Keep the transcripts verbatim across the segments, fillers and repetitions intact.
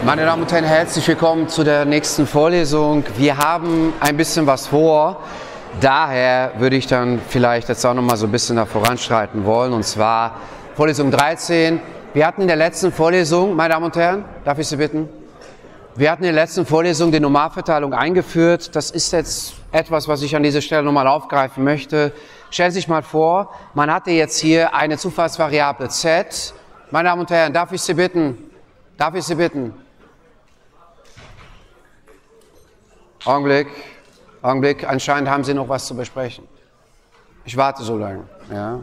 Meine Damen und Herren, herzlich willkommen zu der nächsten Vorlesung. Wir haben ein bisschen was vor, daher würde ich dann vielleicht jetzt auch noch mal so ein bisschen da voranschreiten wollen, und zwar Vorlesung dreizehn. Wir hatten in der letzten Vorlesung, meine Damen und Herren, darf ich Sie bitten? Wir hatten in der letzten Vorlesung die Normalverteilung eingeführt. Das ist jetzt etwas, was ich an dieser Stelle nochmal aufgreifen möchte. Stellen Sie sich mal vor, man hatte jetzt hier eine Zufallsvariable z. Meine Damen und Herren, darf ich Sie bitten? Darf ich Sie bitten? Augenblick, Augenblick, anscheinend haben Sie noch was zu besprechen. Ich warte so lange, ja.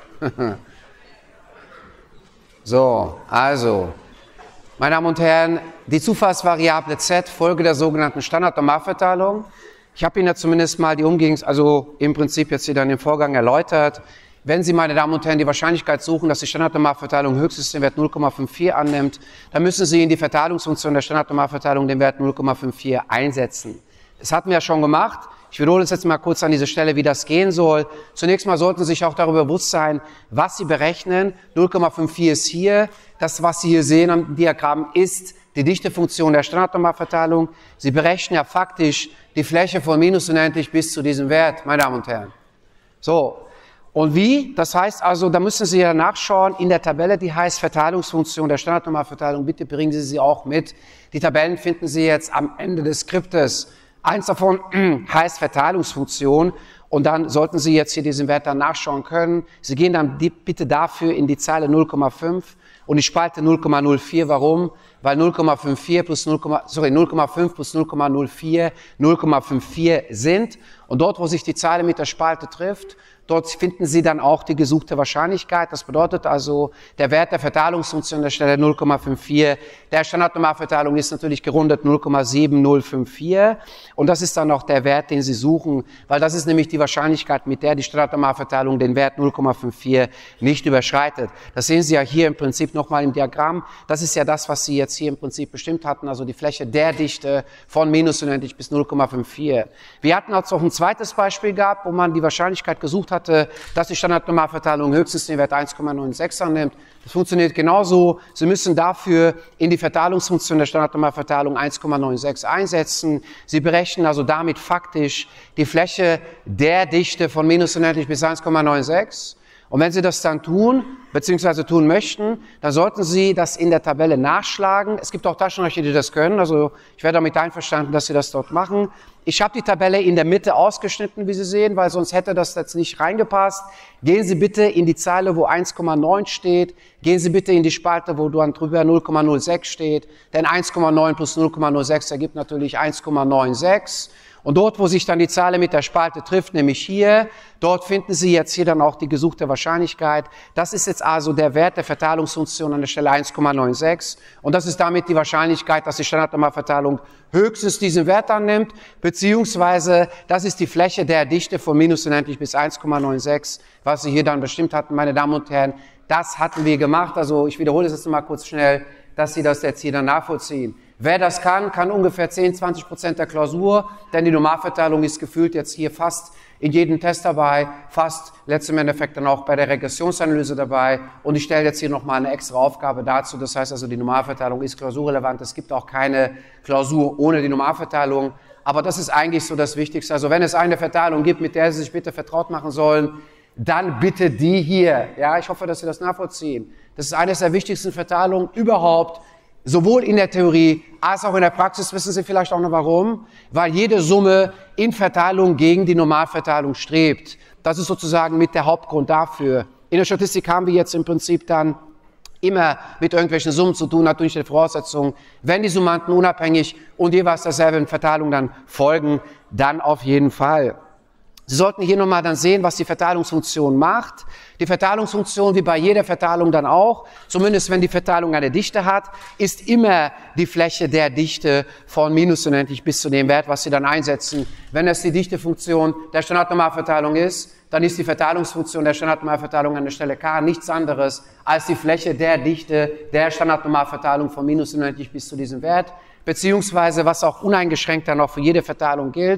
So, also, meine Damen und Herren, die Zufallsvariable z, Folge der sogenannten Standardnormalverteilung. Ich habe Ihnen ja zumindest mal die Umgangs-, also im Prinzip jetzt wieder in dem Vorgang erläutert. Wenn Sie, meine Damen und Herren, die Wahrscheinlichkeit suchen, dass die Standardnormalverteilung höchstens den Wert null Komma vierundfünfzig annimmt, dann müssen Sie in die Verteilungsfunktion der Standardnormalverteilung den Wert null Komma fünfundfünfzig einsetzen. Das hatten wir ja schon gemacht. Ich wiederhole es jetzt mal kurz an dieser Stelle, wie das gehen soll. Zunächst mal sollten Sie sich auch darüber bewusst sein, was Sie berechnen. null Komma fünfundfünfzig ist hier. Das, was Sie hier sehen am Diagramm, ist die Dichtefunktion der Standardnormalverteilung. Sie berechnen ja faktisch die Fläche von minus unendlich bis zu diesem Wert, meine Damen und Herren. So. Und wie? Das heißt also, da müssen Sie ja nachschauen in der Tabelle, die heißt Verteilungsfunktion der Standardnormalverteilung. Bitte bringen Sie sie auch mit. Die Tabellen finden Sie jetzt am Ende des Skriptes. Eins davon heißt Verteilungsfunktion, und dann sollten Sie jetzt hier diesen Wert dann nachschauen können. Sie gehen dann die, bitte dafür in die Zeile null Komma fünf und die Spalte null Komma null vier. Warum? Weil null Komma fünfundfünfzig plus null, sorry, null Komma fünf plus null Komma null vier null Komma fünfundfünfzig sind. Und dort, wo sich die Zeile mit der Spalte trifft, dort finden Sie dann auch die gesuchte Wahrscheinlichkeit. Das bedeutet also, der Wert der Verteilungsfunktion der Stelle null Komma fünfundfünfzig, der Standardnormalverteilung ist natürlich gerundet null Komma sieben null fünf vier. Und das ist dann auch der Wert, den Sie suchen, weil das ist nämlich die Wahrscheinlichkeit, mit der die Standardnormalverteilung den Wert null Komma fünfundfünfzig nicht überschreitet. Das sehen Sie ja hier im Prinzip nochmal im Diagramm. Das ist ja das, was Sie jetzt hier im Prinzip bestimmt hatten, also die Fläche der Dichte von minus unendlich bis null Komma fünfundfünfzig. Wir hatten auch noch ein zweites Beispiel gehabt, wo man die Wahrscheinlichkeit gesucht hatte, dass die Standardnormalverteilung höchstens den Wert eins Komma sechsundneunzig annimmt. Das funktioniert genauso. Sie müssen dafür in die Verteilungsfunktion der Standardnormalverteilung eins Komma sechsundneunzig einsetzen. Sie berechnen also damit faktisch die Fläche der Dichte von minus unendlich bis eins Komma sechsundneunzig. Und wenn Sie das dann tun, beziehungsweise tun möchten, dann sollten Sie das in der Tabelle nachschlagen. Es gibt auch Taschenrechner, die das können. Also ich werde damit einverstanden, dass Sie das dort machen. Ich habe die Tabelle in der Mitte ausgeschnitten, wie Sie sehen, weil sonst hätte das jetzt nicht reingepasst. Gehen Sie bitte in die Zeile, wo eins Komma neun steht. Gehen Sie bitte in die Spalte, wo dann drüber null Komma null sechs steht. Denn eins Komma neun plus null Komma null sechs ergibt natürlich eins Komma sechsundneunzig. Und dort, wo sich dann die Zahl mit der Spalte trifft, nämlich hier, dort finden Sie jetzt hier dann auch die gesuchte Wahrscheinlichkeit. Das ist jetzt also der Wert der Verteilungsfunktion an der Stelle eins Komma sechsundneunzig. Und das ist damit die Wahrscheinlichkeit, dass die Standardnormalverteilung höchstens diesen Wert annimmt, beziehungsweise das ist die Fläche der Dichte von minus unendlich bis eins Komma sechsundneunzig, was Sie hier dann bestimmt hatten, meine Damen und Herren. Das hatten wir gemacht. Also ich wiederhole es jetzt mal kurz schnell, dass Sie das jetzt hier dann nachvollziehen. Wer das kann, kann ungefähr zehn, zwanzig Prozent der Klausur, denn die Normalverteilung ist gefühlt jetzt hier fast in jedem Test dabei, fast letztem Endeffekt dann auch bei der Regressionsanalyse dabei. Und ich stelle jetzt hier nochmal eine extra Aufgabe dazu. Das heißt also, die Normalverteilung ist klausurrelevant. Es gibt auch keine Klausur ohne die Normalverteilung. Aber das ist eigentlich so das Wichtigste. Also wenn es eine Verteilung gibt, mit der Sie sich bitte vertraut machen sollen, dann bitte die hier. Ja, ich hoffe, dass Sie das nachvollziehen. Das ist eines der wichtigsten Verteilungen überhaupt. Sowohl in der Theorie als auch in der Praxis. Wissen Sie vielleicht auch noch warum? Weil jede Summe in Verteilung gegen die Normalverteilung strebt. Das ist sozusagen mit der Hauptgrund dafür. In der Statistik haben wir jetzt im Prinzip dann immer mit irgendwelchen Summen zu tun, natürlich die Voraussetzung, wenn die Summanden unabhängig und jeweils derselben Verteilung dann folgen, dann auf jeden Fall. Sie sollten hier nochmal dann sehen, was die Verteilungsfunktion macht. Die Verteilungsfunktion, wie bei jeder Verteilung dann auch, zumindest wenn die Verteilung eine Dichte hat, ist immer die Fläche der Dichte von minus unendlich bis zu dem Wert, was Sie dann einsetzen. Wenn es die Dichtefunktion der Standardnormalverteilung ist, dann ist die Verteilungsfunktion der Standardnormalverteilung an der Stelle k nichts anderes als die Fläche der Dichte der Standardnormalverteilung von minus unendlich bis zu diesem Wert, beziehungsweise was auch uneingeschränkt dann auch für jede Verteilung gilt,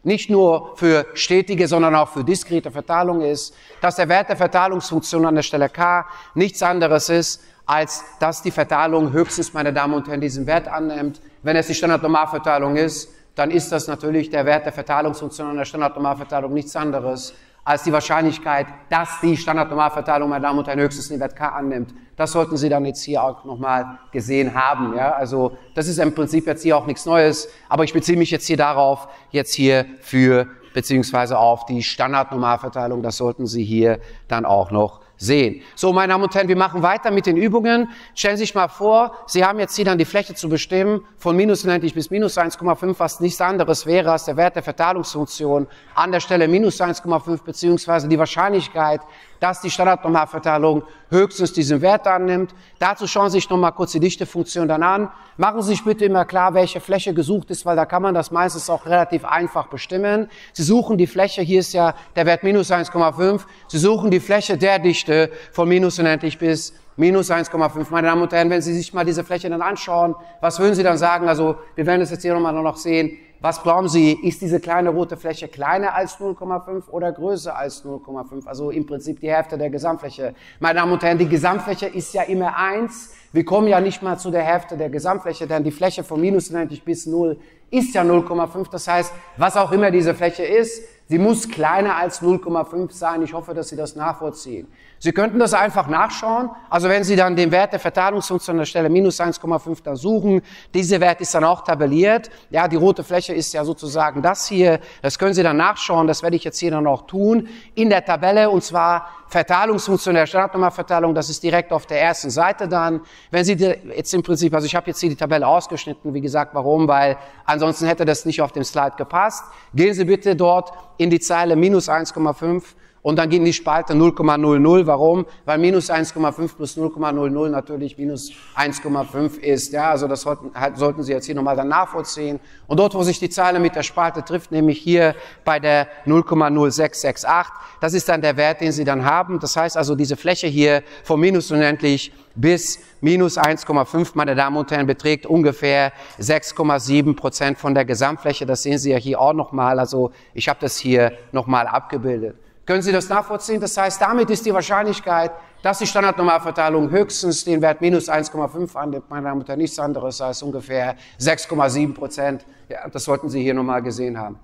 nicht nur für stetige, sondern auch für diskrete Verteilung ist, dass der Wert der Verteilungsfunktion an der Stelle k nichts anderes ist, als dass die Verteilung höchstens, meine Damen und Herren, diesen Wert annimmt. Wenn es die Standardnormalverteilung ist, dann ist das natürlich der Wert der Verteilungsfunktion an der Standardnormalverteilung nichts anderes als die Wahrscheinlichkeit, dass die Standardnormalverteilung, meine Damen und Herren, höchstens den Wert k annimmt. Das sollten Sie dann jetzt hier auch nochmal gesehen haben. Ja? Also das ist im Prinzip jetzt hier auch nichts Neues, aber ich beziehe mich jetzt hier darauf, jetzt hier für beziehungsweise auf die Standardnormalverteilung. Das sollten Sie hier dann auch noch sehen. So, meine Damen und Herren, wir machen weiter mit den Übungen. Stellen Sie sich mal vor, Sie haben jetzt hier dann die Fläche zu bestimmen von minus unendlich bis minus eins Komma fünf, was nichts anderes wäre als der Wert der Verteilungsfunktion an der Stelle minus eins Komma fünf, beziehungsweise die Wahrscheinlichkeit, dass die Standardnormalverteilung höchstens diesen Wert annimmt. Dazu schauen Sie sich noch mal kurz die Dichtefunktion dann an. Machen Sie sich bitte immer klar, welche Fläche gesucht ist, weil da kann man das meistens auch relativ einfach bestimmen. Sie suchen die Fläche, hier ist ja der Wert minus eins Komma fünf, Sie suchen die Fläche der Dichte von minus unendlich bis minus eins Komma fünf. Meine Damen und Herren, wenn Sie sich mal diese Fläche dann anschauen, was würden Sie dann sagen? Also wir werden es jetzt hier nochmal noch sehen. Was glauben Sie, ist diese kleine rote Fläche kleiner als null Komma fünf oder größer als null Komma fünf? Also im Prinzip die Hälfte der Gesamtfläche. Meine Damen und Herren, die Gesamtfläche ist ja immer eins. Wir kommen ja nicht mal zu der Hälfte der Gesamtfläche, denn die Fläche von minus unendlich bis null ist ja null Komma fünf. Das heißt, was auch immer diese Fläche ist, sie muss kleiner als null Komma fünf sein. Ich hoffe, dass Sie das nachvollziehen. Sie könnten das einfach nachschauen. Also wenn Sie dann den Wert der Verteilungsfunktion an der Stelle minus eins Komma fünf da suchen, dieser Wert ist dann auch tabelliert. Ja, die rote Fläche ist ja sozusagen das hier. Das können Sie dann nachschauen. Das werde ich jetzt hier dann auch tun. In der Tabelle, und zwar Verteilungsfunktion der Standardnormalverteilung, das ist direkt auf der ersten Seite dann. Wenn Sie jetzt im Prinzip, also ich habe jetzt hier die Tabelle ausgeschnitten, wie gesagt, warum? Weil ansonsten hätte das nicht auf dem Slide gepasst. Gehen Sie bitte dort in die Zeile minus eins Komma fünf und dann gehen die Spalte null Komma null null. Warum? Weil minus eins Komma fünf plus null Komma null null natürlich minus eins Komma fünf ist. Ja, also das sollten, halt, sollten Sie jetzt hier nochmal dann nachvollziehen. Und dort, wo sich die Zeile mit der Spalte trifft, nämlich hier bei der null Komma null sechs sechs acht, das ist dann der Wert, den Sie dann haben. Das heißt also, diese Fläche hier von minus unendlich bis minus eins Komma fünf, meine Damen und Herren, beträgt ungefähr sechs Komma sieben Prozent von der Gesamtfläche. Das sehen Sie ja hier auch nochmal. Also ich habe das hier nochmal abgebildet. Können Sie das nachvollziehen? Das heißt, damit ist die Wahrscheinlichkeit, dass die Standardnormalverteilung höchstens den Wert minus eins Komma fünf annimmt, meine Damen und Herren, nichts anderes als ungefähr sechs Komma sieben Prozent. Ja, das sollten Sie hier nochmal gesehen haben.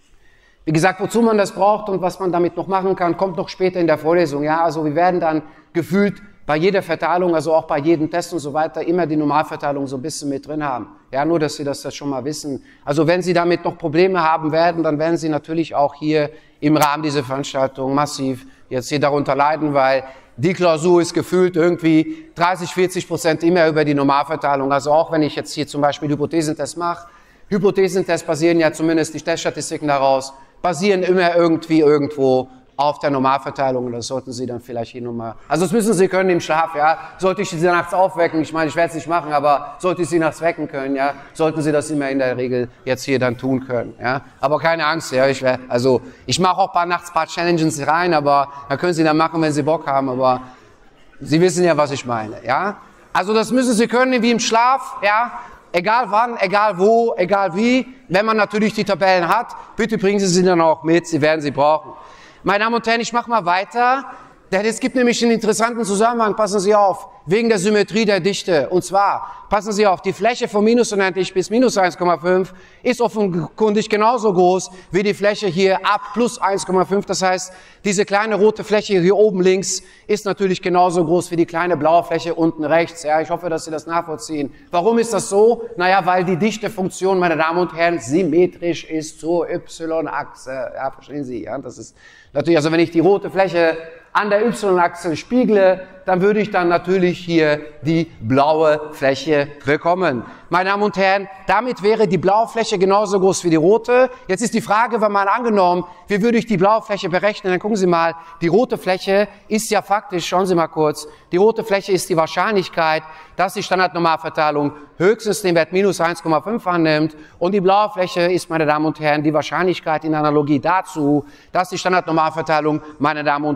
Wie gesagt, wozu man das braucht und was man damit noch machen kann, kommt noch später in der Vorlesung. Ja, also wir werden dann gefühlt bei jeder Verteilung, also auch bei jedem Test und so weiter, immer die Normalverteilung so ein bisschen mit drin haben. Ja, nur, dass Sie das, das schon mal wissen. Also wenn Sie damit noch Probleme haben werden, dann werden Sie natürlich auch hier im Rahmen dieser Veranstaltung massiv jetzt hier darunter leiden, weil die Klausur ist gefühlt irgendwie dreißig, vierzig Prozent immer über die Normalverteilung. Also auch wenn ich jetzt hier zum Beispiel Hypothesentest mache, Hypothesentests basieren ja zumindest die Teststatistiken daraus, basieren immer irgendwie irgendwo auf der Normalverteilung. Das sollten Sie dann vielleicht hier nochmal, also das müssen Sie können im Schlaf, ja. Sollte ich Sie nachts aufwecken, ich meine, ich werde es nicht machen, aber sollte ich Sie nachts wecken können, ja, sollten Sie das immer in der Regel jetzt hier dann tun können, ja. Aber keine Angst, ja, ich werde, also ich mache auch paar nachts paar Challenges rein, aber da können Sie dann machen, wenn Sie Bock haben, aber Sie wissen ja, was ich meine, ja. Also das müssen Sie können wie im Schlaf, ja. Egal wann, egal wo, egal wie, wenn man natürlich die Tabellen hat, bitte bringen Sie sie dann auch mit, Sie werden sie brauchen. Meine Damen und Herren, ich mache mal weiter, denn es gibt nämlich einen interessanten Zusammenhang, passen Sie auf, wegen der Symmetrie der Dichte. Und zwar, passen Sie auf, die Fläche von minus unendlich bis minus eins Komma fünf ist offenkundig genauso groß wie die Fläche hier ab plus eins Komma fünf. Das heißt, diese kleine rote Fläche hier oben links ist natürlich genauso groß wie die kleine blaue Fläche unten rechts. Ja, ich hoffe, dass Sie das nachvollziehen. Warum ist das so? Naja, weil die Dichtefunktion, meine Damen und Herren, symmetrisch ist zur Y-Achse. Ja, verstehen Sie? Ja, das ist natürlich, also wenn ich die rote Fläche an der Y-Achse spiegle, dann würde ich dann natürlich hier die blaue Fläche bekommen. Meine Damen und Herren, damit wäre die blaue Fläche genauso groß wie die rote. Jetzt ist die Frage, wenn man angenommen, wie würde ich die blaue Fläche berechnen? Dann gucken Sie mal, die rote Fläche ist ja faktisch, schauen Sie mal kurz, die rote Fläche ist die Wahrscheinlichkeit, dass die Standardnormalverteilung höchstens den Wert minus eins Komma fünf annimmt. Und die blaue Fläche ist, meine Damen und Herren, die Wahrscheinlichkeit in Analogie dazu, dass die Standardnormalverteilung, meine Damen und Herren,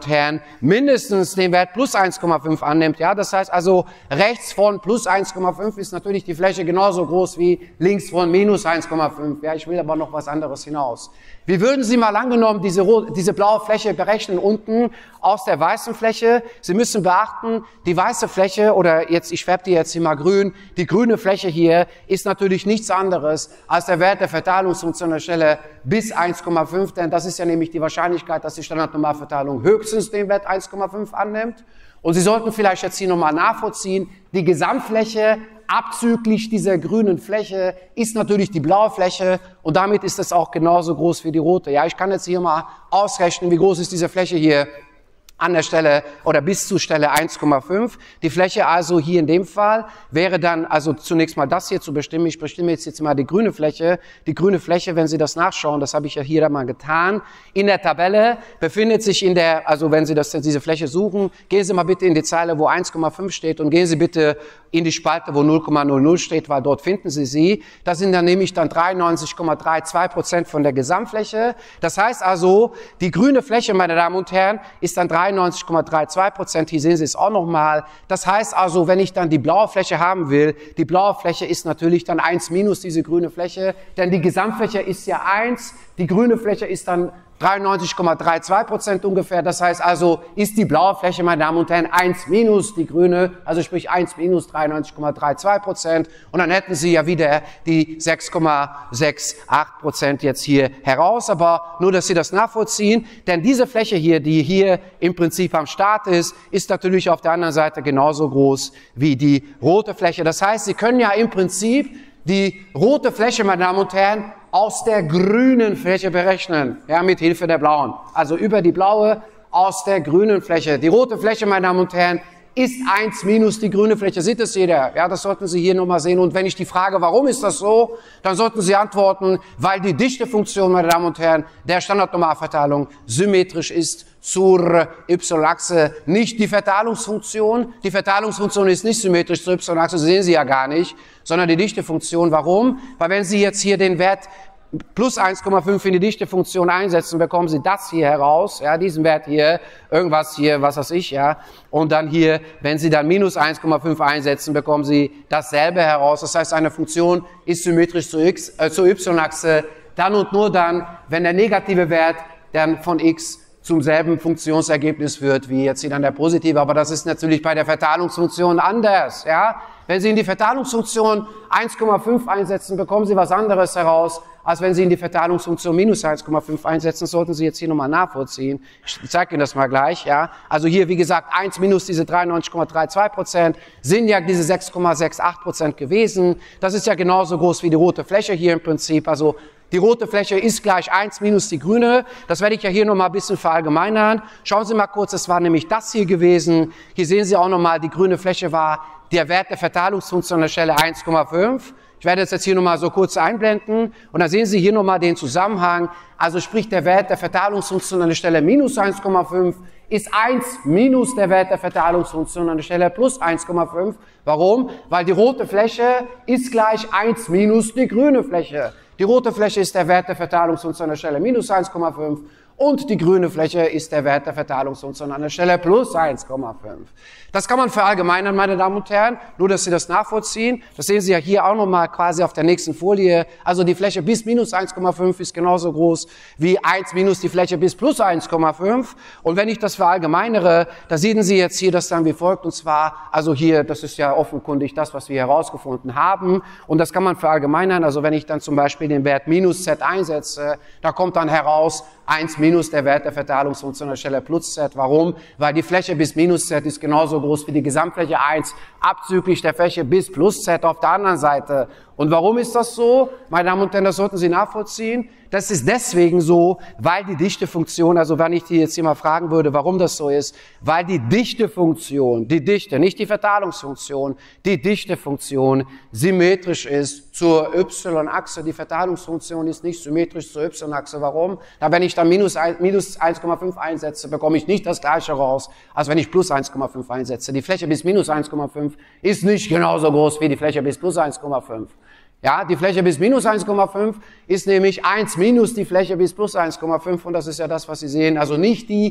mindestens den Wert plus eins Komma fünf annimmt. Ja, das heißt also, rechts von plus eins Komma fünf ist natürlich die Fläche genauso groß wie links von minus eins Komma fünf. Ja, ich will aber noch was anderes hinaus. Wie würden Sie mal angenommen diese, diese blaue Fläche berechnen unten aus der weißen Fläche? Sie müssen beachten, die weiße Fläche, oder jetzt, ich färbe die jetzt hier mal grün, die grüne Fläche hier ist natürlich nichts anderes als der Wert der Verteilungsfunktion der Stelle bis eins Komma fünf, denn das ist ja nämlich die Wahrscheinlichkeit, dass die Standardnormalverteilung höchstens den Wert eins Komma fünf annimmt. Und Sie sollten vielleicht jetzt hier nochmal nachvollziehen, die Gesamtfläche abzüglich dieser grünen Fläche ist natürlich die blaue Fläche und damit ist es auch genauso groß wie die rote. Ja, ich kann jetzt hier mal ausrechnen, wie groß ist diese Fläche hier an der Stelle oder bis zur Stelle eins Komma fünf. Die Fläche also hier in dem Fall wäre dann, also zunächst mal das hier zu bestimmen. Ich bestimme jetzt, jetzt mal die grüne Fläche. Die grüne Fläche, wenn Sie das nachschauen, das habe ich ja hier mal getan, in der Tabelle befindet sich in der, also wenn Sie das, diese Fläche suchen, gehen Sie mal bitte in die Zeile, wo eins Komma fünf steht und gehen Sie bitte in die Spalte, wo null Komma null null steht, weil dort finden Sie sie. Das sind dann nämlich dann dreiundneunzig Komma zweiunddreißig Prozent von der Gesamtfläche. Das heißt also, die grüne Fläche, meine Damen und Herren, ist dann dreiundneunzig Komma zweiunddreißig Prozent. Hier sehen Sie es auch nochmal. Das heißt also, wenn ich dann die blaue Fläche haben will, die blaue Fläche ist natürlich dann eins minus diese grüne Fläche, denn die Gesamtfläche ist ja eins, die grüne Fläche ist dann dreiundneunzig Komma zweiunddreißig Prozent ungefähr. Das heißt also, ist die blaue Fläche, meine Damen und Herren, eins minus die grüne, also sprich eins minus dreiundneunzig Komma zweiunddreißig Prozent. Und dann hätten Sie ja wieder die sechs Komma achtundsechzig Prozent jetzt hier heraus. Aber nur, dass Sie das nachvollziehen, denn diese Fläche hier, die hier im Prinzip am Start ist, ist natürlich auf der anderen Seite genauso groß wie die rote Fläche. Das heißt, Sie können ja im Prinzip die rote Fläche, meine Damen und Herren, aus der grünen Fläche berechnen, ja, mit Hilfe der blauen. Also über die blaue aus der grünen Fläche. Die rote Fläche, meine Damen und Herren, ist eins minus die grüne Fläche. Sieht es jeder? Ja, das sollten Sie hier nochmal sehen. Und wenn ich die Frage, warum ist das so, dann sollten Sie antworten, weil die Dichtefunktion, meine Damen und Herren, der Standardnormalverteilung symmetrisch ist zur y-Achse, nicht die Verteilungsfunktion. Die Verteilungsfunktion ist nicht symmetrisch zur y-Achse, sehen Sie ja gar nicht, sondern die Dichtefunktion. Warum? Weil wenn Sie jetzt hier den Wert plus eins Komma fünf in die Dichtefunktion einsetzen, bekommen Sie das hier heraus, ja, diesen Wert hier, irgendwas hier, was weiß ich, ja, und dann hier, wenn Sie dann minus eins Komma fünf einsetzen, bekommen Sie dasselbe heraus. Das heißt, eine Funktion ist symmetrisch zur x, äh, zur y-Achse, dann und nur dann, wenn der negative Wert dann von x zum selben Funktionsergebnis führt, wie jetzt hier dann der positive. Aber das ist natürlich bei der Verteilungsfunktion anders, ja. Wenn Sie in die Verteilungsfunktion eins Komma fünf einsetzen, bekommen Sie was anderes heraus, als wenn Sie in die Verteilungsfunktion minus eins Komma fünf einsetzen. Das sollten Sie jetzt hier nochmal nachvollziehen. Ich zeige Ihnen das mal gleich, ja. Also hier, wie gesagt, eins minus diese dreiundneunzig Komma zweiunddreißig Prozent sind ja diese sechs Komma achtundsechzig Prozent gewesen. Das ist ja genauso groß wie die rote Fläche hier im Prinzip. Also die rote Fläche ist gleich eins minus die grüne. Das werde ich ja hier nochmal ein bisschen verallgemeinern. Schauen Sie mal kurz, es war nämlich das hier gewesen. Hier sehen Sie auch nochmal, die grüne Fläche war der Wert der Verteilungsfunktion an der Stelle eins Komma fünf. Ich werde das jetzt hier nochmal so kurz einblenden. Und dann sehen Sie hier nochmal den Zusammenhang. Also sprich, der Wert der Verteilungsfunktion an der Stelle minus eins Komma fünf ist eins minus der Wert der Verteilungsfunktion an der Stelle plus eins Komma fünf. Warum? Weil die rote Fläche ist gleich eins minus die grüne Fläche. Die rote Fläche ist der Wert der Verteilungsfunktion an der Stelle minus eins Komma fünf und die grüne Fläche ist der Wert der Verteilungsfunktion an der Stelle plus eins Komma fünf. Das kann man verallgemeinern, meine Damen und Herren, nur dass Sie das nachvollziehen. Das sehen Sie ja hier auch nochmal quasi auf der nächsten Folie. Also die Fläche bis minus eins Komma fünf ist genauso groß wie eins minus die Fläche bis plus eins Komma fünf. Und wenn ich das verallgemeinere, da sehen Sie jetzt hier das dann wie folgt. Und zwar, also hier, das ist ja offenkundig das, was wir herausgefunden haben. Und das kann man verallgemeinern. Also wenn ich dann zum Beispiel den Wert minus z einsetze, da kommt dann heraus eins minus der Wert der Verteilungsfunktion an der Stelle plus z. Warum? Weil die Fläche bis minus z ist genauso groß wie die Gesamtfläche eins, abzüglich der Fläche bis plus z auf der anderen Seite. Und warum ist das so? Meine Damen und Herren, das sollten Sie nachvollziehen. Das ist deswegen so, weil die Dichtefunktion, also wenn ich die jetzt hier mal fragen würde, warum das so ist, weil die Dichtefunktion, die Dichte, nicht die Verteilungsfunktion, die Dichtefunktion symmetrisch ist zur y-Achse. Die Verteilungsfunktion ist nicht symmetrisch zur y-Achse. Warum? Da wenn ich dann minus eins Komma fünf einsetze, bekomme ich nicht das gleiche raus, als wenn ich plus eins Komma fünf einsetze. Die Fläche bis minus eins Komma fünf ist nicht genauso groß wie die Fläche bis plus eins Komma fünf. Ja, die Fläche bis minus eins Komma fünf ist nämlich eins minus die Fläche bis plus eins Komma fünf und das ist ja das, was Sie sehen. Also nicht die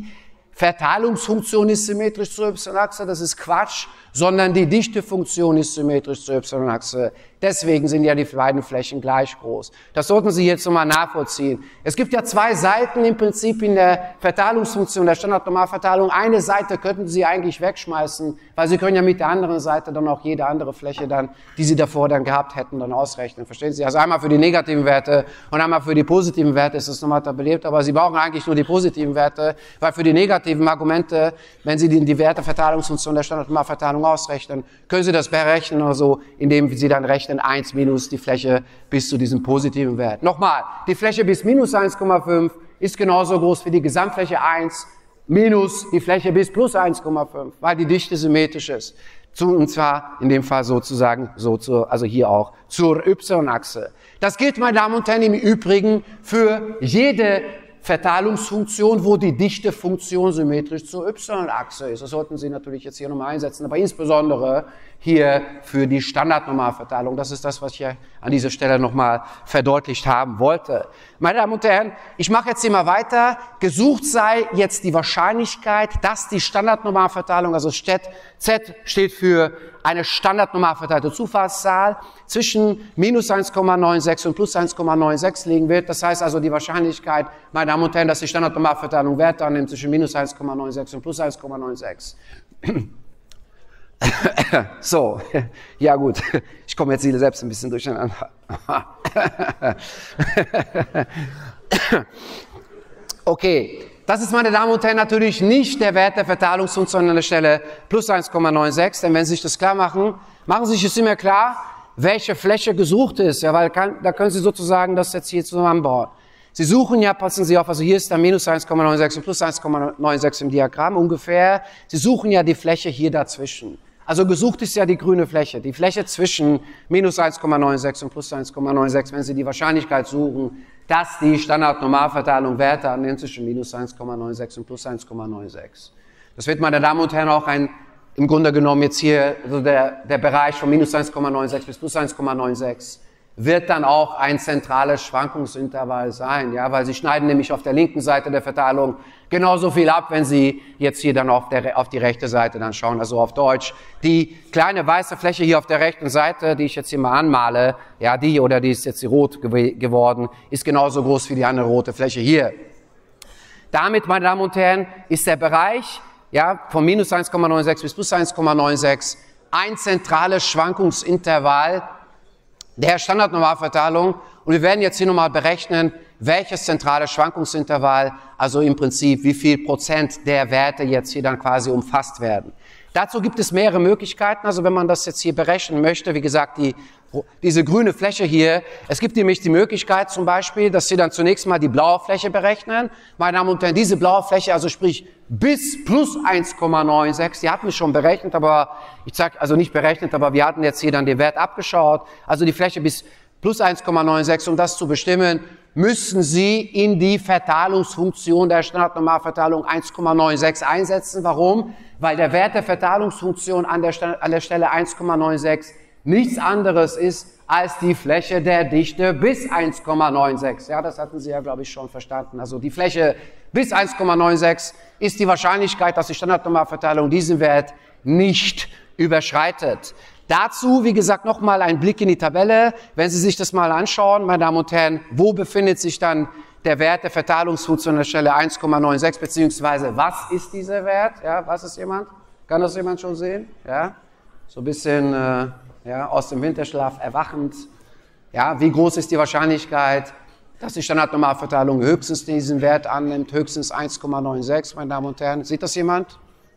Verteilungsfunktion ist symmetrisch zur y-Achse, das ist Quatsch, sondern die Dichtefunktion ist symmetrisch zur y-Achse. Deswegen sind ja die beiden Flächen gleich groß. Das sollten Sie jetzt nochmal nachvollziehen. Es gibt ja zwei Seiten im Prinzip in der Verteilungsfunktion der Standardnormalverteilung. Eine Seite könnten Sie eigentlich wegschmeißen, weil Sie können ja mit der anderen Seite dann auch jede andere Fläche dann, die Sie davor dann gehabt hätten, dann ausrechnen. Verstehen Sie? Also einmal für die negativen Werte und einmal für die positiven Werte ist es nochmal tabelliert, aber Sie brauchen eigentlich nur die positiven Werte, weil für die negativen Argumente, wenn Sie die, die Werteverteilungsfunktion der Standardnormalverteilung ausrechnen, können Sie das berechnen oder so, indem Sie dann rechnen eins minus die Fläche bis zu diesem positiven Wert. Nochmal, die Fläche bis minus eins Komma fünf ist genauso groß wie die Gesamtfläche eins minus die Fläche bis plus eins Komma fünf, weil die Dichte symmetrisch ist. Und zwar in dem Fall sozusagen, so zu, also hier auch zur y-Achse. Das gilt, meine Damen und Herren, im Übrigen für jede Verteilungsfunktion, wo die Dichtefunktion symmetrisch zur y-Achse ist. Das sollten Sie natürlich jetzt hier nochmal einsetzen, aber insbesondere hier für die Standardnormalverteilung. Das ist das, was ich hier an dieser Stelle nochmal verdeutlicht haben wollte. Meine Damen und Herren, ich mache jetzt hier mal weiter. Gesucht sei jetzt die Wahrscheinlichkeit, dass die Standardnormalverteilung, also Z steht für eine standardnormalverteilte Zufallszahl, zwischen minus eins Komma sechsundneunzig und plus eins Komma sechsundneunzig liegen wird. Das heißt also die Wahrscheinlichkeit, meine Damen und Herren, dass die Standardnormalverteilung Werte annimmt zwischen minus eins Komma sechsundneunzig und plus eins Komma sechsundneunzig. So, ja gut, ich komme jetzt hier selbst ein bisschen durcheinander. Okay, das ist, meine Damen und Herren, natürlich nicht der Wert der Verteilungsfunktion an der Stelle plus eins Komma sechsundneunzig, denn wenn Sie sich das klar machen, machen Sie sich jetzt immer klar, welche Fläche gesucht ist, ja, weil kann, da können Sie sozusagen das jetzt hier zusammenbauen. Sie suchen ja, passen Sie auf, also hier ist dann minus eins Komma sechsundneunzig und plus eins Komma sechsundneunzig im Diagramm ungefähr. Sie suchen ja die Fläche hier dazwischen. Also gesucht ist ja die grüne Fläche, die Fläche zwischen minus eins Komma sechsundneunzig und plus eins Komma sechsundneunzig, wenn Sie die Wahrscheinlichkeit suchen, dass die Standardnormalverteilung Werte annimmt zwischen minus eins Komma sechsundneunzig und plus eins Komma sechsundneunzig. Das wird, meine Damen und Herren, auch ein, im Grunde genommen jetzt hier, also der, der Bereich von minus eins Komma sechsundneunzig bis plus eins Komma sechsundneunzig, wird dann auch ein zentrales Schwankungsintervall sein, ja, weil Sie schneiden nämlich auf der linken Seite der Verteilung genauso viel ab, wenn Sie jetzt hier dann auf, der, auf die rechte Seite dann schauen, also auf Deutsch. Die kleine weiße Fläche hier auf der rechten Seite, die ich jetzt hier mal anmale, ja, die oder die ist jetzt rot gew geworden, ist genauso groß wie die andere rote Fläche hier. Damit, meine Damen und Herren, ist der Bereich, ja, von minus eins Komma sechsundneunzig bis plus eins Komma sechsundneunzig ein zentrales Schwankungsintervall der Standardnormalverteilung. Und wir werden jetzt hier nochmal berechnen, welches zentrale Schwankungsintervall, also im Prinzip wie viel Prozent der Werte jetzt hier dann quasi umfasst werden. Dazu gibt es mehrere Möglichkeiten, also wenn man das jetzt hier berechnen möchte, wie gesagt, die, diese grüne Fläche hier, es gibt nämlich die Möglichkeit zum Beispiel, dass Sie dann zunächst mal die blaue Fläche berechnen. Meine Damen und Herren, diese blaue Fläche, also sprich bis plus eins Komma sechsundneunzig, die hatten wir schon berechnet, aber ich sage, also nicht berechnet, aber wir hatten jetzt hier dann den Wert abgeschaut, also die Fläche bis plus eins Komma sechsundneunzig, um das zu bestimmen, müssen Sie in die Verteilungsfunktion der Standardnormalverteilung eins Komma sechsundneunzig einsetzen. Warum? Weil der Wert der Verteilungsfunktion an der, Stelle, an der Stelle eins Komma sechsundneunzig nichts anderes ist als die Fläche der Dichte bis eins Komma sechsundneunzig. Ja, das hatten Sie ja, glaube ich, schon verstanden. Also die Fläche bis eins Komma sechsundneunzig ist die Wahrscheinlichkeit, dass die Standardnormalverteilung diesen Wert nicht überschreitet. Dazu, wie gesagt, nochmal ein Blick in die Tabelle. Wenn Sie sich das mal anschauen, meine Damen und Herren, wo befindet sich dann der Wert der Verteilungsfunktion an der Stelle eins Komma sechsundneunzig, beziehungsweise was ist dieser Wert? Ja, weiß es jemand? Kann das jemand schon sehen? Ja, so ein bisschen äh, ja, aus dem Winterschlaf erwachend. Ja, wie groß ist die Wahrscheinlichkeit, dass die Standardnormalverteilung höchstens diesen Wert annimmt? Höchstens eins Komma sechsundneunzig, meine Damen und Herren. Sieht das jemand?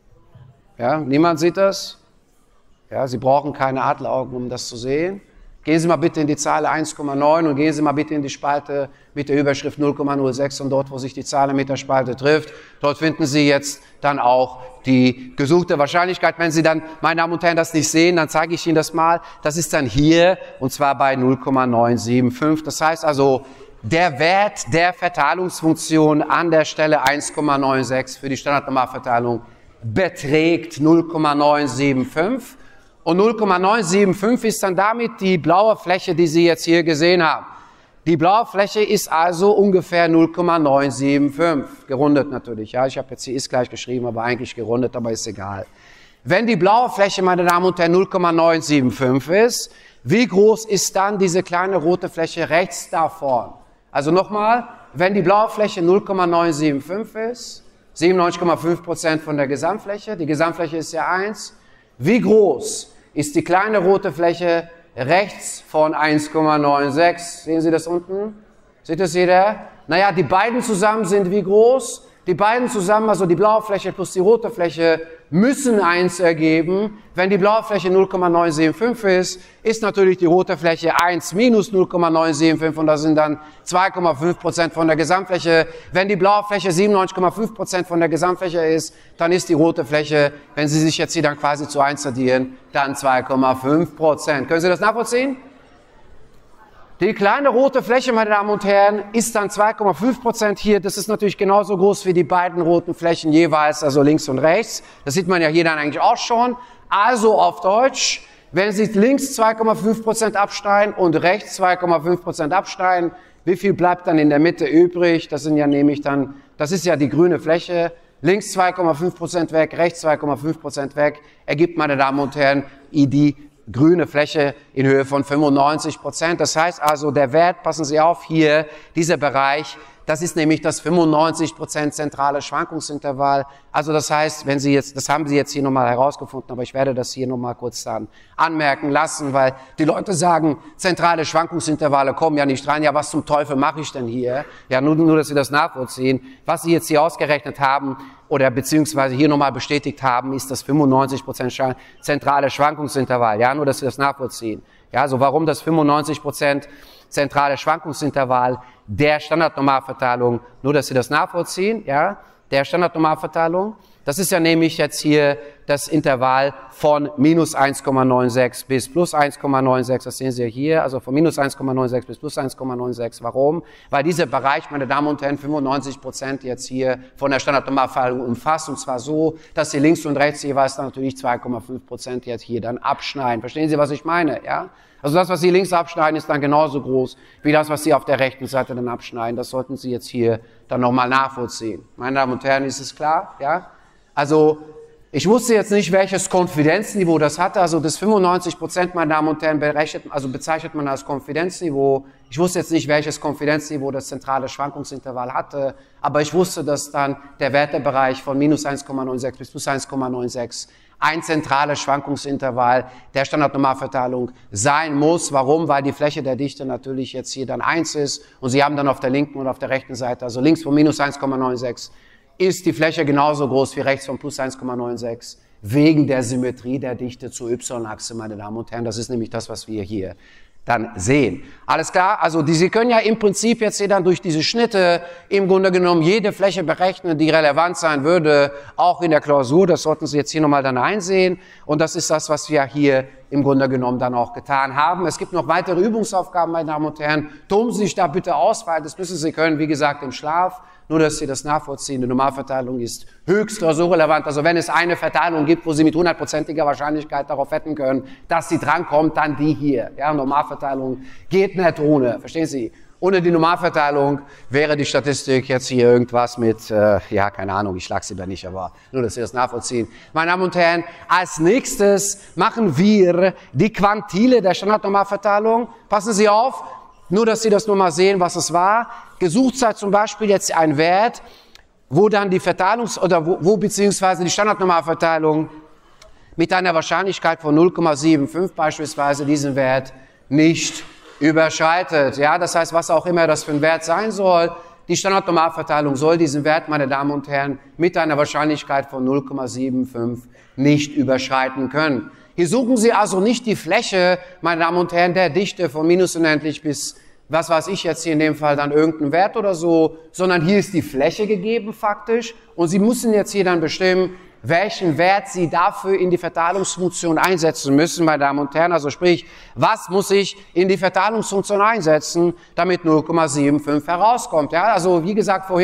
Ja, niemand sieht das? Ja, Sie brauchen keine Adleraugen, um das zu sehen. Gehen Sie mal bitte in die Zahl eins Komma neun und gehen Sie mal bitte in die Spalte mit der Überschrift null Komma null sechs und dort, wo sich die Zahl mit der Spalte trifft, dort finden Sie jetzt dann auch die gesuchte Wahrscheinlichkeit. Wenn Sie dann, meine Damen und Herren, das nicht sehen, dann zeige ich Ihnen das mal. Das ist dann hier und zwar bei null Komma neun sieben fünf. Das heißt also, der Wert der Verteilungsfunktion an der Stelle eins Komma sechsundneunzig für die Standardnormalverteilung beträgt null Komma neun sieben fünf. Und null Komma neun sieben fünf ist dann damit die blaue Fläche, die Sie jetzt hier gesehen haben. Die blaue Fläche ist also ungefähr null Komma neun sieben fünf, gerundet natürlich. Ja, ich habe jetzt hier ist gleich geschrieben, aber eigentlich gerundet, aber ist egal. Wenn die blaue Fläche, meine Damen und Herren, null Komma neun sieben fünf ist, wie groß ist dann diese kleine rote Fläche rechts davon? Also nochmal, wenn die blaue Fläche null Komma neun sieben fünf ist, siebenundneunzig Komma fünf Prozent von der Gesamtfläche, die Gesamtfläche ist ja eins, wie groß ist die kleine rote Fläche rechts von eins Komma neun sechs? Sehen Sie das unten? Sieht das jeder? Naja, die beiden zusammen sind wie groß? Die beiden zusammen, also die blaue Fläche plus die rote Fläche, müssen eins ergeben. Wenn die blaue Fläche null Komma neun sieben fünf ist, ist natürlich die rote Fläche eins minus null Komma neun sieben fünf und das sind dann zwei Komma fünf Prozent von der Gesamtfläche. Wenn die blaue Fläche siebenundneunzig Komma fünf Prozent von der Gesamtfläche ist, dann ist die rote Fläche, wenn Sie sich jetzt hier dann quasi zu eins addieren, dann zwei Komma fünf Prozent. Können Sie das nachvollziehen? Die kleine rote Fläche, meine Damen und Herren, ist dann zwei Komma fünf Prozent hier. Das ist natürlich genauso groß wie die beiden roten Flächen jeweils, also links und rechts. Das sieht man ja hier dann eigentlich auch schon. Also auf Deutsch, wenn Sie links zwei Komma fünf Prozent abschneiden und rechts zwei Komma fünf Prozent abschneiden, wie viel bleibt dann in der Mitte übrig? Das sind ja nämlich dann, das ist ja die grüne Fläche. Links zwei Komma fünf Prozent weg, rechts zwei Komma fünf Prozent weg, ergibt, meine Damen und Herren, die grüne Fläche in Höhe von fünfundneunzig Prozent. Das heißt also, der Wert, passen Sie auf, hier, dieser Bereich, das ist nämlich das fünfundneunzig Prozent zentrale Schwankungsintervall. Also das heißt, wenn Sie jetzt, das haben Sie jetzt hier nochmal herausgefunden, aber ich werde das hier nochmal kurz dann anmerken lassen, weil die Leute sagen, zentrale Schwankungsintervalle kommen ja nicht rein. Ja, was zum Teufel mache ich denn hier? Ja, nur, nur, dass Sie das nachvollziehen. Was Sie jetzt hier ausgerechnet haben oder beziehungsweise hier nochmal bestätigt haben, ist das fünfundneunzig Prozent zentrale Schwankungsintervall. Ja, nur, dass Sie das nachvollziehen. Ja, also warum das fünfundneunzig Prozent zentrale Schwankungsintervall der Standardnormalverteilung, nur dass Sie das nachvollziehen, ja, der Standardnormalverteilung, das ist ja nämlich jetzt hier das Intervall von minus eins Komma neun sechs bis plus eins Komma neun sechs, das sehen Sie ja hier, also von minus eins Komma neun sechs bis plus eins Komma neun sechs. Warum? Weil dieser Bereich, meine Damen und Herren, fünfundneunzig Prozent jetzt hier von der Standardnormalverteilung umfasst, und zwar so, dass Sie links und rechts jeweils dann natürlich zwei Komma fünf Prozent jetzt hier dann abschneiden. Verstehen Sie, was ich meine? Ja? Also das, was Sie links abschneiden, ist dann genauso groß wie das, was Sie auf der rechten Seite dann abschneiden. Das sollten Sie jetzt hier dann nochmal nachvollziehen. Meine Damen und Herren, ist es klar? Ja? Also ich wusste jetzt nicht, welches Konfidenzniveau das hatte. Also das fünfundneunzig Prozent, meine Damen und Herren, berechnet, also bezeichnet man als Konfidenzniveau. Ich wusste jetzt nicht, welches Konfidenzniveau das zentrale Schwankungsintervall hatte, aber ich wusste, dass dann der Wertebereich von minus eins Komma neun sechs bis plus eins Komma neun sechs ein zentrales Schwankungsintervall der Standardnormalverteilung sein muss. Warum? Weil die Fläche der Dichte natürlich jetzt hier dann eins ist und Sie haben dann auf der linken und auf der rechten Seite, also links von minus eins Komma neun sechs, ist die Fläche genauso groß wie rechts von plus eins Komma neun sechs, wegen der Symmetrie der Dichte zur Y-Achse, meine Damen und Herren. Das ist nämlich das, was wir hier dann sehen. Alles klar? Also die, Sie können ja im Prinzip jetzt hier dann durch diese Schnitte im Grunde genommen jede Fläche berechnen, die relevant sein würde, auch in der Klausur. Das sollten Sie jetzt hier nochmal dann einsehen. Und das ist das, was wir hier im Grunde genommen dann auch getan haben. Es gibt noch weitere Übungsaufgaben, meine Damen und Herren. Toben Sie sich da bitte aus, weil das müssen Sie können, wie gesagt, im Schlaf. Nur, dass Sie das nachvollziehen. Die Normalverteilung ist höchst klausurrelevant. Also wenn es eine Verteilung gibt, wo Sie mit hundertprozentiger Wahrscheinlichkeit darauf wetten können, dass sie drankommt, dann die hier. Ja, Normalverteilung geht nicht ohne. Verstehen Sie? Ohne die Normalverteilung wäre die Statistik jetzt hier irgendwas mit, äh, ja, keine Ahnung, ich schlag's lieber nicht, aber nur, dass Sie das nachvollziehen. Meine Damen und Herren, als nächstes machen wir die Quantile der Standardnormalverteilung. Passen Sie auf. Nur, dass Sie das nur mal sehen, was es war. Gesucht sei zum Beispiel jetzt ein Wert, wo dann die Verteilungs- oder wo, wo beziehungsweise die Standardnormalverteilung mit einer Wahrscheinlichkeit von null Komma fünfundsiebzig beispielsweise diesen Wert nicht überschreitet. Ja, das heißt, was auch immer das für ein Wert sein soll, die Standardnormalverteilung soll diesen Wert, meine Damen und Herren, mit einer Wahrscheinlichkeit von null Komma fünfundsiebzig nicht überschreiten können. Hier suchen Sie also nicht die Fläche, meine Damen und Herren, der Dichte von minus unendlich bis, was weiß ich jetzt hier in dem Fall, dann irgendeinen Wert oder so, sondern hier ist die Fläche gegeben faktisch und Sie müssen jetzt hier dann bestimmen, welchen Wert Sie dafür in die Verteilungsfunktion einsetzen müssen, meine Damen und Herren. Also sprich, was muss ich in die Verteilungsfunktion einsetzen, damit null Komma fünfundsiebzig herauskommt. Ja, also wie gesagt vorhin,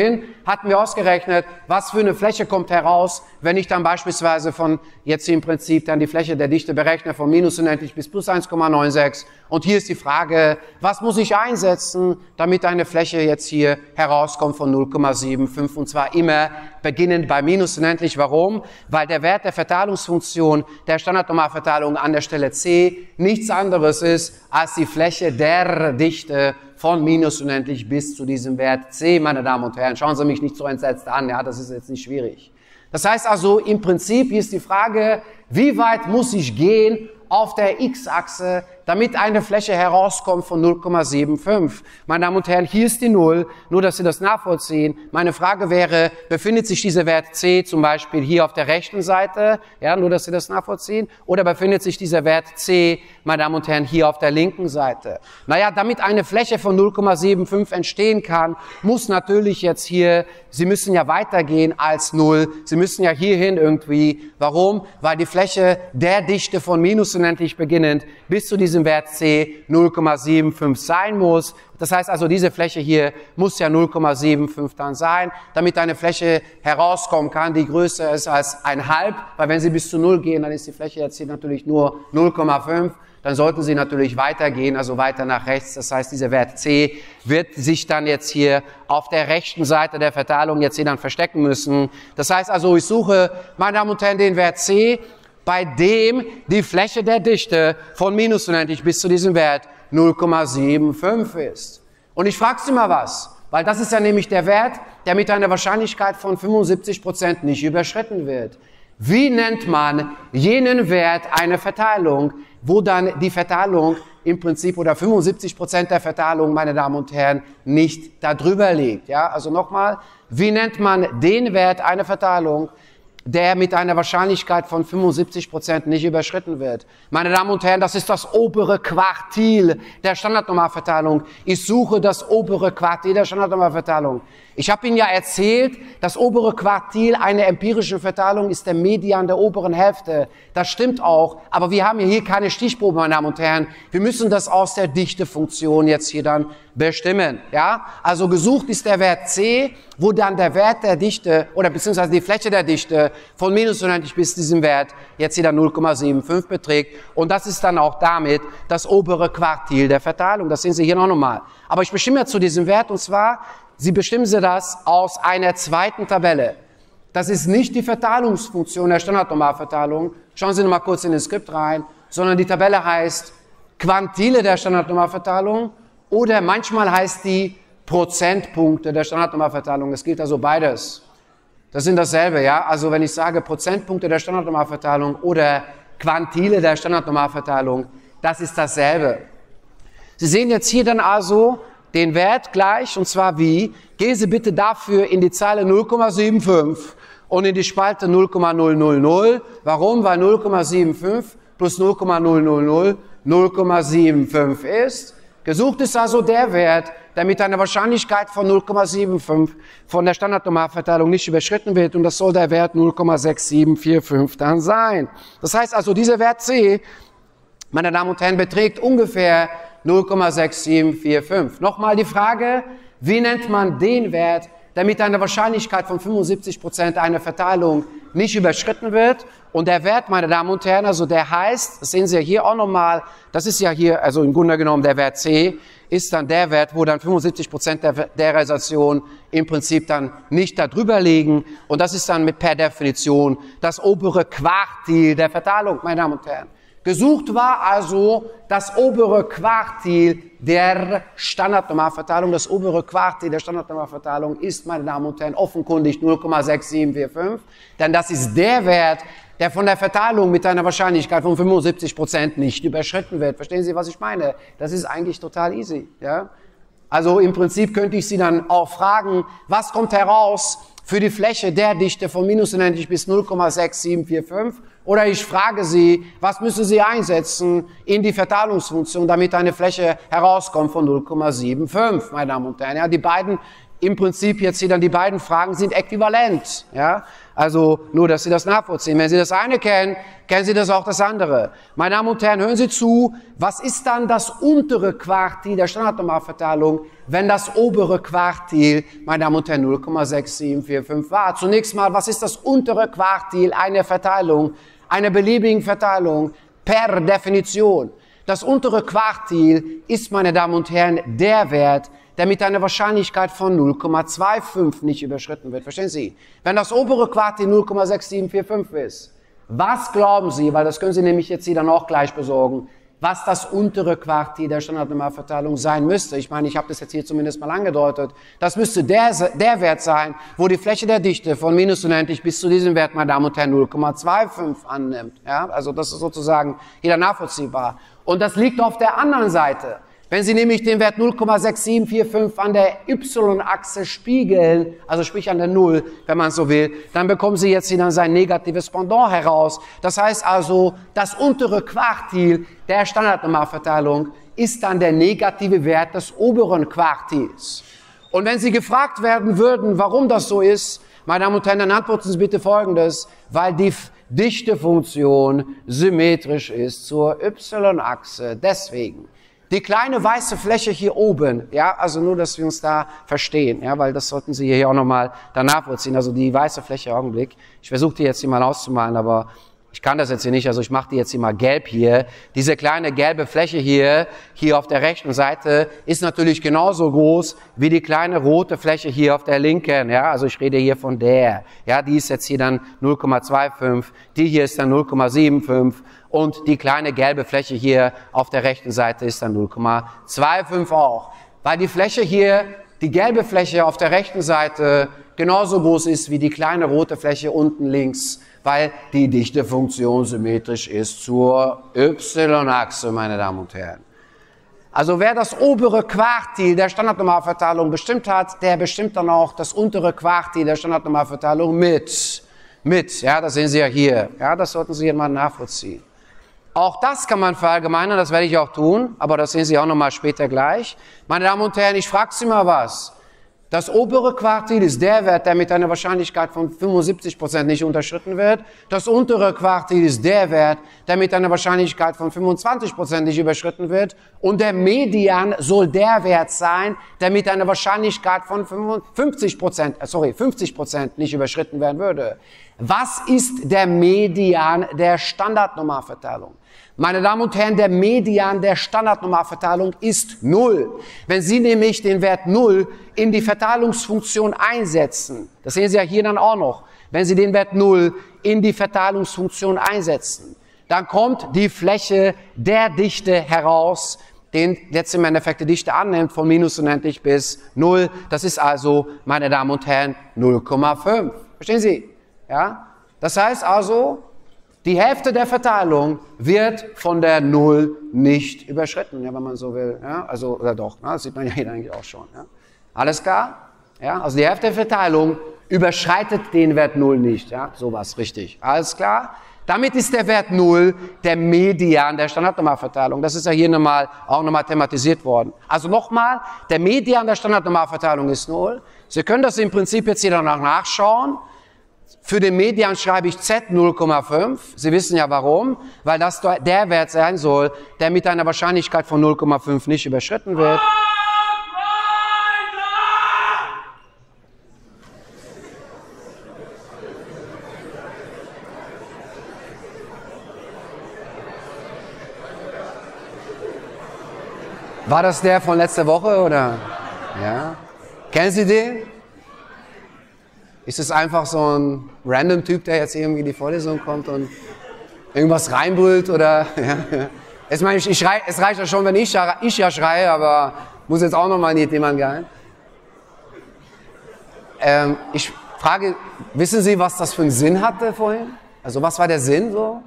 hatten wir ausgerechnet, was für eine Fläche kommt heraus, wenn ich dann beispielsweise von jetzt hier im Prinzip dann die Fläche der Dichte berechne, von minus unendlich bis plus eins Komma sechsundneunzig. Und hier ist die Frage, was muss ich einsetzen, damit eine Fläche jetzt hier herauskommt von null Komma fünfundsiebzig, und zwar immer beginnend bei minus unendlich. Warum? Weil der Wert der Verteilungsfunktion der Standardnormalverteilung an der Stelle c nichts anderes ist als die Fläche der Dichte von minus unendlich bis zu diesem Wert c, meine Damen und Herren. Schauen Sie mich nicht so entsetzt an, ja, das ist jetzt nicht schwierig. Das heißt also, im Prinzip hier ist die Frage, wie weit muss ich gehen auf der x-Achse, damit eine Fläche herauskommt von null Komma fünfundsiebzig. Meine Damen und Herren, hier ist die null, nur dass Sie das nachvollziehen. Meine Frage wäre, befindet sich dieser Wert c zum Beispiel hier auf der rechten Seite, ja, nur dass Sie das nachvollziehen, oder befindet sich dieser Wert c, meine Damen und Herren, hier auf der linken Seite? Naja, damit eine Fläche von null Komma fünfundsiebzig entstehen kann, muss natürlich jetzt hier, Sie müssen ja weitergehen als null, Sie müssen ja hierhin irgendwie. Warum? Weil die Fläche der Dichte von minus unendlich beginnend bis zu diesem Wert c null Komma fünfundsiebzig sein muss. Das heißt also, diese Fläche hier muss ja null Komma fünfundsiebzig dann sein, damit eine Fläche herauskommen kann, die größer ist als ein halb, weil wenn Sie bis zu null gehen, dann ist die Fläche jetzt hier natürlich nur null Komma fünf. Dann sollten Sie natürlich weitergehen, also weiter nach rechts. Das heißt, dieser Wert c wird sich dann jetzt hier auf der rechten Seite der Verteilung jetzt hier dann verstecken müssen. Das heißt also, ich suche, meine Damen und Herren, den Wert c, bei dem die Fläche der Dichte von minus unendlich bis zu diesem Wert null Komma fünfundsiebzig ist. Und ich frage Sie mal was, weil das ist ja nämlich der Wert, der mit einer Wahrscheinlichkeit von fünfundsiebzig Prozent nicht überschritten wird. Wie nennt man jenen Wert eine Verteilung, wo dann die Verteilung im Prinzip oder fünfundsiebzig Prozent der Verteilung, meine Damen und Herren, nicht darüber liegt? Ja, also nochmal, wie nennt man den Wert eine Verteilung, der mit einer Wahrscheinlichkeit von fünfundsiebzig Prozent nicht überschritten wird? Meine Damen und Herren, das ist das obere Quartil der Standardnormalverteilung. Ich suche das obere Quartil der Standardnormalverteilung. Ich habe Ihnen ja erzählt, das obere Quartil einer empirischen Verteilung ist der Median der oberen Hälfte. Das stimmt auch, aber wir haben hier keine Stichprobe, meine Damen und Herren. Wir müssen das aus der Dichtefunktion jetzt hier dann bestimmen. Ja? Also gesucht ist der Wert c, wo dann der Wert der Dichte oder beziehungsweise die Fläche der Dichte von minus unendlich bis diesem Wert jetzt hier dann null Komma fünfundsiebzig beträgt. Und das ist dann auch damit das obere Quartil der Verteilung. Das sehen Sie hier noch einmal. Aber ich bestimme zu diesem Wert, und zwar, Sie bestimmen Sie das aus einer zweiten Tabelle. Das ist nicht die Verteilungsfunktion der Standardnormalverteilung. Schauen Sie noch mal kurz in das Skript rein, sondern die Tabelle heißt Quantile der Standardnormalverteilung oder manchmal heißt die Prozentpunkte der Standardnormalverteilung. Das gilt also beides. Das sind dasselbe, ja. Also wenn ich sage Prozentpunkte der Standardnormalverteilung oder Quantile der Standardnormalverteilung, das ist dasselbe. Sie sehen jetzt hier dann also den Wert gleich, und zwar wie? Gehen Sie bitte dafür in die Zeile null Komma fünfundsiebzig und in die Spalte null Komma null null null. Warum? Weil null Komma fünfundsiebzig plus null Komma null null null null Komma fünfundsiebzig ist. Gesucht ist also der Wert, der mit einer Wahrscheinlichkeit von null Komma fünfundsiebzig von der Standardnormalverteilung nicht überschritten wird, und das soll der Wert null Komma sechs sieben vier fünf dann sein. Das heißt also, dieser Wert c, meine Damen und Herren, beträgt ungefähr null Komma sechs sieben vier fünf. Nochmal die Frage, wie nennt man den Wert, der mit einer Wahrscheinlichkeit von fünfundsiebzig Prozent eine Verteilung nicht überschritten wird? Und der Wert, meine Damen und Herren, also der heißt, das sehen Sie ja hier auch nochmal, das ist ja hier, also im Grunde genommen der Wert c, ist dann der Wert, wo dann fünfundsiebzig Prozent der, der Realisation im Prinzip dann nicht darüber liegen. Und das ist dann mit per Definition das obere Quartil der Verteilung, meine Damen und Herren. Gesucht war also das obere Quartil der Standardnormalverteilung. Das obere Quartil der Standardnormalverteilung ist, meine Damen und Herren, offenkundig null Komma sechs sieben vier fünf. Denn das ist der Wert, der von der Verteilung mit einer Wahrscheinlichkeit von fünfundsiebzig Prozent nicht überschritten wird. Verstehen Sie, was ich meine? Das ist eigentlich total easy. Ja? Also im Prinzip könnte ich Sie dann auch fragen, was kommt heraus für die Fläche der Dichte von minus unendlich bis null Komma sechs sieben vier fünf? Oder ich frage Sie, was müssen Sie einsetzen in die Verteilungsfunktion, damit eine Fläche herauskommt von null Komma fünfundsiebzig, meine Damen und Herren. Ja, die beiden im Prinzip jetzt hier dann die beiden Fragen sind äquivalent. Ja? Also nur, dass Sie das nachvollziehen. Wenn Sie das eine kennen, kennen Sie das auch das andere. Meine Damen und Herren, hören Sie zu, was ist dann das untere Quartil der Standardnormalverteilung, wenn das obere Quartil, meine Damen und Herren, null Komma sechs sieben vier fünf war? Zunächst mal, was ist das untere Quartil einer Verteilung, einer beliebigen Verteilung per Definition? Das untere Quartil ist, meine Damen und Herren, der Wert, der mit einer Wahrscheinlichkeit von null Komma fünfundzwanzig nicht überschritten wird. Verstehen Sie? Wenn das obere Quartil null Komma sechs sieben vier fünf ist, was glauben Sie, weil das können Sie nämlich jetzt hier dann auch gleich besorgen, was das untere Quartil der Standardnormalverteilung sein müsste? Ich meine, ich habe das jetzt hier zumindest mal angedeutet. Das müsste der, der Wert sein, wo die Fläche der Dichte von minus unendlich bis zu diesem Wert, meine Damen und Herren, null Komma fünfundzwanzig annimmt. Ja? Also das ist sozusagen jeder nachvollziehbar. Und das liegt auf der anderen Seite. Wenn Sie nämlich den Wert null Komma sechs sieben vier fünf an der y-Achse spiegeln, also sprich an der Null, wenn man so will, dann bekommen Sie jetzt wieder sein negatives Pendant heraus. Das heißt also, das untere Quartil der Standardnormalverteilung ist dann der negative Wert des oberen Quartils. Und wenn Sie gefragt werden würden, warum das so ist, meine Damen und Herren, dann antworten Sie bitte Folgendes: Weil die Dichtefunktion symmetrisch ist zur y-Achse. Deswegen. Die kleine weiße Fläche hier oben, ja, also nur, dass wir uns da verstehen, ja, weil das sollten Sie hier auch nochmal danach vollziehen. Also die weiße Fläche, Augenblick. Ich versuche die jetzt hier mal auszumalen, aber ich kann das jetzt hier nicht, also ich mache die jetzt hier mal gelb hier. Diese kleine gelbe Fläche hier, hier auf der rechten Seite, ist natürlich genauso groß wie die kleine rote Fläche hier auf der linken, ja, also ich rede hier von der, ja, die ist jetzt hier dann null Komma fünfundzwanzig, die hier ist dann null Komma fünfundsiebzig und die kleine gelbe Fläche hier auf der rechten Seite ist dann null Komma fünfundzwanzig auch, weil die Fläche hier, die gelbe Fläche auf der rechten Seite genauso groß ist wie die kleine rote Fläche unten links, weil die Dichtefunktion symmetrisch ist zur y-Achse, meine Damen und Herren. Also wer das obere Quartil der Standardnormalverteilung bestimmt hat, der bestimmt dann auch das untere Quartil der Standardnormalverteilung mit. Mit, ja, das sehen Sie ja hier. Ja, das sollten Sie hier mal nachvollziehen. Auch das kann man verallgemeinern, das werde ich auch tun, aber das sehen Sie auch nochmal später gleich. Meine Damen und Herren, ich frage Sie mal was. Das obere Quartil ist der Wert, der mit einer Wahrscheinlichkeit von fünfundsiebzig Prozent nicht unterschritten wird. Das untere Quartil ist der Wert, der mit einer Wahrscheinlichkeit von fünfundzwanzig Prozent nicht überschritten wird. Und der Median soll der Wert sein, der mit einer Wahrscheinlichkeit von fünfundfünfzig Prozent, äh, sorry, fünfzig Prozent nicht überschritten werden würde. Was ist der Median der Standardnormalverteilung? Meine Damen und Herren, der Median der Standardnormalverteilung ist null. Wenn Sie nämlich den Wert null in die Verteilungsfunktion einsetzen, das sehen Sie ja hier dann auch noch, wenn Sie den Wert null in die Verteilungsfunktion einsetzen, dann kommt die Fläche der Dichte heraus, den jetzt im Endeffekt die Dichte annimmt, von minus unendlich bis null. Das ist also, meine Damen und Herren, null Komma fünf. Verstehen Sie? Ja? Das heißt also, die Hälfte der Verteilung wird von der Null nicht überschritten, ja, wenn man so will. Ja? Also, oder doch, ne? Das sieht man ja hier eigentlich auch schon. Ja? Alles klar? Ja? Also die Hälfte der Verteilung überschreitet den Wert Null nicht. Ja? Sowas, richtig. Alles klar? Damit ist der Wert Null der Median der Standardnormalverteilung. Das ist ja hier nochmal, auch nochmal thematisiert worden. Also nochmal, der Median der Standardnormalverteilung ist Null. Sie können das im Prinzip jetzt hier danach nachschauen. Für den Median schreibe ich Z null Komma fünf. Sie wissen ja warum, weil das der Wert sein soll, der mit einer Wahrscheinlichkeit von null Komma fünf nicht überschritten wird. War das der von letzter Woche oder? Ja. Kennen Sie den? Ist es einfach so ein random Typ, der jetzt irgendwie in die Vorlesung kommt und irgendwas reinbrüllt oder, ja, ja. Ich meine, ich, ich schrei, es reicht ja schon, wenn ich, ich ja schreie, aber muss jetzt auch nochmal nicht jemand gehen. Ähm, ich frage, wissen Sie, was das für einen Sinn hatte vorhin? Also was war der Sinn so?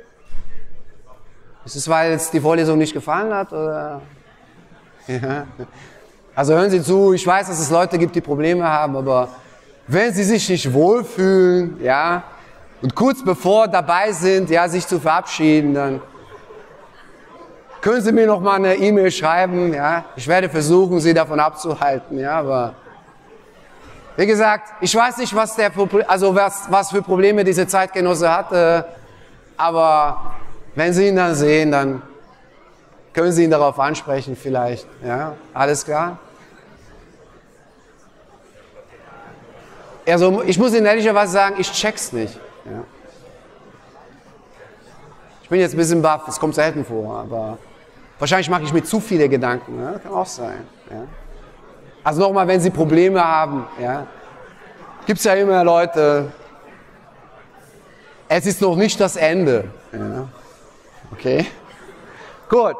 Ist es, weil jetzt die Vorlesung nicht gefallen hat oder? Ja. Also hören Sie zu, ich weiß, dass es Leute gibt, die Probleme haben, aber wenn Sie sich nicht wohlfühlen, ja, und kurz bevor dabei sind, ja, sich zu verabschieden, dann können Sie mir noch mal eine E-Mail schreiben, ja. Ich werde versuchen, Sie davon abzuhalten, ja, aber Wie gesagt, ich weiß nicht, was, der, also was, was für Probleme diese Zeitgenosse hatte, aber wenn Sie ihn dann sehen, dann können Sie ihn darauf ansprechen vielleicht. Ja, alles klar? Also ich muss Ihnen ehrlicherweise sagen, ich check's nicht. Ja. Ich bin jetzt ein bisschen baff, es kommt selten vor, aber wahrscheinlich mache ich mir zu viele Gedanken. Ja, kann auch sein. Ja. Also nochmal, wenn Sie Probleme haben, ja, gibt es ja immer Leute, es ist noch nicht das Ende. Ja. Okay, gut.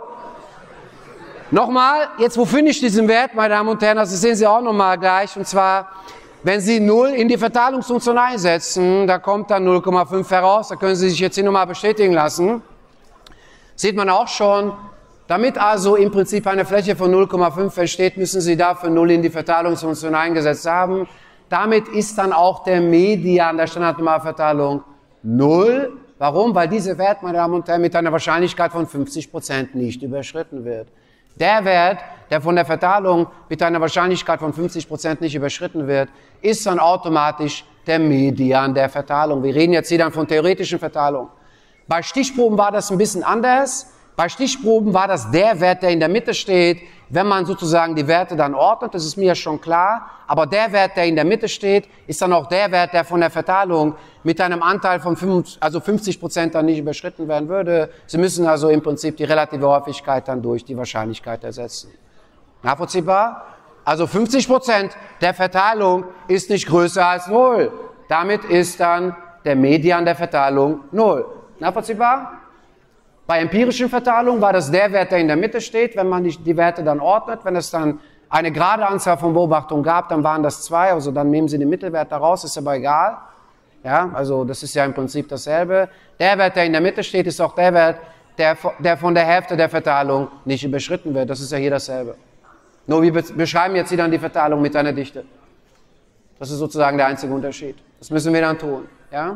Nochmal, jetzt wo finde ich diesen Wert, meine Damen und Herren, das sehen Sie auch nochmal gleich, und zwar, wenn Sie null in die Verteilungsfunktion einsetzen, da kommt dann null Komma fünf heraus, da können Sie sich jetzt hier nochmal bestätigen lassen. Sieht man auch schon, damit also im Prinzip eine Fläche von null Komma fünf entsteht, müssen Sie dafür null in die Verteilungsfunktion eingesetzt haben. Damit ist dann auch der Median der Standardnormalverteilung null. Warum? Weil dieser Wert, meine Damen und Herren, mit einer Wahrscheinlichkeit von fünfzig Prozent nicht überschritten wird. Der Wert, der von der Verteilung mit einer Wahrscheinlichkeit von fünfzig Prozent nicht überschritten wird, ist dann automatisch der Median der Verteilung. Wir reden jetzt hier dann von theoretischen Verteilung. Bei Stichproben war das ein bisschen anders. Bei Stichproben war das der Wert, der in der Mitte steht, wenn man sozusagen die Werte dann ordnet, das ist mir schon klar, aber der Wert, der in der Mitte steht, ist dann auch der Wert, der von der Verteilung mit einem Anteil von fünfzig Prozent dann nicht überschritten werden würde. Sie müssen also im Prinzip die relative Häufigkeit dann durch die Wahrscheinlichkeit ersetzen. Nachvollziehbar? Also fünfzig Prozent der Verteilung ist nicht größer als null. Damit ist dann der Median der Verteilung null. Nachvollziehbar? Bei empirischen Verteilungen war das der Wert, der in der Mitte steht, wenn man die, die Werte dann ordnet. Wenn es dann eine gerade Anzahl von Beobachtungen gab, dann waren das zwei, also dann nehmen Sie den Mittelwert daraus, ist aber egal. Ja, also das ist ja im Prinzip dasselbe. Der Wert, der in der Mitte steht, ist auch der Wert, der, der von der Hälfte der Verteilung nicht überschritten wird. Das ist ja hier dasselbe. Nur wir beschreiben jetzt hier dann die Verteilung mit einer Dichte. Das ist sozusagen der einzige Unterschied. Das müssen wir dann tun. Ja?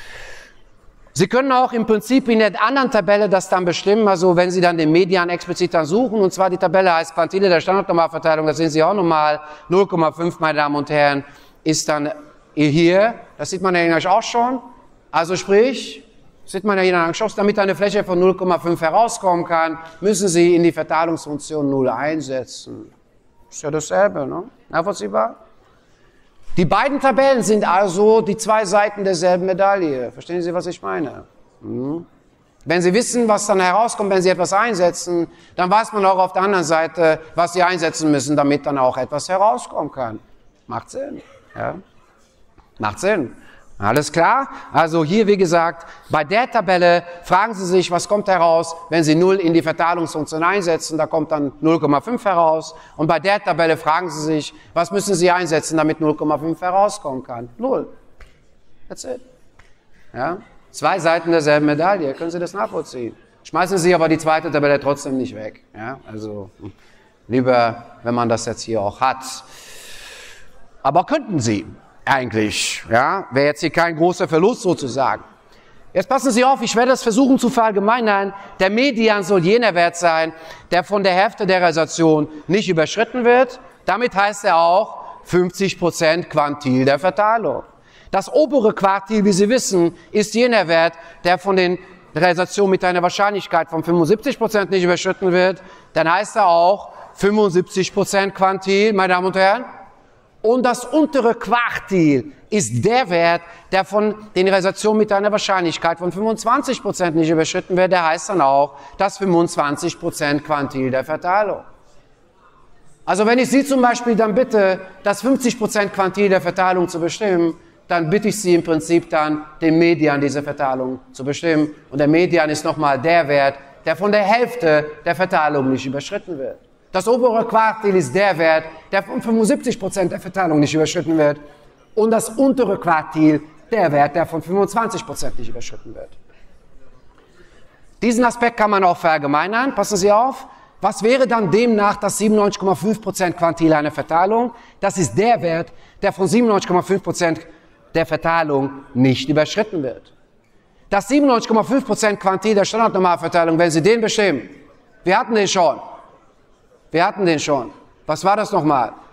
Sie können auch im Prinzip in der anderen Tabelle das dann bestimmen, also wenn Sie dann den Median explizit dann suchen, und zwar die Tabelle heißt Quantile der Standardnormalverteilung, das sehen Sie auch nochmal, null Komma fünf, meine Damen und Herren, ist dann hier, das sieht man ja eigentlich auch schon, also sprich, sieht man ja hier dann schon, damit eine Fläche von null Komma fünf herauskommen kann, müssen Sie in die Verteilungsfunktion null einsetzen. Ist ja dasselbe, ne? Nachvollziehbar? Die beiden Tabellen sind also die zwei Seiten derselben Medaille. Verstehen Sie, was ich meine? Hm. Wenn Sie wissen, was dann herauskommt, wenn Sie etwas einsetzen, dann weiß man auch auf der anderen Seite, was Sie einsetzen müssen, damit dann auch etwas herauskommen kann. Macht Sinn. Ja? Macht Sinn. Alles klar? Also hier, wie gesagt, bei der Tabelle fragen Sie sich, was kommt heraus, wenn Sie null in die Verteilungsfunktion einsetzen, da kommt dann null Komma fünf heraus. Und bei der Tabelle fragen Sie sich, was müssen Sie einsetzen, damit null Komma fünf herauskommen kann? null. That's it. Ja? Zwei Seiten derselben Medaille, können Sie das nachvollziehen. Schmeißen Sie aber die zweite Tabelle trotzdem nicht weg. Ja? Also lieber, wenn man das jetzt hier auch hat. Aber könnten Sie. Eigentlich, ja, wäre jetzt hier kein großer Verlust sozusagen. Jetzt passen Sie auf, ich werde das versuchen zu verallgemeinern. Der Median soll jener Wert sein, der von der Hälfte der Relation nicht überschritten wird. Damit heißt er auch fünfzig Prozent Quantil der Verteilung. Das obere Quartil, wie Sie wissen, ist jener Wert, der von den Realisationen mit einer Wahrscheinlichkeit von fünfundsiebzig Prozent nicht überschritten wird. Dann heißt er auch fünfundsiebzig Prozent Quantil, meine Damen und Herren. Und das untere Quartil ist der Wert, der von den Realisationen mit einer Wahrscheinlichkeit von fünfundzwanzig Prozent nicht überschritten wird. Der heißt dann auch das fünfundzwanzig Prozent Quantil der Verteilung. Also wenn ich Sie zum Beispiel dann bitte, das fünfzig Prozent Quantil der Verteilung zu bestimmen, dann bitte ich Sie im Prinzip dann, den Median dieser Verteilung zu bestimmen. Und der Median ist nochmal der Wert, der von der Hälfte der Verteilung nicht überschritten wird. Das obere Quartil ist der Wert, der von fünfundsiebzig Prozent der Verteilung nicht überschritten wird. Und das untere Quartil der Wert, der von fünfundzwanzig Prozent nicht überschritten wird. Diesen Aspekt kann man auch verallgemeinern. Passen Sie auf. Was wäre dann demnach das siebenundneunzig Komma fünf Prozent Quantil einer Verteilung? Das ist der Wert, der von siebenundneunzig Komma fünf Prozent der Verteilung nicht überschritten wird. Das siebenundneunzig Komma fünf Prozent Quantil der Standardnormalverteilung, wenn Sie den bestimmen, wir hatten den schon. Wir hatten den schon. Was war das nochmal?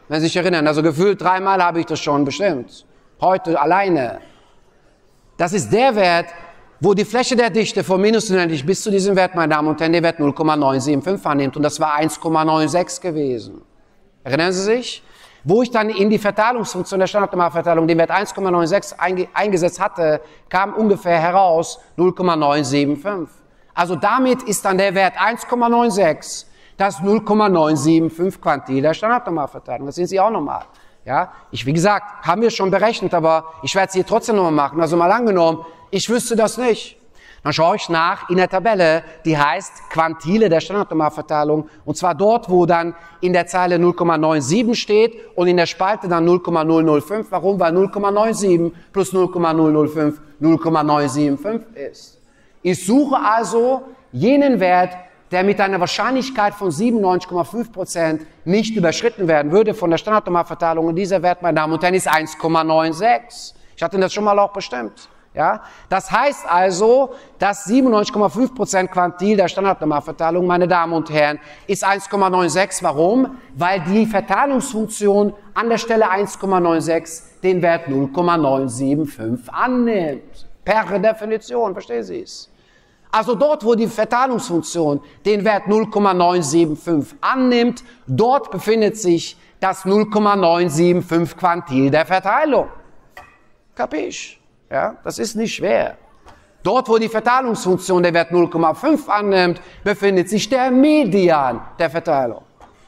wenn Sie sich erinnern. Also gefühlt dreimal habe ich das schon bestimmt. Heute alleine. Das ist der Wert, wo die Fläche der Dichte von minus unendlich bis zu diesem Wert, meine Damen und Herren, den Wert null Komma neun sieben fünf annimmt. Und das war eins Komma neun sechs gewesen. Erinnern Sie sich? Wo ich dann in die Verteilungsfunktion der Standardnormalverteilung den Wert eins Komma neun sechs einge eingesetzt hatte, kam ungefähr heraus null Komma neun sieben fünf. Also damit ist dann der Wert eins Komma neun sechs das null Komma neun sieben fünf Quantil der Standardnormalverteilung. Das sehen Sie auch nochmal. Ja, ich, wie gesagt, haben wir schon berechnet, aber ich werde es hier trotzdem nochmal machen. Also mal angenommen, ich wüsste das nicht. Dann schaue ich nach in der Tabelle, die heißt Quantile der Standardnormalverteilung. Und zwar dort, wo dann in der Zeile null Komma neun sieben steht und in der Spalte dann null Komma null null fünf. Warum? Weil null Komma neun sieben plus null Komma null null fünf null Komma neun sieben fünf ist. Ich suche also jenen Wert, der mit einer Wahrscheinlichkeit von siebenundneunzig Komma fünf Prozent nicht überschritten werden würde von der Standardnormalverteilung. Und dieser Wert, meine Damen und Herren, ist eins Komma neun sechs. Ich hatte das schon mal auch bestimmt. Ja, das heißt also, dass siebenundneunzig Komma fünf Prozent Quantil der Standardnormalverteilung, meine Damen und Herren, ist eins Komma neun sechs. Warum? Weil die Verteilungsfunktion an der Stelle eins Komma neun sechs den Wert null Komma neun sieben fünf annimmt. Per Definition, verstehen Sie es? Also dort, wo die Verteilungsfunktion den Wert null Komma neun sieben fünf annimmt, dort befindet sich das null Komma neun sieben fünf Quantil der Verteilung. Kapisch? Ja, das ist nicht schwer. Dort, wo die Verteilungsfunktion den Wert null Komma fünf annimmt, befindet sich der Median der Verteilung.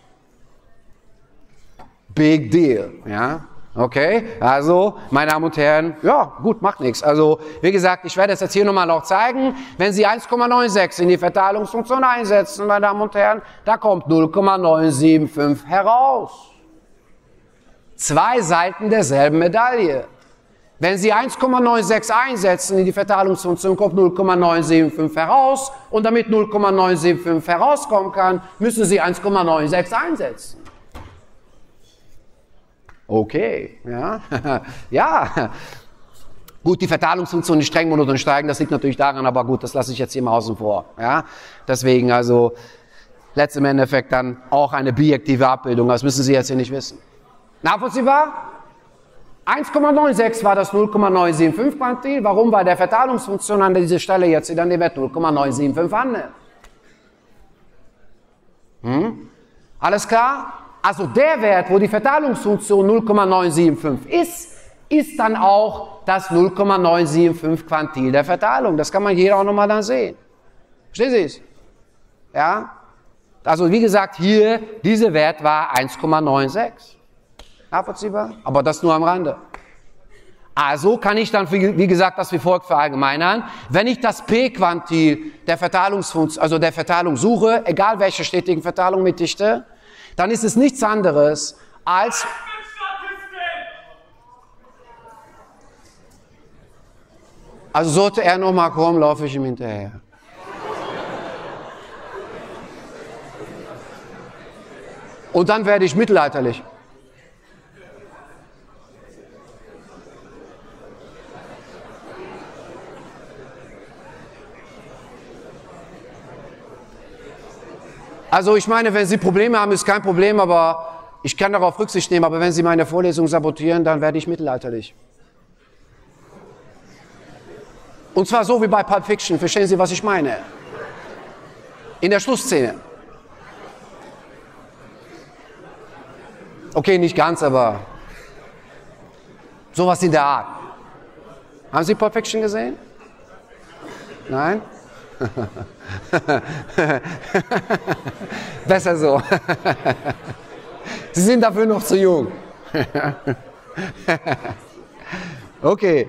Big deal, ja. Okay, also, meine Damen und Herren, ja, gut, macht nichts. Also, wie gesagt, ich werde es jetzt hier nochmal noch zeigen. Wenn Sie eins Komma neun sechs in die Verteilungsfunktion einsetzen, meine Damen und Herren, da kommt null Komma neun sieben fünf heraus. Zwei Seiten derselben Medaille. Wenn Sie eins Komma neun sechs einsetzen in die Verteilungsfunktion, kommt null Komma neun sieben fünf heraus. Und damit null Komma neun sieben fünf herauskommen kann, müssen Sie eins Komma neun sechs einsetzen. Okay, ja, ja. Gut, die Verteilungsfunktion ist streng monoton steigen, das liegt natürlich daran, aber gut, das lasse ich jetzt hier mal außen vor. Ja? Deswegen also, letztem Endeffekt dann auch eine bijektive Abbildung, das müssen Sie jetzt hier nicht wissen. Nachvollziehbar? eins Komma neun sechs war das null Komma neun sieben fünf Quantil. Warum? Weil der Verteilungsfunktion an dieser Stelle jetzt dann den Wert null Komma neun sieben fünf annimmt. Hm? Alles klar? Also der Wert, wo die Verteilungsfunktion null Komma neun sieben fünf ist, ist dann auch das null Komma neun sieben fünf Quantil der Verteilung. Das kann man hier auch nochmal dann sehen. Verstehen Sie es? Ja? Also wie gesagt, hier, dieser Wert war eins Komma neun sechs. Nachvollziehbar? Aber das nur am Rande. Also kann ich dann, wie gesagt, das wie folgt verallgemeinern. Wenn ich das P-Quantil der Verteilungsfunktion, also der Verteilung suche, egal welche stetigen Verteilung mit Dichte, dann ist es nichts anderes als... Also sollte er noch mal kommen, laufe ich ihm hinterher. Und dann werde ich mittelalterlich. Also ich meine, wenn Sie Probleme haben, ist kein Problem, aber ich kann darauf Rücksicht nehmen. Aber wenn Sie meine Vorlesung sabotieren, dann werde ich mittelalterlich. Und zwar so wie bei Pulp Fiction. Verstehen Sie, was ich meine? In der Schlussszene. Okay, nicht ganz, aber sowas in der Art. Haben Sie Pulp Fiction gesehen? Nein? Besser so. Sie sind dafür noch zu jung. Okay.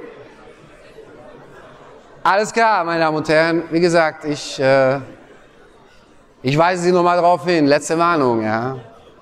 Alles klar, meine Damen und Herren. Wie gesagt, ich, äh, ich weise Sie nochmal darauf hin. Letzte Warnung, ja.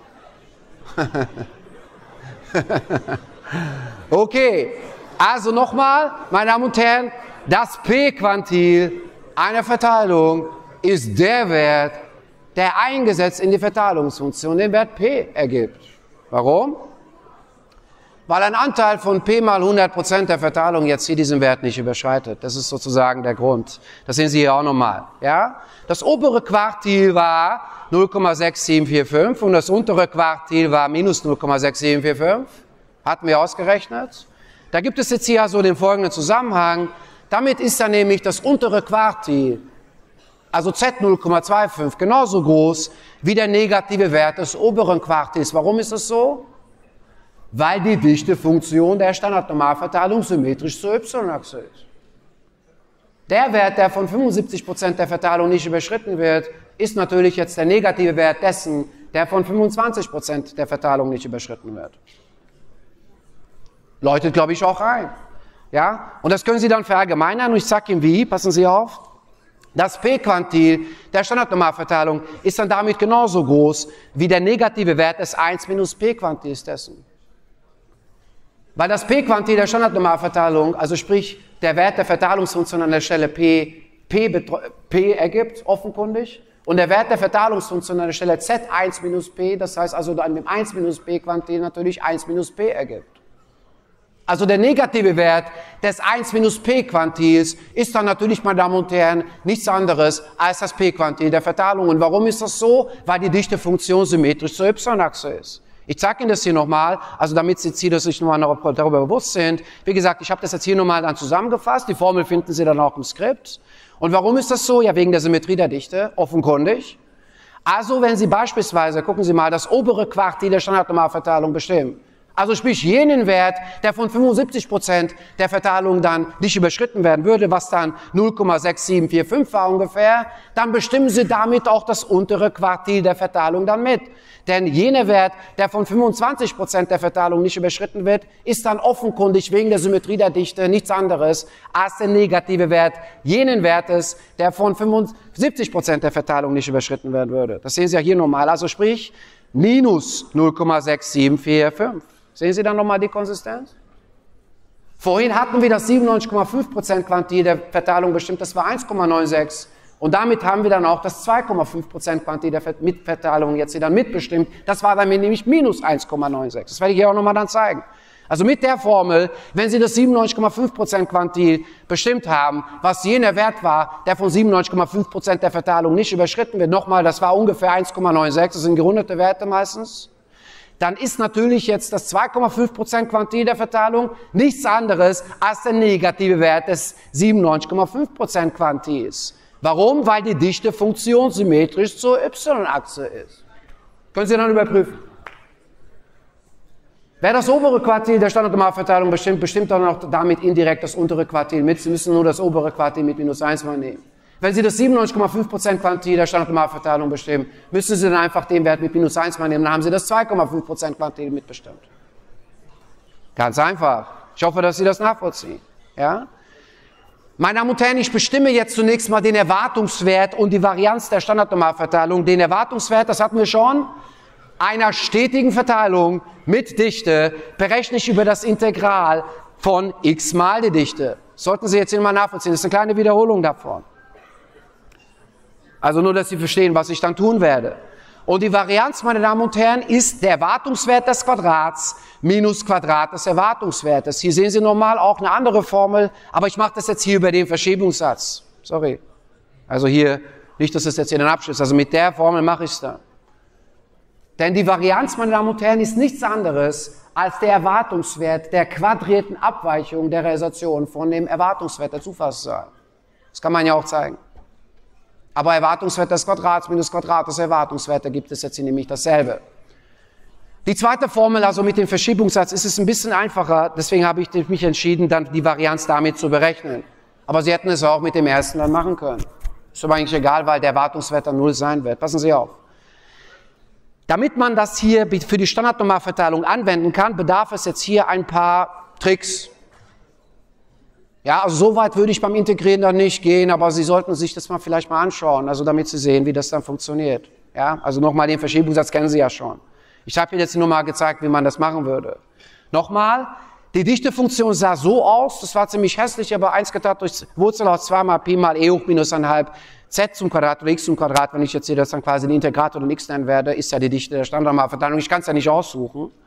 Okay. Also nochmal, meine Damen und Herren, das P-Quantil einer Verteilung ist der Wert, der eingesetzt in die Verteilungsfunktion den Wert P ergibt. Warum? Weil ein Anteil von P mal hundert Prozent der Verteilung jetzt hier diesen Wert nicht überschreitet. Das ist sozusagen der Grund. Das sehen Sie hier auch nochmal. Ja? Das obere Quartil war null Komma sechs sieben vier fünf und das untere Quartil war minus null Komma sechs sieben vier fünf. Hatten wir ausgerechnet. Da gibt es jetzt hier also den folgenden Zusammenhang. Damit ist dann nämlich das untere Quartil, also Z null Komma fünfundzwanzig, genauso groß wie der negative Wert des oberen Quartils. Warum ist das so? Weil die Dichtefunktion der Standardnormalverteilung symmetrisch zur y-Achse ist. Der Wert, der von fünfundsiebzig Prozent der Verteilung nicht überschritten wird, ist natürlich jetzt der negative Wert dessen, der von fünfundzwanzig Prozent der Verteilung nicht überschritten wird. Läutet, glaube ich, auch ein. Ja? Und das können Sie dann verallgemeinern und ich sage Ihnen wie, passen Sie auf. Das P-Quantil der Standardnormalverteilung ist dann damit genauso groß wie der negative Wert des eins minus P-Quantils dessen. Weil das P-Quantil der Standardnormalverteilung, also sprich der Wert der Verteilungsfunktion an der Stelle P, P, P ergibt, offenkundig, und der Wert der Verteilungsfunktion an der Stelle Z eins minus P, das heißt also an dem eins minus P-Quantil natürlich eins minus P ergibt. Also der negative Wert des eins minus P-Quantils ist dann natürlich, meine Damen und Herren, nichts anderes als das P-Quantil der Verteilung. Und warum ist das so? Weil die Dichtefunktion symmetrisch zur y-Achse ist. Ich zeige Ihnen das hier nochmal, also damit Sie sich nochmal darüber bewusst sind. Wie gesagt, ich habe das jetzt hier nochmal dann zusammengefasst. Die Formel finden Sie dann auch im Skript. Und warum ist das so? Ja, wegen der Symmetrie der Dichte, offenkundig. Also wenn Sie beispielsweise, gucken Sie mal, das obere Quartil der Standardnormalverteilung bestimmen, also sprich jenen Wert, der von fünfundsiebzig Prozent der Verteilung dann nicht überschritten werden würde, was dann null Komma sechs sieben vier fünf war ungefähr, dann bestimmen Sie damit auch das untere Quartil der Verteilung dann mit. Denn jener Wert, der von fünfundzwanzig Prozent der Verteilung nicht überschritten wird, ist dann offenkundig wegen der Symmetrie der Dichte nichts anderes als der negative Wert jenen Wertes, der von fünfundsiebzig Prozent der Verteilung nicht überschritten werden würde. Das sehen Sie ja hier nochmal, also sprich minus null Komma sechs sieben vier fünf. Sehen Sie dann nochmal die Konsistenz? Vorhin hatten wir das siebenundneunzig Komma fünf Prozent Quantil der Verteilung bestimmt, das war eins Komma sechsundneunzig. Und damit haben wir dann auch das zwei Komma fünf Prozent Quantil der Mitverteilung jetzt hier dann mitbestimmt. Das war dann nämlich minus eins Komma sechsundneunzig. Das werde ich hier auch nochmal dann zeigen. Also mit der Formel, wenn Sie das siebenundneunzig Komma fünf Prozent Quantil bestimmt haben, was jener Wert war, der von siebenundneunzig Komma fünf Prozent der Verteilung nicht überschritten wird, nochmal, das war ungefähr eins Komma sechsundneunzig, das sind gerundete Werte meistens, dann ist natürlich jetzt das zwei Komma fünf Prozent Quantil der Verteilung nichts anderes als der negative Wert des siebenundneunzig Komma fünf Prozent Quantils. Warum? Weil die Dichtefunktion symmetrisch zur y-Achse ist. Können Sie dann überprüfen. Wer das obere Quartil der Standardnormalverteilung bestimmt, bestimmt dann auch damit indirekt das untere Quartil mit. Sie müssen nur das obere Quartil mit minus eins mal nehmen. Wenn Sie das siebenundneunzig Komma fünf Prozent Quantil der Standardnormalverteilung bestimmen, müssen Sie dann einfach den Wert mit minus eins mal nehmen, dann haben Sie das zwei Komma fünf Prozent Quantil mitbestimmt. Ganz einfach. Ich hoffe, dass Sie das nachvollziehen. Ja? Meine Damen und Herren, ich bestimme jetzt zunächst mal den Erwartungswert und die Varianz der Standardnormalverteilung. Den Erwartungswert, das hatten wir schon, einer stetigen Verteilung mit Dichte berechne ich über das Integral von x mal die Dichte. Sollten Sie jetzt hier mal nachvollziehen. Das ist eine kleine Wiederholung davon. Also nur, dass Sie verstehen, was ich dann tun werde. Und die Varianz, meine Damen und Herren, ist der Erwartungswert des Quadrats minus Quadrat des Erwartungswertes. Hier sehen Sie nochmal auch eine andere Formel, aber ich mache das jetzt hier über den Verschiebungssatz. Sorry. Also hier, nicht, dass das jetzt hier ein Abschluss ist. Also mit der Formel mache ich es dann. Denn die Varianz, meine Damen und Herren, ist nichts anderes als der Erwartungswert der quadrierten Abweichung der Realisation von dem Erwartungswert der Zufallszahl. Das kann man ja auch zeigen. Aber Erwartungswert des Quadrats minus Quadrat des Erwartungswertes ergibt es jetzt hier nämlich dasselbe. Die zweite Formel, also mit dem Verschiebungssatz, ist es ein bisschen einfacher. Deswegen habe ich mich entschieden, dann die Varianz damit zu berechnen. Aber Sie hätten es auch mit dem ersten dann machen können. Ist aber eigentlich egal, weil der Erwartungswert dann null sein wird. Passen Sie auf. Damit man das hier für die Standardnormalverteilung anwenden kann, bedarf es jetzt hier ein paar Tricks. Ja, also so weit würde ich beim Integrieren dann nicht gehen, aber Sie sollten sich das mal vielleicht mal anschauen, also damit Sie sehen, wie das dann funktioniert. Ja, also nochmal den Verschiebungssatz kennen Sie ja schon. Ich habe Ihnen jetzt nur mal gezeigt, wie man das machen würde. Nochmal, die Dichtefunktion sah so aus, das war ziemlich hässlich, aber eins geteilt durch Wurzel aus zwei mal Pi mal e hoch minus eins halb z zum Quadrat oder x zum Quadrat, wenn ich jetzt hier das dann quasi den Integrator und x nennen werde, ist ja die Dichte der Standardnormalverteilung. Ich kann es ja nicht aussuchen.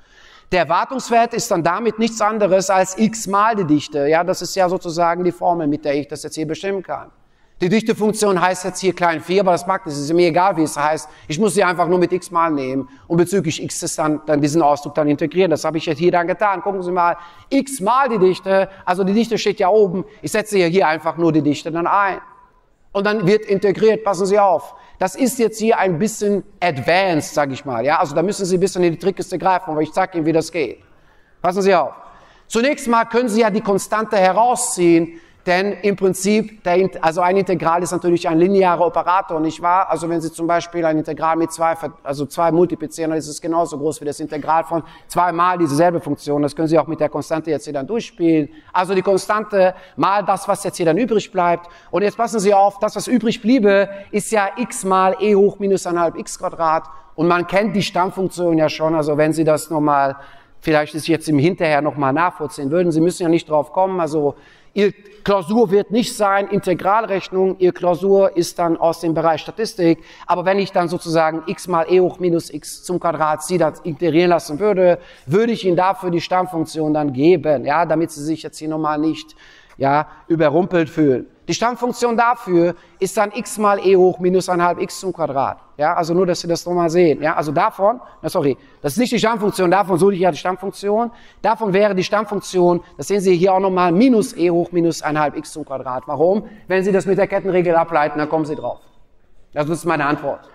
Der Erwartungswert ist dann damit nichts anderes als x mal die Dichte. Ja, das ist ja sozusagen die Formel, mit der ich das jetzt hier bestimmen kann. Die Dichtefunktion heißt jetzt hier klein vier, aber das mag, das ist mir egal, wie es heißt. Ich muss sie einfach nur mit x mal nehmen und bezüglich x ist dann, dann diesen Ausdruck dann integrieren. Das habe ich jetzt hier dann getan. Gucken Sie mal, x mal die Dichte, also die Dichte steht ja oben. Ich setze hier einfach nur die Dichte dann ein. Und dann wird integriert, passen Sie auf. Das ist jetzt hier ein bisschen advanced, sage ich mal. Ja, also da müssen Sie ein bisschen in die Trickkiste greifen, aber ich zeige Ihnen, wie das geht. Passen Sie auf. Zunächst mal können Sie ja die Konstante herausziehen, denn im Prinzip, der, also ein Integral ist natürlich ein linearer Operator, nicht wahr? Also wenn Sie zum Beispiel ein Integral mit zwei, also zwei multiplizieren, dann ist es genauso groß wie das Integral von zwei mal dieselbe Funktion. Das können Sie auch mit der Konstante jetzt hier dann durchspielen. Also die Konstante mal das, was jetzt hier dann übrig bleibt. Und jetzt passen Sie auf, das, was übrig bliebe, ist ja x mal e hoch minus eins halb x Quadrat. Und man kennt die Stammfunktion ja schon, also wenn Sie das nochmal, vielleicht ist jetzt im Hinterher nochmal nachvollziehen würden, Sie müssen ja nicht drauf kommen, also Ihr Klausur wird nicht sein Integralrechnung, Ihr Klausur ist dann aus dem Bereich Statistik, aber wenn ich dann sozusagen x mal e hoch minus x zum Quadrat Sie das integrieren lassen würde, würde ich Ihnen dafür die Stammfunktion dann geben, ja, damit Sie sich jetzt hier nochmal nicht, ja, überrumpelt fühlen. Die Stammfunktion dafür ist dann x mal e hoch minus eins halb x zum Quadrat. Ja, also nur, dass Sie das nochmal sehen. Ja, also davon, na sorry, das ist nicht die Stammfunktion, davon suche ich ja die Stammfunktion. Davon wäre die Stammfunktion, das sehen Sie hier auch nochmal, minus e hoch minus eins halb x zum Quadrat. Warum? Wenn Sie das mit der Kettenregel ableiten, dann kommen Sie drauf. Das ist meine Antwort.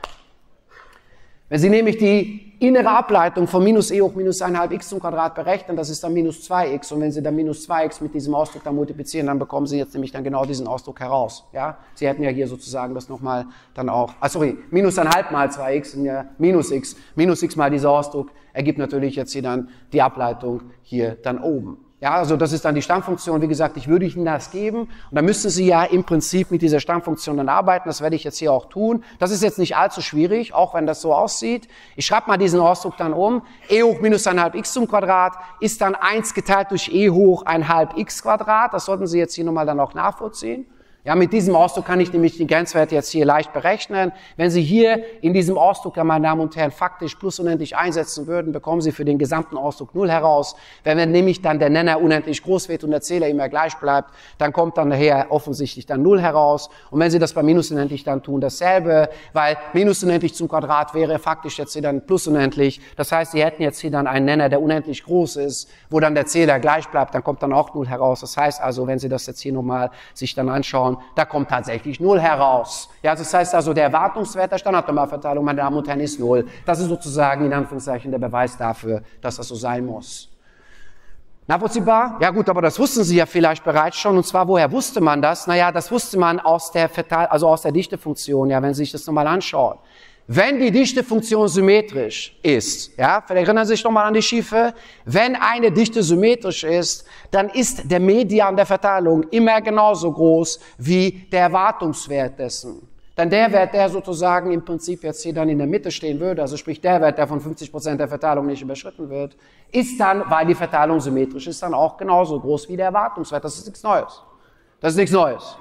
Wenn Sie nämlich die innere Ableitung von minus e hoch minus eins halb x zum Quadrat berechnen, das ist dann minus zwei x. Und wenn Sie dann minus zwei x mit diesem Ausdruck dann multiplizieren, dann bekommen Sie jetzt nämlich dann genau diesen Ausdruck heraus. Ja? Sie hätten ja hier sozusagen das nochmal dann auch, ah sorry, minus eins halb mal zwei x sind ja minus x. Minus x mal dieser Ausdruck ergibt natürlich jetzt hier dann die Ableitung hier dann oben. Ja, also das ist dann die Stammfunktion. Wie gesagt, ich würde Ihnen das geben. Und dann müssten Sie ja im Prinzip mit dieser Stammfunktion dann arbeiten. Das werde ich jetzt hier auch tun. Das ist jetzt nicht allzu schwierig, auch wenn das so aussieht. Ich schreibe mal diesen Ausdruck dann um. E hoch minus eins halb x zum Quadrat ist dann eins geteilt durch e hoch eins halb x Quadrat. Das sollten Sie jetzt hier nochmal dann auch nachvollziehen. Ja, mit diesem Ausdruck kann ich nämlich die Grenzwerte jetzt hier leicht berechnen. Wenn Sie hier in diesem Ausdruck, ja, meine Damen und Herren, faktisch plus unendlich einsetzen würden, bekommen Sie für den gesamten Ausdruck null heraus. Wenn nämlich dann der Nenner unendlich groß wird und der Zähler immer gleich bleibt, dann kommt dann nachher offensichtlich dann null heraus. Und wenn Sie das bei minus unendlich dann tun, dasselbe, weil minus unendlich zum Quadrat wäre faktisch jetzt hier dann plus unendlich. Das heißt, Sie hätten jetzt hier dann einen Nenner, der unendlich groß ist, wo dann der Zähler gleich bleibt, dann kommt dann auch null heraus. Das heißt also, wenn Sie das jetzt hier nochmal sich dann anschauen, da kommt tatsächlich null heraus. Ja, das heißt also, der Erwartungswert der Standardnormalverteilung, meine Damen und Herren, ist null. Das ist sozusagen in Anführungszeichen der Beweis dafür, dass das so sein muss. Nachvollziehbar? Ja gut, aber das wussten Sie ja vielleicht bereits schon. Und zwar, woher wusste man das? Naja, das wusste man aus der Verteil also aus der Dichtefunktion, ja, wenn Sie sich das nochmal anschauen. Wenn die Dichtefunktion symmetrisch ist, ja, vielleicht erinnern Sie sich nochmal an die Schiefe, wenn eine Dichte symmetrisch ist, dann ist der Median der Verteilung immer genauso groß wie der Erwartungswert dessen. Denn der Wert, der sozusagen im Prinzip jetzt hier dann in der Mitte stehen würde, also sprich der Wert, der von fünfzig Prozent der Verteilung nicht überschritten wird, ist dann, weil die Verteilung symmetrisch ist, dann auch genauso groß wie der Erwartungswert. Das ist nichts Neues. Das ist nichts Neues.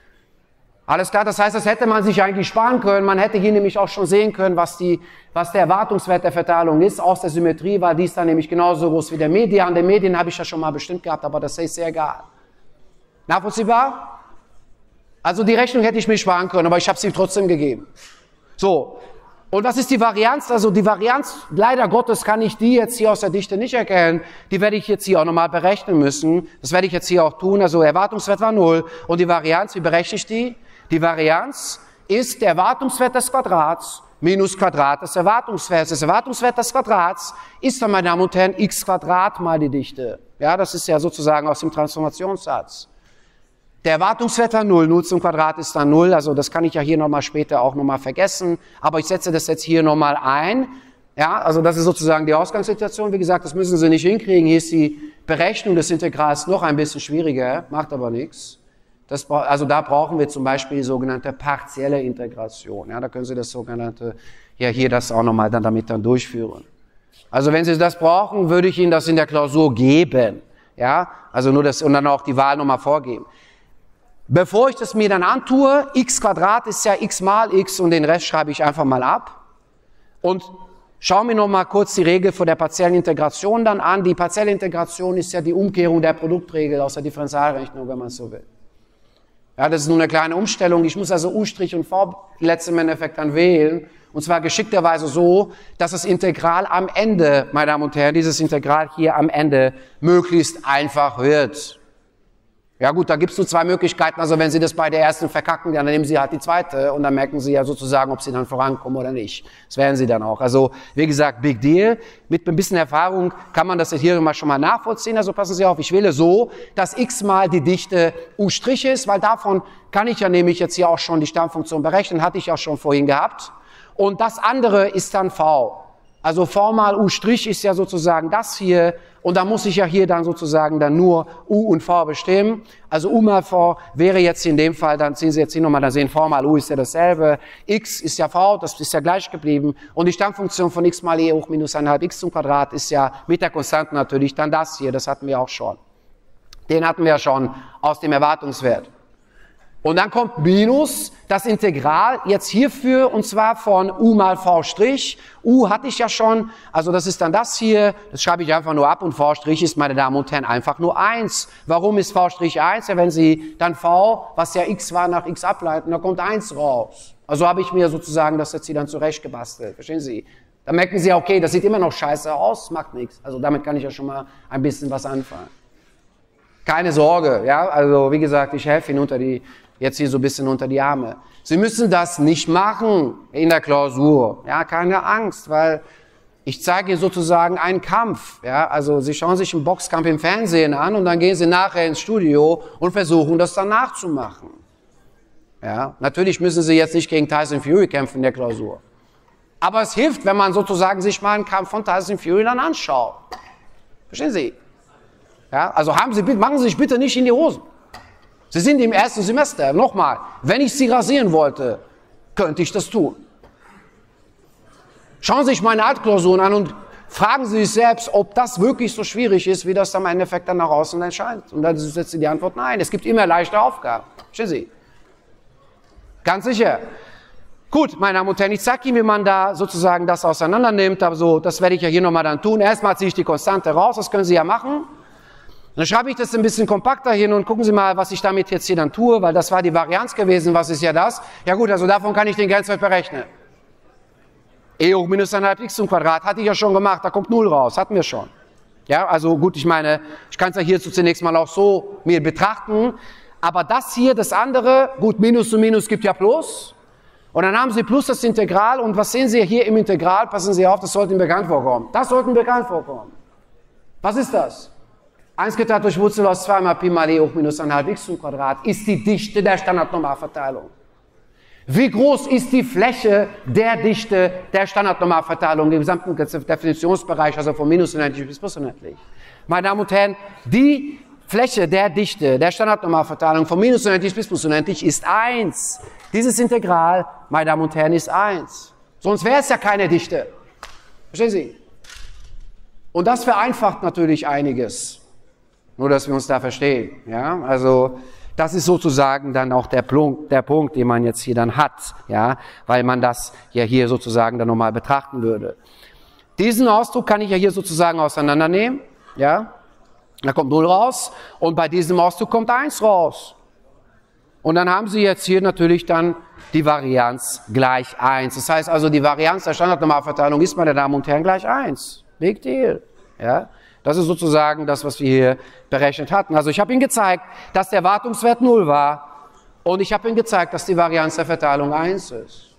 Alles klar, das heißt, das hätte man sich eigentlich sparen können. Man hätte hier nämlich auch schon sehen können, was, die, was der Erwartungswert der Verteilung ist. Aus der Symmetrie war dies dann nämlich genauso groß wie der Median. Der Median habe ich ja schon mal bestimmt gehabt, aber das ist sehr egal. Nachvollziehbar? Also die Rechnung hätte ich mir sparen können, aber ich habe sie trotzdem gegeben. So, und was ist die Varianz? Also die Varianz, leider Gottes kann ich die jetzt hier aus der Dichte nicht erkennen. Die werde ich jetzt hier auch nochmal berechnen müssen. Das werde ich jetzt hier auch tun. Also Erwartungswert war null. Und die Varianz, wie berechne ich die? Die Varianz ist der Erwartungswert des Quadrats minus Quadrat des Erwartungswerts. Das Erwartungswert des Quadrats ist dann, meine Damen und Herren, x Quadrat mal die Dichte. Ja, das ist ja sozusagen aus dem Transformationssatz. Der Erwartungswert war null, null zum Quadrat ist dann null, also das kann ich ja hier nochmal später auch nochmal vergessen, aber ich setze das jetzt hier nochmal ein. Ja, also das ist sozusagen die Ausgangssituation. Wie gesagt, das müssen Sie nicht hinkriegen. Hier ist die Berechnung des Integrals noch ein bisschen schwieriger, macht aber nichts. Das, also da brauchen wir zum Beispiel die sogenannte partielle Integration. Ja, da können Sie das sogenannte, ja hier das auch nochmal dann damit dann durchführen. Also wenn Sie das brauchen, würde ich Ihnen das in der Klausur geben. Ja, also nur das und dann auch die Wahl nochmal vorgeben. Bevor ich das mir dann antue, x Quadrat ist ja x mal x und den Rest schreibe ich einfach mal ab. Und Schauen wir noch mal kurz die Regel von der partiellen Integration dann an. Die partielle Integration ist ja die Umkehrung der Produktregel aus der Differentialrechnung, wenn man so will. Ja, das ist nur eine kleine Umstellung. Ich muss also U' und V letzten Endeffekt dann wählen. Und zwar geschickterweise so, dass das Integral am Ende, meine Damen und Herren, dieses Integral hier am Ende möglichst einfach wird. Ja gut, da gibt es nur zwei Möglichkeiten. Also wenn Sie das bei der ersten verkacken, dann nehmen Sie halt die zweite und dann merken Sie ja sozusagen, ob Sie dann vorankommen oder nicht. Das werden Sie dann auch. Also wie gesagt, Big Deal. Mit ein bisschen Erfahrung kann man das hier mal schon mal nachvollziehen. Also passen Sie auf, ich wähle so, dass x mal die Dichte U' ist, weil davon kann ich ja nämlich jetzt hier auch schon die Stammfunktion berechnen, hatte ich auch schon vorhin gehabt. Und das andere ist dann V. Also V mal U' ist ja sozusagen das hier. Und da muss ich ja hier dann sozusagen dann nur U und V bestimmen. Also U mal V wäre jetzt in dem Fall, dann sehen Sie jetzt hier nochmal, dann sehen V mal U ist ja dasselbe. X ist ja V, das ist ja gleich geblieben. Und die Stammfunktion von x mal e hoch minus eins halb x zum Quadrat ist ja mit der Konstante natürlich dann das hier. Das hatten wir auch schon. Den hatten wir ja schon aus dem Erwartungswert. Und dann kommt minus das Integral jetzt hierfür, und zwar von U mal V'. U hatte ich ja schon, also das ist dann das hier, das schreibe ich einfach nur ab, und V' ist, meine Damen und Herren, einfach nur eins. Warum ist V' eins? Ja, wenn Sie dann V, was ja x war, nach x ableiten, da kommt eins raus. Also habe ich mir sozusagen das jetzt hier dann zurecht gebastelt, verstehen Sie? Da merken Sie, okay, das sieht immer noch scheiße aus, macht nichts. Also damit kann ich ja schon mal ein bisschen was anfangen. Keine Sorge, ja, also wie gesagt, ich helfe Ihnen unter die, jetzt hier so ein bisschen unter die Arme. Sie müssen das nicht machen in der Klausur, ja, keine Angst, weil ich zeige Ihnen sozusagen einen Kampf, ja, also Sie schauen sich einen Boxkampf im Fernsehen an und dann gehen Sie nachher ins Studio und versuchen das dann nachzumachen. Ja, natürlich müssen Sie jetzt nicht gegen Tyson Fury kämpfen in der Klausur. Aber es hilft, wenn man sozusagen sich mal einen Kampf von Tyson Fury dann anschaut. Verstehen Sie? Ja, also haben Sie, machen Sie sich bitte nicht in die Hosen. Sie sind im ersten Semester. Nochmal, wenn ich Sie rasieren wollte, könnte ich das tun. Schauen Sie sich meine Altklausuren an und fragen Sie sich selbst, ob das wirklich so schwierig ist, wie das am Endeffekt dann nach außen entscheidet. Und dann ist jetzt die Antwort nein. Es gibt immer leichte Aufgaben. Verstehen Sie? Ganz sicher. Gut, meine Damen und Herren, ich zeige Ihnen, wie man da sozusagen das auseinander nimmt. Also, das werde ich ja hier nochmal dann tun. Erstmal ziehe ich die Konstante raus, das können Sie ja machen. Dann schreibe ich das ein bisschen kompakter hin und gucken Sie mal, was ich damit jetzt hier dann tue, weil das war die Varianz gewesen. Was ist ja das? Ja gut, also davon kann ich den Grenzwert berechnen. E hoch minus eins halb x zum Quadrat hatte ich ja schon gemacht, da kommt null raus, hatten wir schon. Ja, also gut, ich meine, ich kann es ja hierzu zunächst mal auch so mir betrachten, aber das hier, das andere, gut, Minus und Minus gibt ja Plus. Und dann haben Sie plus das Integral, und was sehen Sie hier im Integral? Passen Sie auf, das sollte Ihnen bekannt vorkommen. Das sollte Ihnen bekannt vorkommen. Was ist das? eins geteilt durch Wurzel aus zwei mal Pi mal e hoch minus eins halb x zum Quadrat ist die Dichte der Standardnormalverteilung. Wie groß ist die Fläche der Dichte der Standardnormalverteilung im gesamten Definitionsbereich, also von minus unendlich bis plus unendlich? Meine Damen und Herren, die Fläche der Dichte der Standardnormalverteilung von minus unendlich bis plus unendlich ist eins. Dieses Integral, meine Damen und Herren, ist eins. Sonst wäre es ja keine Dichte. Verstehen Sie? Und das vereinfacht natürlich einiges. Nur, dass wir uns da verstehen. Ja? Also, das ist sozusagen dann auch der Punkt, der Punkt, den man jetzt hier dann hat. Ja? Weil man das ja hier sozusagen dann nochmal betrachten würde. Diesen Ausdruck kann ich ja hier sozusagen auseinandernehmen. Ja? Da kommt null raus. Und bei diesem Ausdruck kommt eins raus. Und dann haben Sie jetzt hier natürlich dann die Varianz gleich eins. Das heißt also, die Varianz der Standardnormalverteilung ist, meine Damen und Herren, gleich eins. Big deal. Ja? Das ist sozusagen das, was wir hier berechnet hatten. Also ich habe Ihnen gezeigt, dass der Erwartungswert null war, und ich habe Ihnen gezeigt, dass die Varianz der Verteilung eins ist.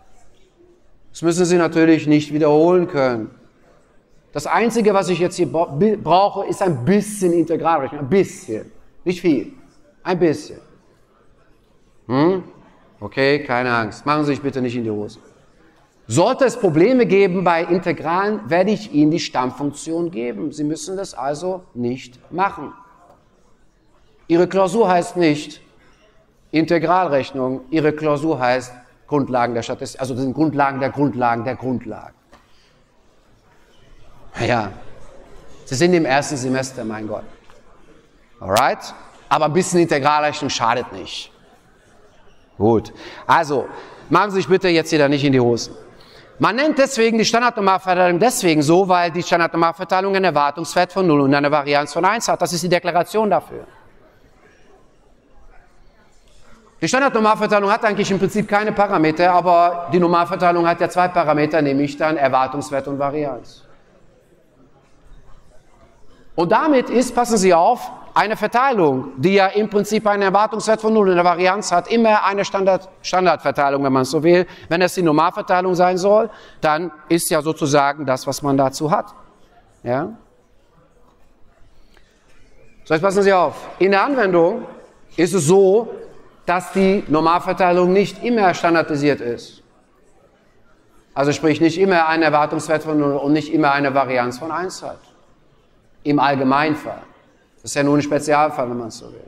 Das müssen Sie natürlich nicht wiederholen können. Das Einzige, was ich jetzt hier brauche, ist ein bisschen Integralrechnung. Ein bisschen. Nicht viel. Ein bisschen. Hm? Okay, keine Angst. Machen Sie sich bitte nicht in die Hose. Sollte es Probleme geben bei Integralen, werde ich Ihnen die Stammfunktion geben. Sie müssen das also nicht machen. Ihre Klausur heißt nicht Integralrechnung, Ihre Klausur heißt Grundlagen der Statistik, also das sind Grundlagen der Grundlagen der Grundlagen. Ja, Sie sind im ersten Semester, mein Gott. Alright? Aber ein bisschen Integralrechnung schadet nicht. Gut, also machen Sie sich bitte jetzt hier da nicht in die Hosen. Man nennt deswegen die Standardnormalverteilung deswegen so, weil die Standardnormalverteilung einen Erwartungswert von null und eine Varianz von eins hat. Das ist die Deklaration dafür. Die Standardnormalverteilung hat eigentlich im Prinzip keine Parameter, aber die Normalverteilung hat ja zwei Parameter, nämlich dann Erwartungswert und Varianz. Und damit ist, passen Sie auf, eine Verteilung, die ja im Prinzip einen Erwartungswert von null und eine Varianz hat, immer eine Standard, Standardverteilung, wenn man es so will. Wenn es die Normalverteilung sein soll, dann ist ja sozusagen das, was man dazu hat. Ja? So, jetzt passen Sie auf. In der Anwendung ist es so, dass die Normalverteilung nicht immer standardisiert ist. Also sprich, nicht immer einen Erwartungswert von null und nicht immer eine Varianz von eins hat. Im Allgemeinfall. Das ist ja nur ein Spezialfall, wenn man es so will.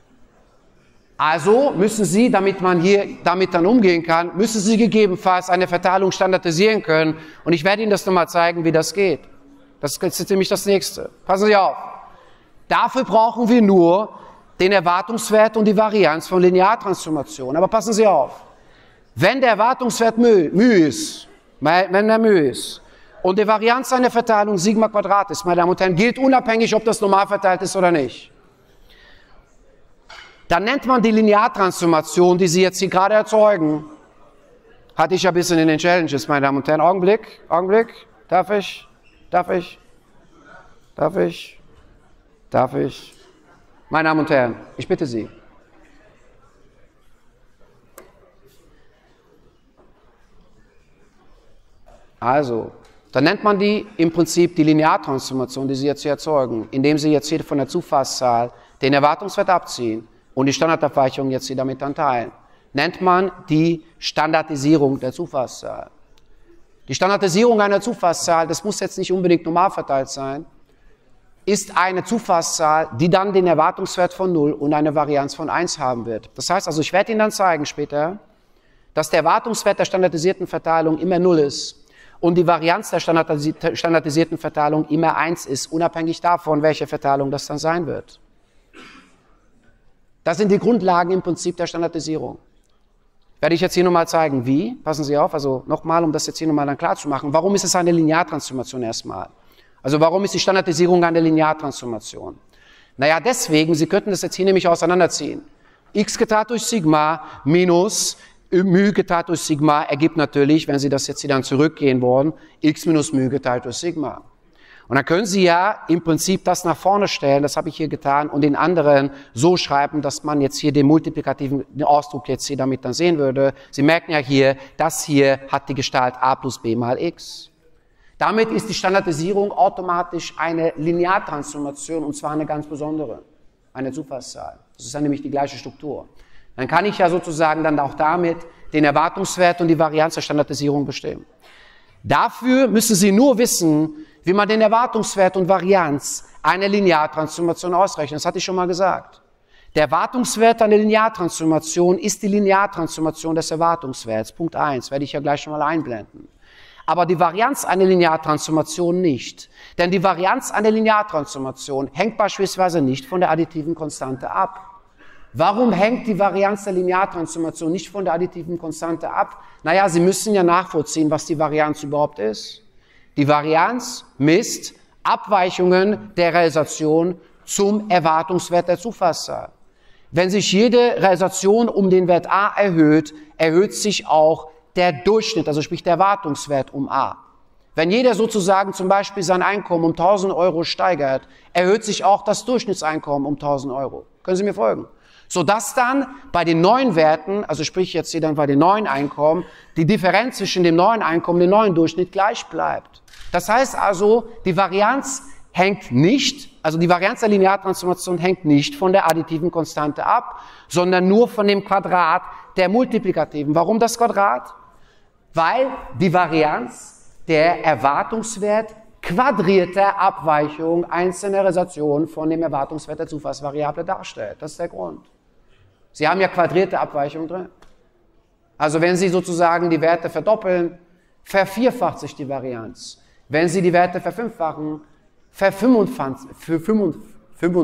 Also müssen Sie, damit man hier damit dann umgehen kann, müssen Sie gegebenenfalls eine Verteilung standardisieren können. Und ich werde Ihnen das nochmal zeigen, wie das geht. Das ist nämlich das Nächste. Passen Sie auf. Dafür brauchen wir nur den Erwartungswert und die Varianz von Lineartransformationen. Aber passen Sie auf. Wenn der Erwartungswert μ ist, wenn der μ ist, und die Varianz einer Verteilung Sigma Quadrat ist, meine Damen und Herren, gilt unabhängig, ob das normal verteilt ist oder nicht. Dann nennt man die Lineartransformation, die Sie jetzt hier gerade erzeugen. Hatte ich ja ein bisschen in den Challenges, meine Damen und Herren. Augenblick, Augenblick. Darf ich? Darf ich? Darf ich? Darf ich? Meine Damen und Herren, ich bitte Sie. Also, dann nennt man die im Prinzip die Lineartransformation, die Sie jetzt hier erzeugen, indem Sie jetzt hier von der Zufallszahl den Erwartungswert abziehen und die Standardabweichung jetzt hier damit dann teilen. Nennt man die Standardisierung der Zufallszahl. Die Standardisierung einer Zufallszahl, das muss jetzt nicht unbedingt normal verteilt sein, ist eine Zufallszahl, die dann den Erwartungswert von null und eine Varianz von eins haben wird. Das heißt also, ich werde Ihnen dann zeigen später, dass der Erwartungswert der standardisierten Verteilung immer null ist und die Varianz der standardisierten Verteilung immer eins ist, unabhängig davon, welche Verteilung das dann sein wird. Das sind die Grundlagen im Prinzip der Standardisierung. Werde ich jetzt hier nochmal zeigen, wie. Passen Sie auf, also nochmal, um das jetzt hier nochmal dann klar zu machen. Warum ist es eine Lineartransformation erstmal? Also warum ist die Standardisierung eine Lineartransformation? Naja, deswegen, Sie könnten das jetzt hier nämlich auseinanderziehen. X geteilt durch Sigma minus μ geteilt durch Sigma ergibt natürlich, wenn Sie das jetzt hier dann zurückgehen wollen, x minus μ geteilt durch Sigma. Und dann können Sie ja im Prinzip das nach vorne stellen, das habe ich hier getan, und den anderen so schreiben, dass man jetzt hier den multiplikativen Ausdruck jetzt hier damit dann sehen würde. Sie merken ja hier, das hier hat die Gestalt a plus b mal x. Damit ist die Standardisierung automatisch eine Lineartransformation, und zwar eine ganz besondere, eine Zufallszahl. Das ist dann nämlich die gleiche Struktur. Dann kann ich ja sozusagen dann auch damit den Erwartungswert und die Varianz der Standardisierung bestimmen. Dafür müssen Sie nur wissen, wie man den Erwartungswert und Varianz einer Lineartransformation ausrechnet. Das hatte ich schon mal gesagt. Der Erwartungswert einer Lineartransformation ist die Lineartransformation des Erwartungswerts. Punkt eins, werde ich ja gleich schon mal einblenden. Aber die Varianz einer Lineartransformation nicht. Denn die Varianz einer Lineartransformation hängt beispielsweise nicht von der additiven Konstante ab. Warum hängt die Varianz der Lineartransformation nicht von der additiven Konstante ab? Naja, Sie müssen ja nachvollziehen, was die Varianz überhaupt ist. Die Varianz misst Abweichungen der Realisation zum Erwartungswert der Zufallszahl. Wenn sich jede Realisation um den Wert a erhöht, erhöht sich auch der Durchschnitt, also sprich der Erwartungswert um a. Wenn jeder sozusagen zum Beispiel sein Einkommen um tausend Euro steigert, erhöht sich auch das Durchschnittseinkommen um tausend Euro. Können Sie mir folgen? Sodass dann bei den neuen Werten, also sprich jetzt hier dann bei den neuen Einkommen, die Differenz zwischen dem neuen Einkommen und dem neuen Durchschnitt gleich bleibt. Das heißt also, die Varianz hängt nicht, also die Varianz der Lineartransformation hängt nicht von der additiven Konstante ab, sondern nur von dem Quadrat der Multiplikativen. Warum das Quadrat? Weil die Varianz der Erwartungswert quadrierter Abweichung einzelner Realisationen von dem Erwartungswert der Zufallsvariable darstellt. Das ist der Grund. Sie haben ja quadrierte Abweichungen drin. Also wenn Sie sozusagen die Werte verdoppeln, vervierfacht sich die Varianz. Wenn Sie die Werte verfünffachen,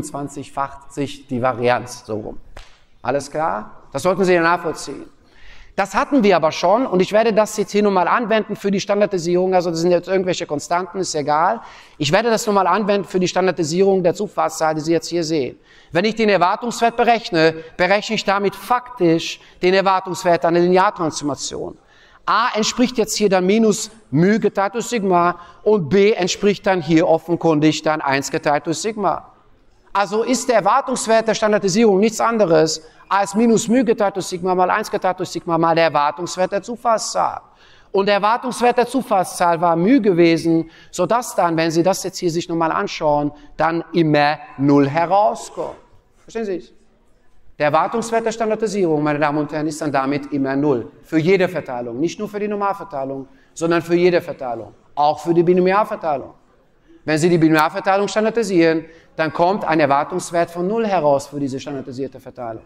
verfünfundzwanzigfacht sich die Varianz. So rum. Alles klar? Das sollten Sie ja nachvollziehen. Das hatten wir aber schon und ich werde das jetzt hier nochmal anwenden für die Standardisierung, also das sind jetzt irgendwelche Konstanten, ist egal. Ich werde das nochmal anwenden für die Standardisierung der Zufallszahl, die Sie jetzt hier sehen. Wenn ich den Erwartungswert berechne, berechne ich damit faktisch den Erwartungswert einer Lineartransformation. A entspricht jetzt hier dann minus μ geteilt durch Sigma und B entspricht dann hier offenkundig dann eins geteilt durch Sigma. Also ist der Erwartungswert der Standardisierung nichts anderes als minus μ geteilt durch Sigma mal eins geteilt durch Sigma mal der Erwartungswert der Zufallszahl. Und der Erwartungswert der Zufallszahl war μ gewesen, sodass dann, wenn Sie das jetzt hier sich nochmal anschauen, dann immer null herauskommt. Verstehen Sie es? Der Erwartungswert der Standardisierung, meine Damen und Herren, ist dann damit immer null. Für jede Verteilung. Nicht nur für die Normalverteilung, sondern für jede Verteilung. Auch für die Binomialverteilung. Wenn Sie die Binomialverteilung standardisieren, dann kommt ein Erwartungswert von null heraus für diese standardisierte Verteilung.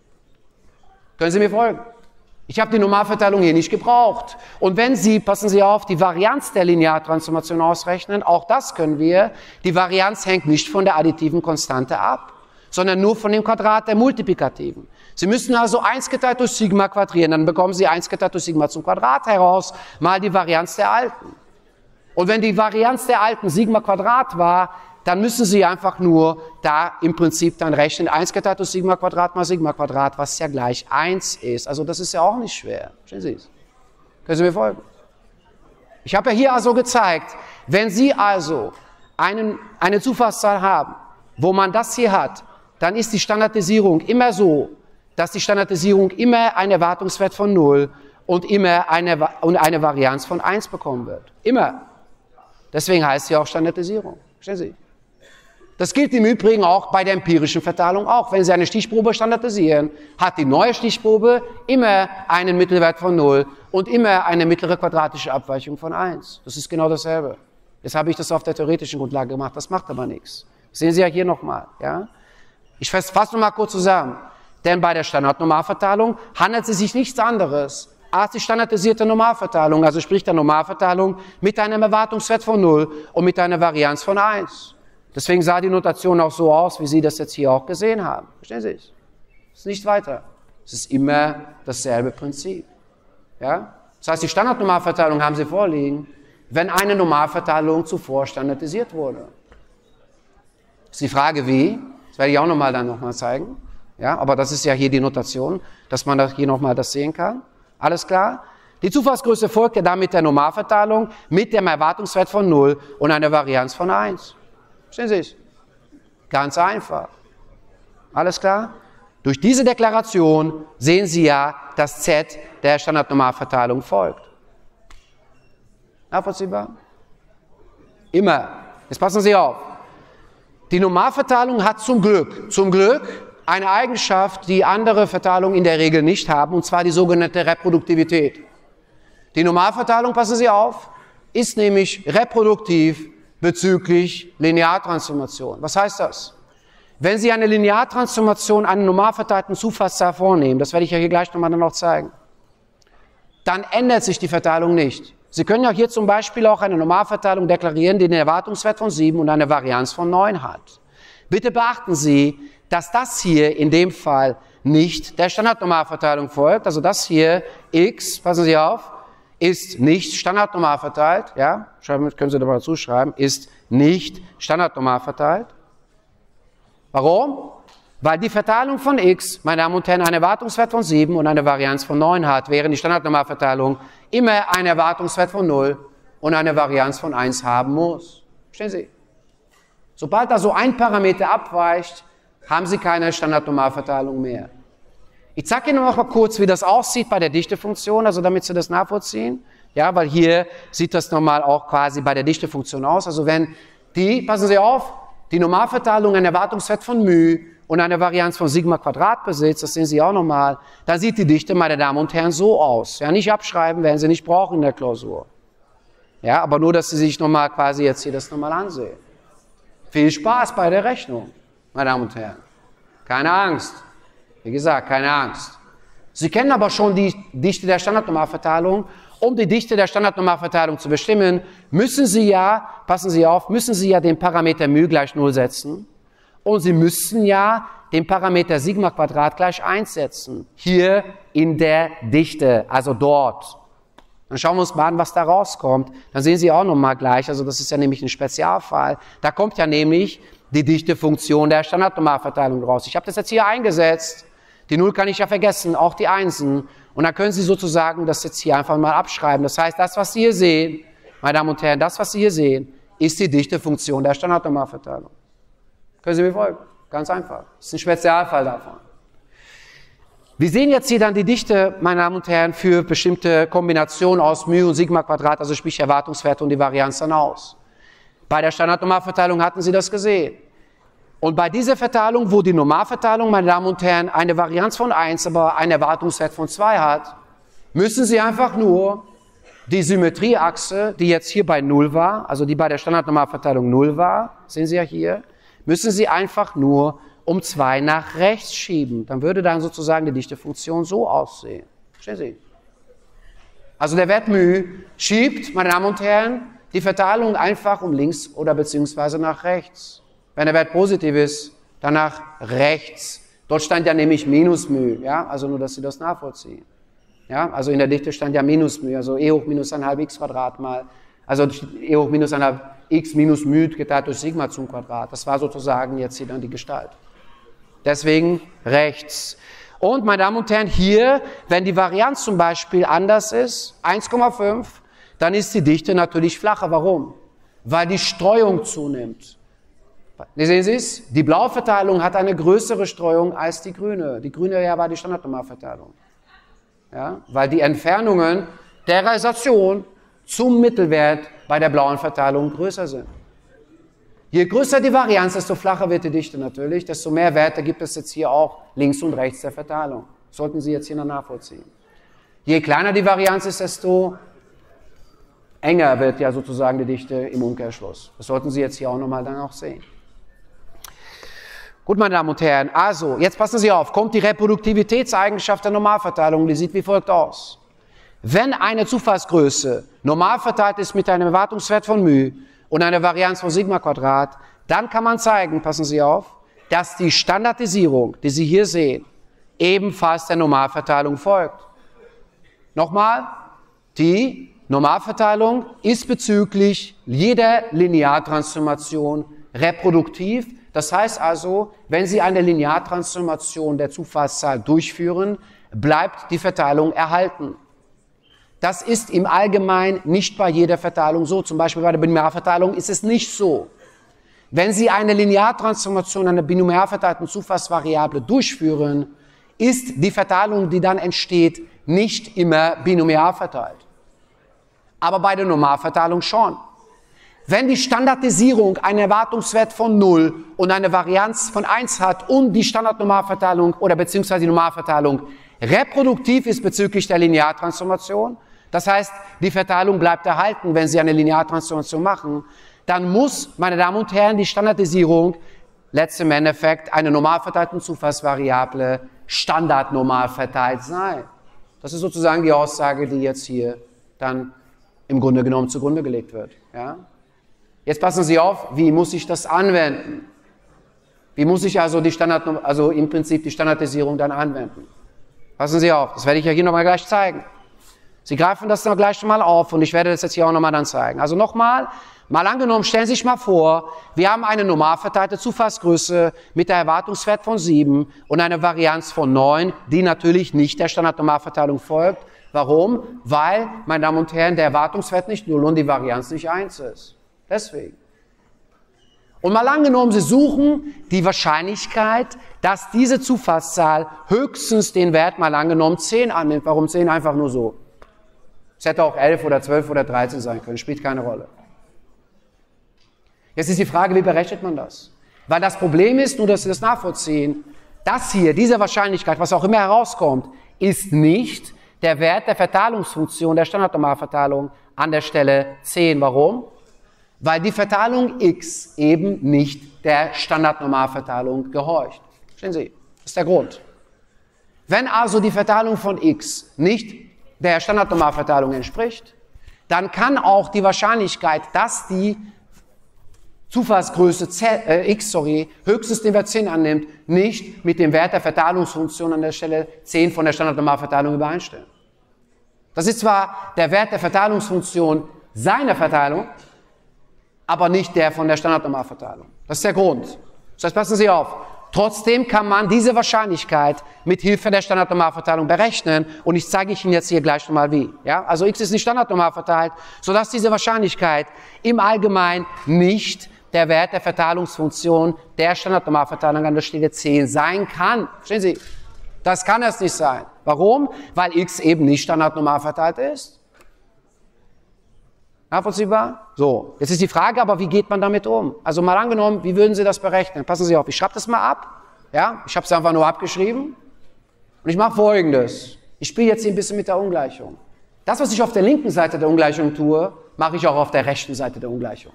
Können Sie mir folgen? Ich habe die Normalverteilung hier nicht gebraucht. Und wenn Sie, passen Sie auf, die Varianz der Lineartransformation ausrechnen, auch das können wir, die Varianz hängt nicht von der additiven Konstante ab, sondern nur von dem Quadrat der multiplikativen. Sie müssen also eins geteilt durch Sigma quadrieren, dann bekommen Sie eins geteilt durch Sigma zum Quadrat heraus, mal die Varianz der alten. Und wenn die Varianz der alten Sigma Quadrat war, dann müssen Sie einfach nur da im Prinzip dann rechnen, eins geteilt durch Sigma Quadrat mal Sigma Quadrat, was ja gleich eins ist. Also das ist ja auch nicht schwer. Verstehen Sie es? Können Sie mir folgen? Ich habe ja hier also gezeigt, wenn Sie also einen, eine Zufallszahl haben, wo man das hier hat, dann ist die Standardisierung immer so, dass die Standardisierung immer einen Erwartungswert von null und immer eine, und eine Varianz von eins bekommen wird. Immer. Deswegen heißt sie auch Standardisierung. Verstehen Sie? Das gilt im Übrigen auch bei der empirischen Verteilung auch. Wenn Sie eine Stichprobe standardisieren, hat die neue Stichprobe immer einen Mittelwert von null und immer eine mittlere quadratische Abweichung von eins. Das ist genau dasselbe. Jetzt habe ich das auf der theoretischen Grundlage gemacht, das macht aber nichts. Das sehen Sie ja hier nochmal. Ja? Ich fasse noch mal kurz zusammen. Denn bei der Standardnormalverteilung handelt es sich nichts anderes als die standardisierte Normalverteilung, also sprich der Normalverteilung mit einem Erwartungswert von null und mit einer Varianz von eins. Deswegen sah die Notation auch so aus, wie Sie das jetzt hier auch gesehen haben. Verstehen Sie es? Es ist nicht weiter. Es ist immer dasselbe Prinzip. Ja? Das heißt, die Standardnormalverteilung haben Sie vorliegen, wenn eine Normalverteilung zuvor standardisiert wurde. Das ist die Frage, wie? Das werde ich auch nochmal dann nochmal zeigen. Ja, aber das ist ja hier die Notation, dass man das hier nochmal das sehen kann. Alles klar? Die Zufallsgröße folgt ja damit der Normalverteilung mit dem Erwartungswert von null und einer Varianz von eins. Verstehen Sie es? Ganz einfach. Alles klar? Durch diese Deklaration sehen Sie ja, dass Z der Standardnormalverteilung folgt. Nachvollziehbar? Immer. Jetzt passen Sie auf. Die Normalverteilung hat zum Glück, zum Glück eine Eigenschaft, die andere Verteilungen in der Regel nicht haben, und zwar die sogenannte Reproduktivität. Die Normalverteilung, passen Sie auf, ist nämlich reproduktiv bezüglich Lineartransformation. Was heißt das? Wenn Sie eine Lineartransformation einer normal verteilten Zufallszahl vornehmen, das werde ich ja hier gleich nochmal dann noch zeigen, dann ändert sich die Verteilung nicht. Sie können ja hier zum Beispiel auch eine Normalverteilung deklarieren, die einen Erwartungswert von sieben und eine Varianz von neun hat. Bitte beachten Sie, dass das hier in dem Fall nicht der Standardnormalverteilung folgt. Also das hier, x, passen Sie auf, ist nicht standardnormal verteilt. Ja, schreiben, können Sie da mal dazu schreiben, ist nicht standardnormal verteilt. Warum? Weil die Verteilung von x, meine Damen und Herren, einen Erwartungswert von sieben und eine Varianz von neun hat, während die Standardnormalverteilung immer einen Erwartungswert von null und eine Varianz von eins haben muss. Verstehen Sie? Sobald da so ein Parameter abweicht, haben Sie keine Standardnormalverteilung mehr. Ich zeige Ihnen noch mal kurz, wie das aussieht bei der Dichtefunktion, also damit Sie das nachvollziehen. Ja, weil hier sieht das normal auch quasi bei der Dichtefunktion aus. Also wenn die, passen Sie auf, die Normalverteilung einen Erwartungswert von μ und eine Varianz von Sigma Quadrat besitzt, das sehen Sie auch nochmal, dann sieht die Dichte, meine Damen und Herren, so aus. Ja, nicht abschreiben, werden Sie nicht brauchen in der Klausur. Ja, aber nur, dass Sie sich nochmal quasi jetzt hier das nochmal ansehen. Viel Spaß bei der Rechnung, meine Damen und Herren. Keine Angst. Wie gesagt, keine Angst. Sie kennen aber schon die Dichte der Standardnormalverteilung. Um die Dichte der Standardnormalverteilung zu bestimmen, müssen Sie ja, passen Sie auf, müssen Sie ja den Parameter μ gleich null setzen. Und Sie müssen ja den Parameter Sigma Quadrat gleich eins setzen. Hier in der Dichte, also dort. Dann schauen wir uns mal an, was da rauskommt. Dann sehen Sie auch nochmal gleich, also das ist ja nämlich ein Spezialfall. Da kommt ja nämlich die Dichtefunktion der Standardnormalverteilung raus. Ich habe das jetzt hier eingesetzt. Die Null kann ich ja vergessen, auch die Einsen. Und dann können Sie sozusagen das jetzt hier einfach mal abschreiben. Das heißt, das, was Sie hier sehen, meine Damen und Herren, das, was Sie hier sehen, ist die Dichtefunktion der Standardnormalverteilung. Können Sie mir folgen? Ganz einfach. Das ist ein Spezialfall davon. Wir sehen jetzt hier dann die Dichte, meine Damen und Herren, für bestimmte Kombinationen aus μ und Sigma Quadrat, also sprich Erwartungswerte und die Varianz dann aus. Bei der Standardnormalverteilung hatten Sie das gesehen. Und bei dieser Verteilung, wo die Normalverteilung, meine Damen und Herren, eine Varianz von eins, aber einen Erwartungswert von zwei hat, müssen Sie einfach nur die Symmetrieachse, die jetzt hier bei null war, also die bei der Standardnormalverteilung null war, sehen Sie ja hier, müssen Sie einfach nur um zwei nach rechts schieben. Dann würde dann sozusagen die Dichtefunktion so aussehen. Verstehen Sie? Also der Wert μ schiebt, meine Damen und Herren, die Verteilung einfach um links oder beziehungsweise nach rechts. Wenn der Wert positiv ist, dann nach rechts. Dort stand ja nämlich minus μ, ja, also nur, dass Sie das nachvollziehen. Ja, also in der Dichte stand ja minus μ, also e hoch minus eins halb x Quadrat mal, also e hoch minus eins halb x minus μ geteilt durch Sigma zum Quadrat. Das war sozusagen jetzt hier dann die Gestalt. Deswegen rechts. Und, meine Damen und Herren, hier, wenn die Varianz zum Beispiel anders ist, eins Komma fünf, dann ist die Dichte natürlich flacher. Warum? Weil die Streuung zunimmt. Sehen Sie es? Die blaue Verteilung hat eine größere Streuung als die grüne. Die grüne ja war die Standardnormalverteilung. Ja? Weil die Entfernungen der Realisation zum Mittelwert bei der blauen Verteilung größer sind. Je größer die Varianz, desto flacher wird die Dichte natürlich, desto mehr Werte gibt es jetzt hier auch links und rechts der Verteilung. Sollten Sie jetzt hier noch nachvollziehen. Je kleiner die Varianz ist, desto enger wird ja sozusagen die Dichte im Umkehrschluss. Das sollten Sie jetzt hier auch nochmal dann auch sehen. Gut, meine Damen und Herren, also, jetzt passen Sie auf, kommt die Reproduktivitätseigenschaft der Normalverteilung, die sieht wie folgt aus. Wenn eine Zufallsgröße normal verteilt ist mit einem Erwartungswert von μ und einer Varianz von Sigma Quadrat, dann kann man zeigen, passen Sie auf, dass die Standardisierung, die Sie hier sehen, ebenfalls der Normalverteilung folgt. Nochmal, die Normalverteilung ist bezüglich jeder Lineartransformation reproduktiv. Das heißt also, wenn Sie eine Lineartransformation der Zufallszahl durchführen, bleibt die Verteilung erhalten. Das ist im Allgemeinen nicht bei jeder Verteilung so. Zum Beispiel bei der Binomialverteilung ist es nicht so. Wenn Sie eine Lineartransformation einer binomial verteilten Zufallsvariable durchführen, ist die Verteilung, die dann entsteht, nicht immer binomial verteilt. Aber bei der Normalverteilung schon. Wenn die Standardisierung einen Erwartungswert von null und eine Varianz von eins hat und die Standardnormalverteilung oder beziehungsweise die Normalverteilung reproduktiv ist bezüglich der Lineartransformation, das heißt, die Verteilung bleibt erhalten, wenn Sie eine Lineartransformation machen, dann muss, meine Damen und Herren, die Standardisierung letztlich im Endeffekt eine normal verteilte Zufallsvariable standardnormal verteilt sein. Das ist sozusagen die Aussage, die jetzt hier dann im Grunde genommen zugrunde gelegt wird. Ja? Jetzt passen Sie auf, wie muss ich das anwenden? Wie muss ich also, die Standard, also im Prinzip die Standardisierung dann anwenden? Passen Sie auf, das werde ich ja hier nochmal gleich zeigen. Sie greifen das noch gleich mal auf und ich werde das jetzt hier auch nochmal dann zeigen. Also nochmal, mal angenommen, stellen Sie sich mal vor, wir haben eine normal verteilte Zufallsgröße mit einem Erwartungswert von sieben und eine Varianz von neun, die natürlich nicht der Standardnormalverteilung folgt. Warum? Weil, meine Damen und Herren, der Erwartungswert nicht null und die Varianz nicht eins ist. Deswegen. Und mal angenommen, Sie suchen die Wahrscheinlichkeit, dass diese Zufallszahl höchstens den Wert mal angenommen zehn annimmt. Warum zehn? Einfach nur so. Es hätte auch elf oder zwölf oder dreizehn sein können, spielt keine Rolle. Jetzt ist die Frage, wie berechnet man das? Weil das Problem ist, nur dass Sie das nachvollziehen, das hier, diese Wahrscheinlichkeit, was auch immer herauskommt, ist nicht der Wert der Verteilungsfunktion der Standardnormalverteilung an der Stelle zehn. Warum? Weil die Verteilung x eben nicht der Standardnormalverteilung gehorcht. Verstehen Sie? Das ist der Grund. Wenn also die Verteilung von x nicht der Standardnormalverteilung entspricht, dann kann auch die Wahrscheinlichkeit, dass die Zufallsgröße Z, äh, x sorry, höchstens den Wert zehn annimmt, nicht mit dem Wert der Verteilungsfunktion an der Stelle zehn von der Standardnormalverteilung übereinstimmen. Das ist zwar der Wert der Verteilungsfunktion seiner Verteilung, aber nicht der von der Standardnormalverteilung. Das ist der Grund. Das heißt, passen Sie auf. Trotzdem kann man diese Wahrscheinlichkeit mit Hilfe der Standardnormalverteilung berechnen und ich zeige Ihnen jetzt hier gleich nochmal wie. Ja? Also x ist nicht standardnormal verteilt, sodass diese Wahrscheinlichkeit im Allgemeinen nicht der Wert der Verteilungsfunktion der Standardnormalverteilung an der Stelle zehn sein kann. Verstehen Sie? Das kann es nicht sein. Warum? Weil x eben nicht standardnormal verteilt ist. Nachvollziehbar? So, jetzt ist die Frage, aber wie geht man damit um? Also mal angenommen, wie würden Sie das berechnen? Passen Sie auf, ich schreibe das mal ab. Ja, ich habe es einfach nur abgeschrieben. Und ich mache Folgendes. Ich spiele jetzt hier ein bisschen mit der Ungleichung. Das, was ich auf der linken Seite der Ungleichung tue, mache ich auch auf der rechten Seite der Ungleichung.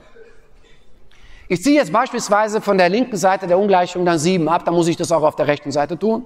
Ich ziehe jetzt beispielsweise von der linken Seite der Ungleichung dann sieben ab, dann muss ich das auch auf der rechten Seite tun.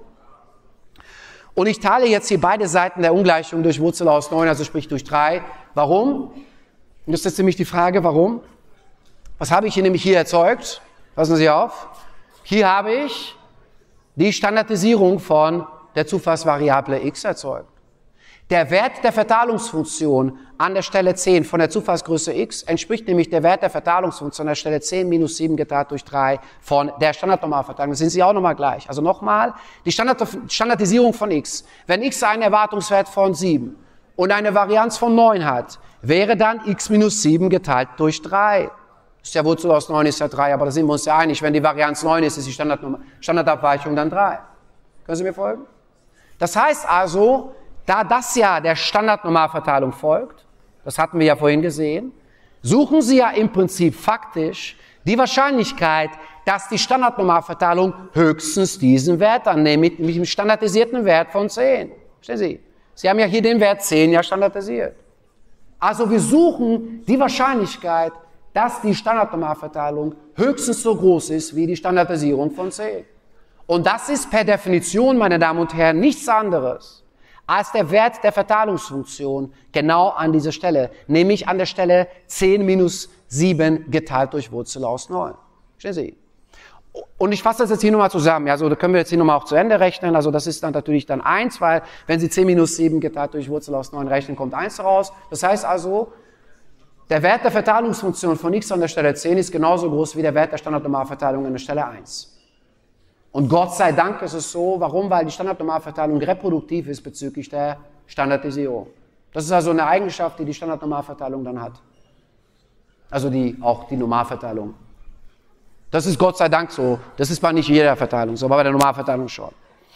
Und ich teile jetzt hier beide Seiten der Ungleichung durch Wurzel aus neun, also sprich durch drei. Warum? Und das ist jetzt nämlich die Frage, warum? Was habe ich hier nämlich hier erzeugt? Passen Sie auf. Hier habe ich die Standardisierung von der Zufallsvariable x erzeugt. Der Wert der Verteilungsfunktion an der Stelle zehn von der Zufallsgröße x entspricht nämlich der Wert der Verteilungsfunktion an der Stelle zehn minus sieben geteilt durch drei von der Standardnormalverteilung. Das sind sie auch nochmal gleich. Also nochmal, die Standard Standardisierung von x. Wenn x einen Erwartungswert von sieben und eine Varianz von neun hat, wäre dann x minus sieben geteilt durch drei. Das ist ja Wurzel aus neun ist ja drei, aber da sind wir uns ja einig. Wenn die Varianz neun ist, ist die Standard Standardabweichung dann drei. Können Sie mir folgen? Das heißt also, da das ja der Standardnormalverteilung folgt, das hatten wir ja vorhin gesehen, suchen Sie ja im Prinzip faktisch die Wahrscheinlichkeit, dass die Standardnormalverteilung höchstens diesen Wert annimmt, nämlich einen standardisierten Wert von zehn. Verstehen Sie? Sie haben ja hier den Wert zehn ja standardisiert. Also wir suchen die Wahrscheinlichkeit, dass die Standardnormalverteilung höchstens so groß ist wie die Standardisierung von zehn. Und das ist per Definition, meine Damen und Herren, nichts anderes als der Wert der Verteilungsfunktion genau an dieser Stelle, nämlich an der Stelle zehn minus sieben geteilt durch Wurzel aus neun. Verstehen Sie? Und ich fasse das jetzt hier nochmal zusammen. Ja, also da können wir jetzt hier nochmal auch zu Ende rechnen. Also das ist dann natürlich dann eins, weil wenn Sie zehn minus sieben geteilt durch Wurzel aus neun rechnen, kommt eins raus. Das heißt also, der Wert der Verteilungsfunktion von x an der Stelle zehn ist genauso groß wie der Wert der Standardnormalverteilung an der Stelle eins. Und Gott sei Dank ist es so. Warum? Weil die Standardnormalverteilung reproduktiv ist bezüglich der Standardisierung. Das ist also eine Eigenschaft, die die Standardnormalverteilung dann hat. Also die, auch die Normalverteilung. Das ist Gott sei Dank so. Das ist bei nicht jeder Verteilung so, aber bei der Normalverteilung schon.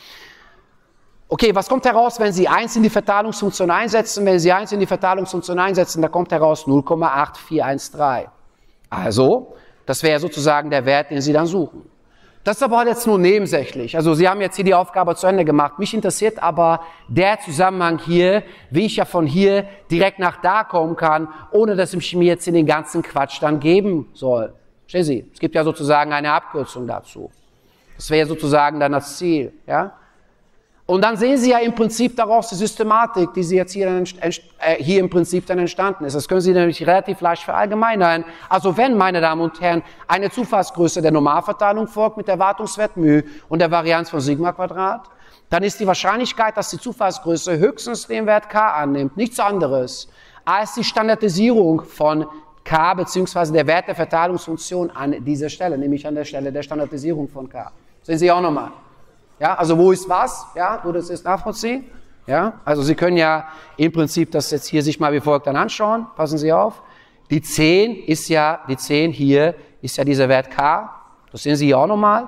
Okay, was kommt heraus, wenn Sie eins in die Verteilungsfunktion einsetzen? Wenn Sie eins in die Verteilungsfunktion einsetzen, da kommt heraus null Komma acht vier eins drei. Also, das wäre sozusagen der Wert, den Sie dann suchen. Das ist aber jetzt nur nebensächlich. Also Sie haben jetzt hier die Aufgabe zu Ende gemacht. Mich interessiert aber der Zusammenhang hier, wie ich ja von hier direkt nach da kommen kann, ohne dass ich mir jetzt in den ganzen Quatsch dann geben soll. Verstehen Sie? Es gibt ja sozusagen eine Abkürzung dazu. Das wäre sozusagen dann das Ziel. Ja? Und dann sehen Sie ja im Prinzip daraus die Systematik, die Sie jetzt hier, dann, äh, hier im Prinzip dann entstanden ist. Das können Sie nämlich relativ leicht verallgemeinern. Also wenn, meine Damen und Herren, eine Zufallsgröße der Normalverteilung folgt mit der Erwartungswert μ und der Varianz von Sigma Quadrat, dann ist die Wahrscheinlichkeit, dass die Zufallsgröße höchstens den Wert k annimmt, nichts anderes als die Standardisierung von k bzw. der Wert der Verteilungsfunktion an dieser Stelle, nämlich an der Stelle der Standardisierung von k. Sehen Sie auch nochmal. Ja, also wo ist was? Ja, nur das ist nachvollziehen. Ja, also Sie können ja im Prinzip das jetzt hier sich mal wie folgt dann anschauen. Passen Sie auf. Die zehn ist ja, die zehn hier ist ja dieser Wert k. Das sehen Sie hier auch nochmal.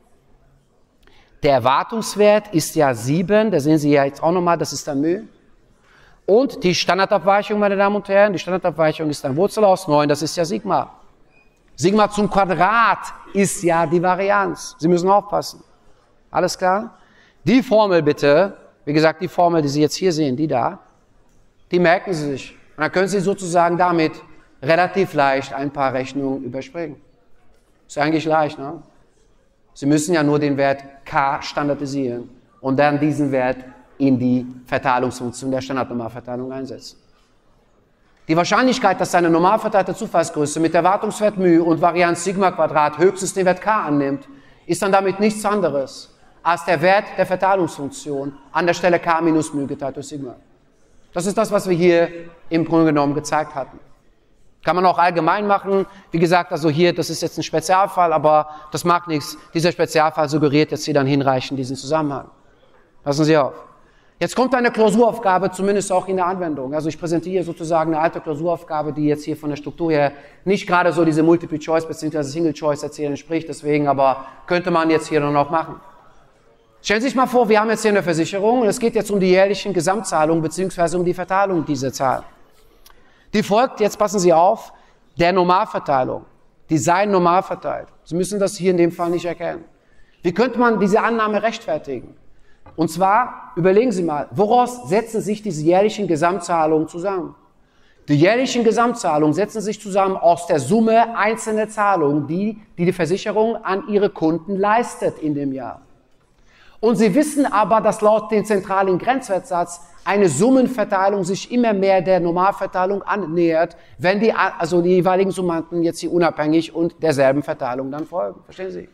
Der Erwartungswert ist ja sieben. Das sehen Sie ja jetzt auch nochmal. Das ist dann μ. Und die Standardabweichung, meine Damen und Herren, die Standardabweichung ist dann Wurzel aus neun. Das ist ja Sigma. Sigma zum Quadrat ist ja die Varianz. Sie müssen aufpassen. Alles klar? Die Formel bitte, wie gesagt, die Formel, die Sie jetzt hier sehen, die da, die merken Sie sich. Und dann können Sie sozusagen damit relativ leicht ein paar Rechnungen überspringen. Ist eigentlich leicht, ne? Sie müssen ja nur den Wert k standardisieren und dann diesen Wert in die Verteilungsfunktion der Standardnormalverteilung einsetzen. Die Wahrscheinlichkeit, dass eine normal verteilte Zufallsgröße mit Erwartungswert μ und Varianz Sigma Quadrat höchstens den Wert k annimmt, ist dann damit nichts anderes als der Wert der Verteilungsfunktion an der Stelle k minus μ geteilt durch Sigma. Das ist das, was wir hier im Grunde genommen gezeigt hatten. Kann man auch allgemein machen. Wie gesagt, also hier, das ist jetzt ein Spezialfall, aber das macht nichts. Dieser Spezialfall suggeriert jetzt hier dann hinreichend diesen Zusammenhang. Passen Sie auf. Jetzt kommt eine Klausuraufgabe, zumindest auch in der Anwendung. Also ich präsentiere sozusagen eine alte Klausuraufgabe, die jetzt hier von der Struktur her nicht gerade so diese Multiple-Choice bzw. Single-Choice-Erzählung entspricht. Deswegen aber könnte man jetzt hier noch machen. Stellen Sie sich mal vor, wir haben jetzt hier eine Versicherung und es geht jetzt um die jährlichen Gesamtzahlungen bzw. um die Verteilung dieser Zahl. Die folgt, jetzt passen Sie auf, der Normalverteilung. Die seien normal verteilt. Sie müssen das hier in dem Fall nicht erkennen. Wie könnte man diese Annahme rechtfertigen? Und zwar, überlegen Sie mal, woraus setzen sich diese jährlichen Gesamtzahlungen zusammen? Die jährlichen Gesamtzahlungen setzen sich zusammen aus der Summe einzelner Zahlungen, die, die die Versicherung an ihre Kunden leistet in dem Jahr. Und Sie wissen aber, dass laut dem zentralen Grenzwertsatz eine Summenverteilung sich immer mehr der Normalverteilung annähert, wenn die, also die jeweiligen Summanden jetzt hier unabhängig und derselben Verteilung dann folgen. Verstehen Sie?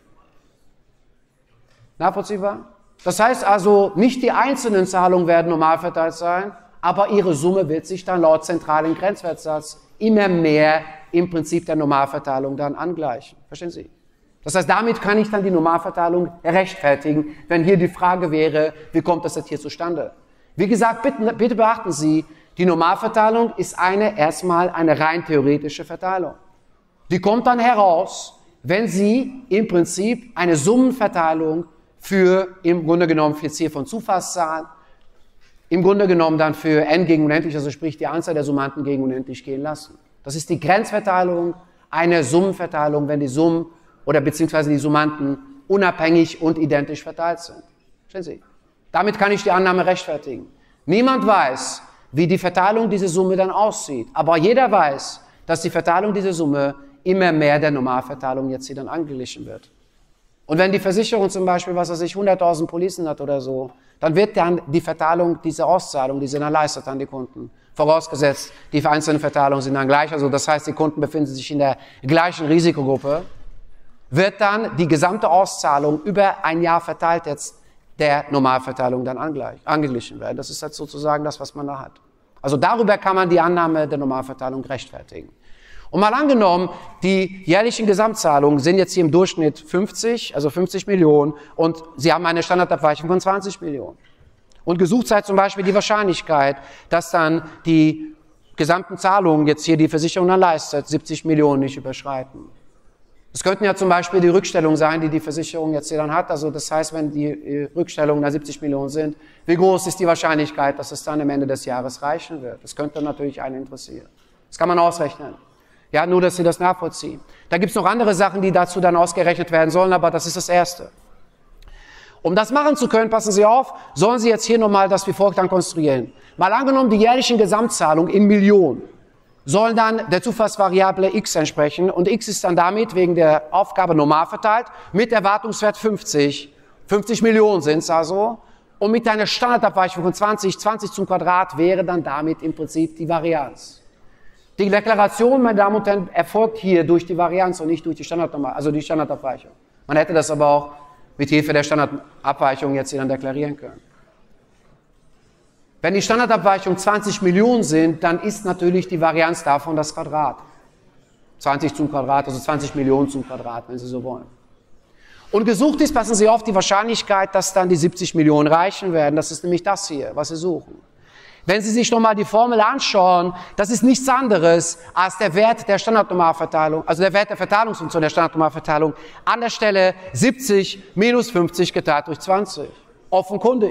Nachvollziehbar? Das heißt also, nicht die einzelnen Zahlungen werden normal verteilt sein, aber ihre Summe wird sich dann laut zentralen Grenzwertsatz immer mehr im Prinzip der Normalverteilung dann angleichen. Verstehen Sie? Das heißt, damit kann ich dann die Normalverteilung rechtfertigen, wenn hier die Frage wäre, wie kommt das jetzt hier zustande? Wie gesagt, bitte, bitte beachten Sie, die Normalverteilung ist eine, erstmal eine rein theoretische Verteilung. Die kommt dann heraus, wenn Sie im Prinzip eine Summenverteilung für im Grunde genommen für C von Zufallszahlen, im Grunde genommen dann für n gegen unendlich, also sprich die Anzahl der Summanden gegen unendlich gehen lassen. Das ist die Grenzverteilung, eine Summenverteilung, wenn die Summen oder beziehungsweise die Summanden unabhängig und identisch verteilt sind. Verstehen Sie? Damit kann ich die Annahme rechtfertigen. Niemand weiß, wie die Verteilung dieser Summe dann aussieht, aber jeder weiß, dass die Verteilung dieser Summe immer mehr der Normalverteilung jetzt hier dann angeglichen wird. Und wenn die Versicherung zum Beispiel, was weiß ich, hunderttausend Policen hat oder so, dann wird dann die Verteilung dieser Auszahlung, die sie dann leistet an die Kunden, vorausgesetzt, die einzelnen Verteilungen sind dann gleich, also das heißt, die Kunden befinden sich in der gleichen Risikogruppe, wird dann die gesamte Auszahlung über ein Jahr verteilt jetzt der Normalverteilung dann angeglichen werden. Das ist halt sozusagen das, was man da hat. Also darüber kann man die Annahme der Normalverteilung rechtfertigen. Und mal angenommen, die jährlichen Gesamtzahlungen sind jetzt hier im Durchschnitt fünfzig, also fünfzig Millionen, und Sie haben eine Standardabweichung von zwanzig Millionen. Und gesucht sei zum Beispiel die Wahrscheinlichkeit, dass dann die gesamten Zahlungen jetzt hier die Versicherung dann leistet, siebzig Millionen nicht überschreiten. Es könnten ja zum Beispiel die Rückstellungen sein, die die Versicherung jetzt hier dann hat. Also das heißt, wenn die Rückstellungen da siebzig Millionen sind, wie groß ist die Wahrscheinlichkeit, dass es dann am Ende des Jahres reichen wird? Das könnte natürlich einen interessieren. Das kann man ausrechnen. Ja, nur, dass Sie das nachvollziehen. Da gibt es noch andere Sachen, die dazu dann ausgerechnet werden sollen, aber das ist das Erste. Um das machen zu können, passen Sie auf, sollen Sie jetzt hier nochmal das wie folgt dann konstruieren. Mal angenommen, die jährlichen Gesamtzahlungen in Millionen sollen dann der Zufallsvariable x entsprechen und x ist dann damit wegen der Aufgabe normal verteilt mit Erwartungswert fünfzig. fünfzig Millionen sind es also und mit einer Standardabweichung von zwanzig, zwanzig zum Quadrat wäre dann damit im Prinzip die Varianz. Die Deklaration, meine Damen und Herren, erfolgt hier durch die Varianz und nicht durch die Standardnormal, also die Standardabweichung. Man hätte das aber auch mit Hilfe der Standardabweichung jetzt hier dann deklarieren können. Wenn die Standardabweichung zwanzig Millionen sind, dann ist natürlich die Varianz davon das Quadrat. zwanzig zum Quadrat, also zwanzig Millionen zum Quadrat, wenn Sie so wollen. Und gesucht ist, passen Sie auf, die Wahrscheinlichkeit, dass dann die siebzig Millionen reichen werden. Das ist nämlich das hier, was Sie suchen. Wenn Sie sich nochmal die Formel anschauen, das ist nichts anderes als der Wert der Standardnormalverteilung, also der Wert der Verteilungsfunktion der Standardnormalverteilung an der Stelle siebzig minus fünfzig geteilt durch zwanzig. Offenkundig.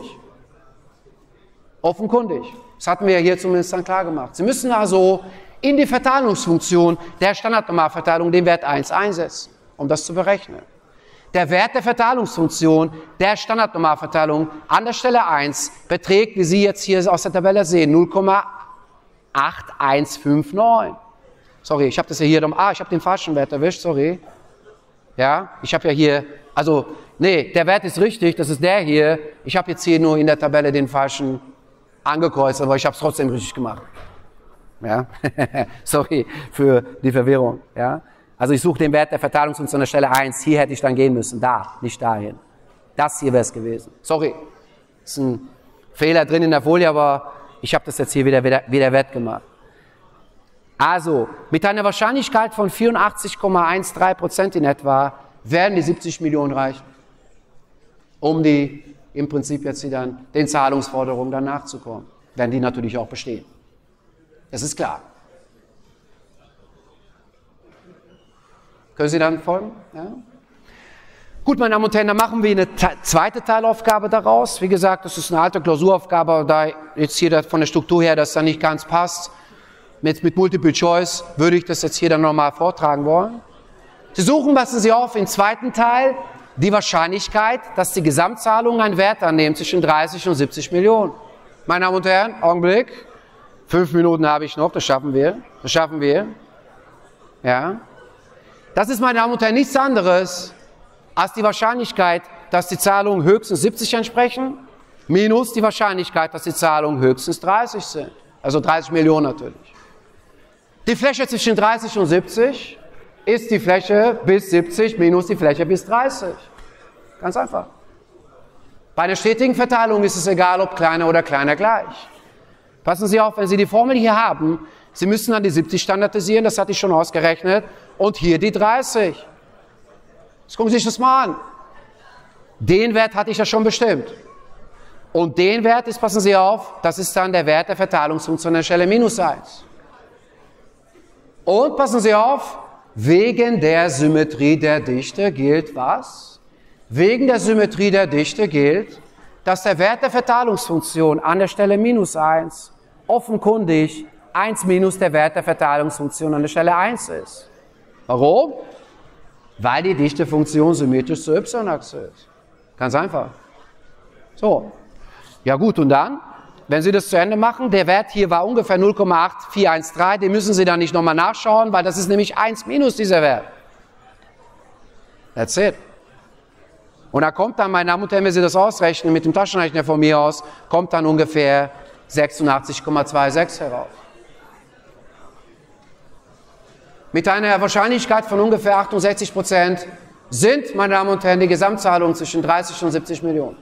Offenkundig. Das hatten wir ja hier zumindest dann klar gemacht. Sie müssen also in die Verteilungsfunktion der Standardnormalverteilung den Wert eins einsetzen, um das zu berechnen. Der Wert der Verteilungsfunktion der Standardnormalverteilung an der Stelle eins beträgt, wie Sie jetzt hier aus der Tabelle sehen, null Komma acht eins fünf neun. Sorry, ich habe das ja hier, ah, ich habe den falschen Wert erwischt, sorry. Ja, ich habe ja hier, also, nee, der Wert ist richtig, das ist der hier. Ich habe jetzt hier nur in der Tabelle den falschen angekreuzt, aber ich habe es trotzdem richtig gemacht. Ja? Sorry für die Verwirrung. Ja? Also ich suche den Wert der Verteilungsfunktion an der Stelle eins. Hier hätte ich dann gehen müssen. Da, nicht dahin. Das hier wäre es gewesen. Sorry. Das ist ein Fehler drin in der Folie, aber ich habe das jetzt hier wieder, wieder, wieder wettgemacht. Also, mit einer Wahrscheinlichkeit von vierundachtzig Komma dreizehn Prozent in etwa werden die siebzig Millionen reichen, um die im Prinzip jetzt wieder den Zahlungsforderungen dann nachzukommen. Werden die natürlich auch bestehen. Das ist klar. Können Sie dann folgen? Ja? Gut, meine Damen und Herren, dann machen wir eine zweite Teilaufgabe daraus. Wie gesagt, das ist eine alte Klausuraufgabe, da jetzt hier von der Struktur her das dann nicht ganz passt. Mit, mit Multiple Choice würde ich das jetzt hier dann nochmal vortragen wollen. Sie suchen, passen Sie auf, im zweiten Teil die Wahrscheinlichkeit, dass die Gesamtzahlung einen Wert annimmt zwischen dreißig und siebzig Millionen. Meine Damen und Herren, Augenblick. Fünf Minuten habe ich noch, das schaffen wir. Das schaffen wir. Ja. Das ist, meine Damen und Herren, nichts anderes als die Wahrscheinlichkeit, dass die Zahlungen höchstens siebzig entsprechen, minus die Wahrscheinlichkeit, dass die Zahlungen höchstens dreißig sind. Also dreißig Millionen natürlich. Die Fläche zwischen dreißig und siebzig ist die Fläche bis siebzig minus die Fläche bis dreißig. Ganz einfach. Bei einer stetigen Verteilung ist es egal, ob kleiner oder kleiner gleich. Passen Sie auf, wenn Sie die Formel hier haben, Sie müssen dann die siebzig standardisieren, das hatte ich schon ausgerechnet, und hier die dreißig. Jetzt gucken Sie sich das mal an. Den Wert hatte ich ja schon bestimmt. Und den Wert ist, passen Sie auf, das ist dann der Wert der Verteilungsfunktion an der Stelle minus eins. Und passen Sie auf, wegen der Symmetrie der Dichte gilt was? Wegen der Symmetrie der Dichte gilt, dass der Wert der Verteilungsfunktion an der Stelle minus eins offenkundig eins minus der Wert der Verteilungsfunktion an der Stelle eins ist. Warum? Weil die Dichtefunktion symmetrisch zur y-Achse ist. Ganz einfach. So. Ja gut, und dann, wenn Sie das zu Ende machen, der Wert hier war ungefähr null Komma acht vier eins drei, den müssen Sie dann nicht nochmal nachschauen, weil das ist nämlich eins minus dieser Wert. That's it. Und da kommt dann, meine Damen und Herren, wenn Sie das ausrechnen, mit dem Taschenrechner von mir aus, kommt dann ungefähr sechsundachtzig Komma sechsundzwanzig heraus. Mit einer Wahrscheinlichkeit von ungefähr achtundsechzig Prozent sind, meine Damen und Herren, die Gesamtzahlungen zwischen dreißig und siebzig Millionen.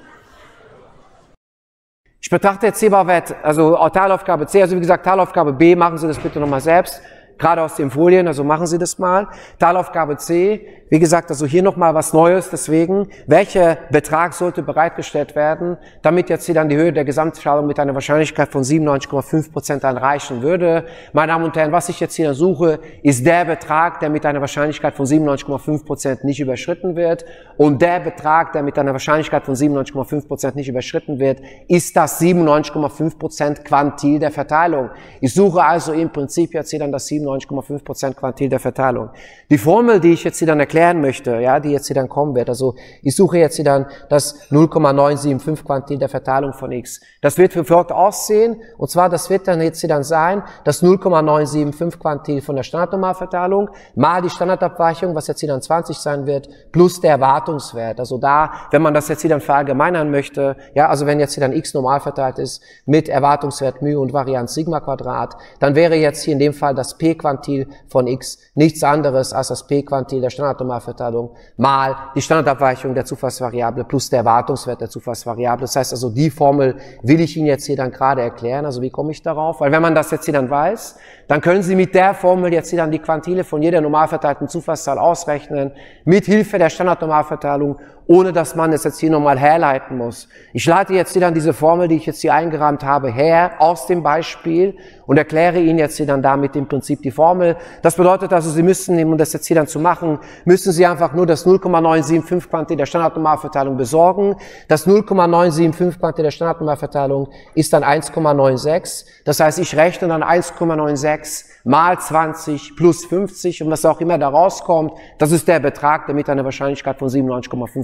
Ich betrachte jetzt C-Bar-Wert, also Teilaufgabe C, also wie gesagt, Teilaufgabe B, machen Sie das bitte nochmal selbst, gerade aus den Folien, also machen Sie das mal. Teilaufgabe C, wie gesagt, also hier nochmal was Neues, deswegen, welcher Betrag sollte bereitgestellt werden, damit jetzt hier dann die Höhe der Gesamtzahlung mit einer Wahrscheinlichkeit von siebenundneunzig Komma fünf Prozent dann reichen würde. Meine Damen und Herren, was ich jetzt hier suche, ist der Betrag, der mit einer Wahrscheinlichkeit von siebenundneunzig Komma fünf Prozent nicht überschritten wird, und der Betrag, der mit einer Wahrscheinlichkeit von siebenundneunzig Komma fünf Prozent nicht überschritten wird, ist das siebenundneunzig Komma fünf Prozent Quantil der Verteilung. Ich suche also im Prinzip jetzt hier dann das siebenundneunzig Komma fünf Prozent Quantil der Verteilung. Die Formel, die ich jetzt hier dann erklären möchte, ja, die jetzt hier dann kommen wird, also ich suche jetzt hier dann das null Komma neun sieben fünf Quantil der Verteilung von x. Das wird für folgt aussehen, und zwar, das wird dann jetzt hier dann sein, das null Komma neun sieben fünf Quantil von der Standardnormalverteilung mal die Standardabweichung, was jetzt hier dann zwanzig sein wird, plus der Erwartungswert. Also da, wenn man das jetzt hier dann verallgemeinern möchte, ja, also wenn jetzt hier dann x normal verteilt ist mit Erwartungswert μ und Varianz Sigma Quadrat, dann wäre jetzt hier in dem Fall das P-Quantil von x nichts anderes als das P-Quantil der Standardnormalverteilung mal die Standardabweichung der Zufallsvariable plus der Erwartungswert der Zufallsvariable. Das heißt also, die Formel will ich Ihnen jetzt hier dann gerade erklären. Also wie komme ich darauf? Weil wenn man das jetzt hier dann weiß, dann können Sie mit der Formel jetzt hier dann die Quantile von jeder normal verteilten Zufallszahl ausrechnen, mit Hilfe der Standardnormalverteilung, ohne dass man es jetzt hier nochmal herleiten muss. Ich leite jetzt hier dann diese Formel, die ich jetzt hier eingerahmt habe, her aus dem Beispiel und erkläre Ihnen jetzt hier dann damit im Prinzip die Formel. Das bedeutet also, Sie müssen, um das jetzt hier dann zu machen, müssen Sie einfach nur das null Komma neun sieben fünf Quantil der Standardnormalverteilung besorgen. Das null Komma neun sieben fünf Quantil der Standardnormalverteilung ist dann eins Komma sechsundneunzig. Das heißt, ich rechne dann eins Komma sechsundneunzig mal zwanzig plus fünfzig, und was auch immer da rauskommt, das ist der Betrag, der mit einer Wahrscheinlichkeit von siebenundneunzig Komma fünf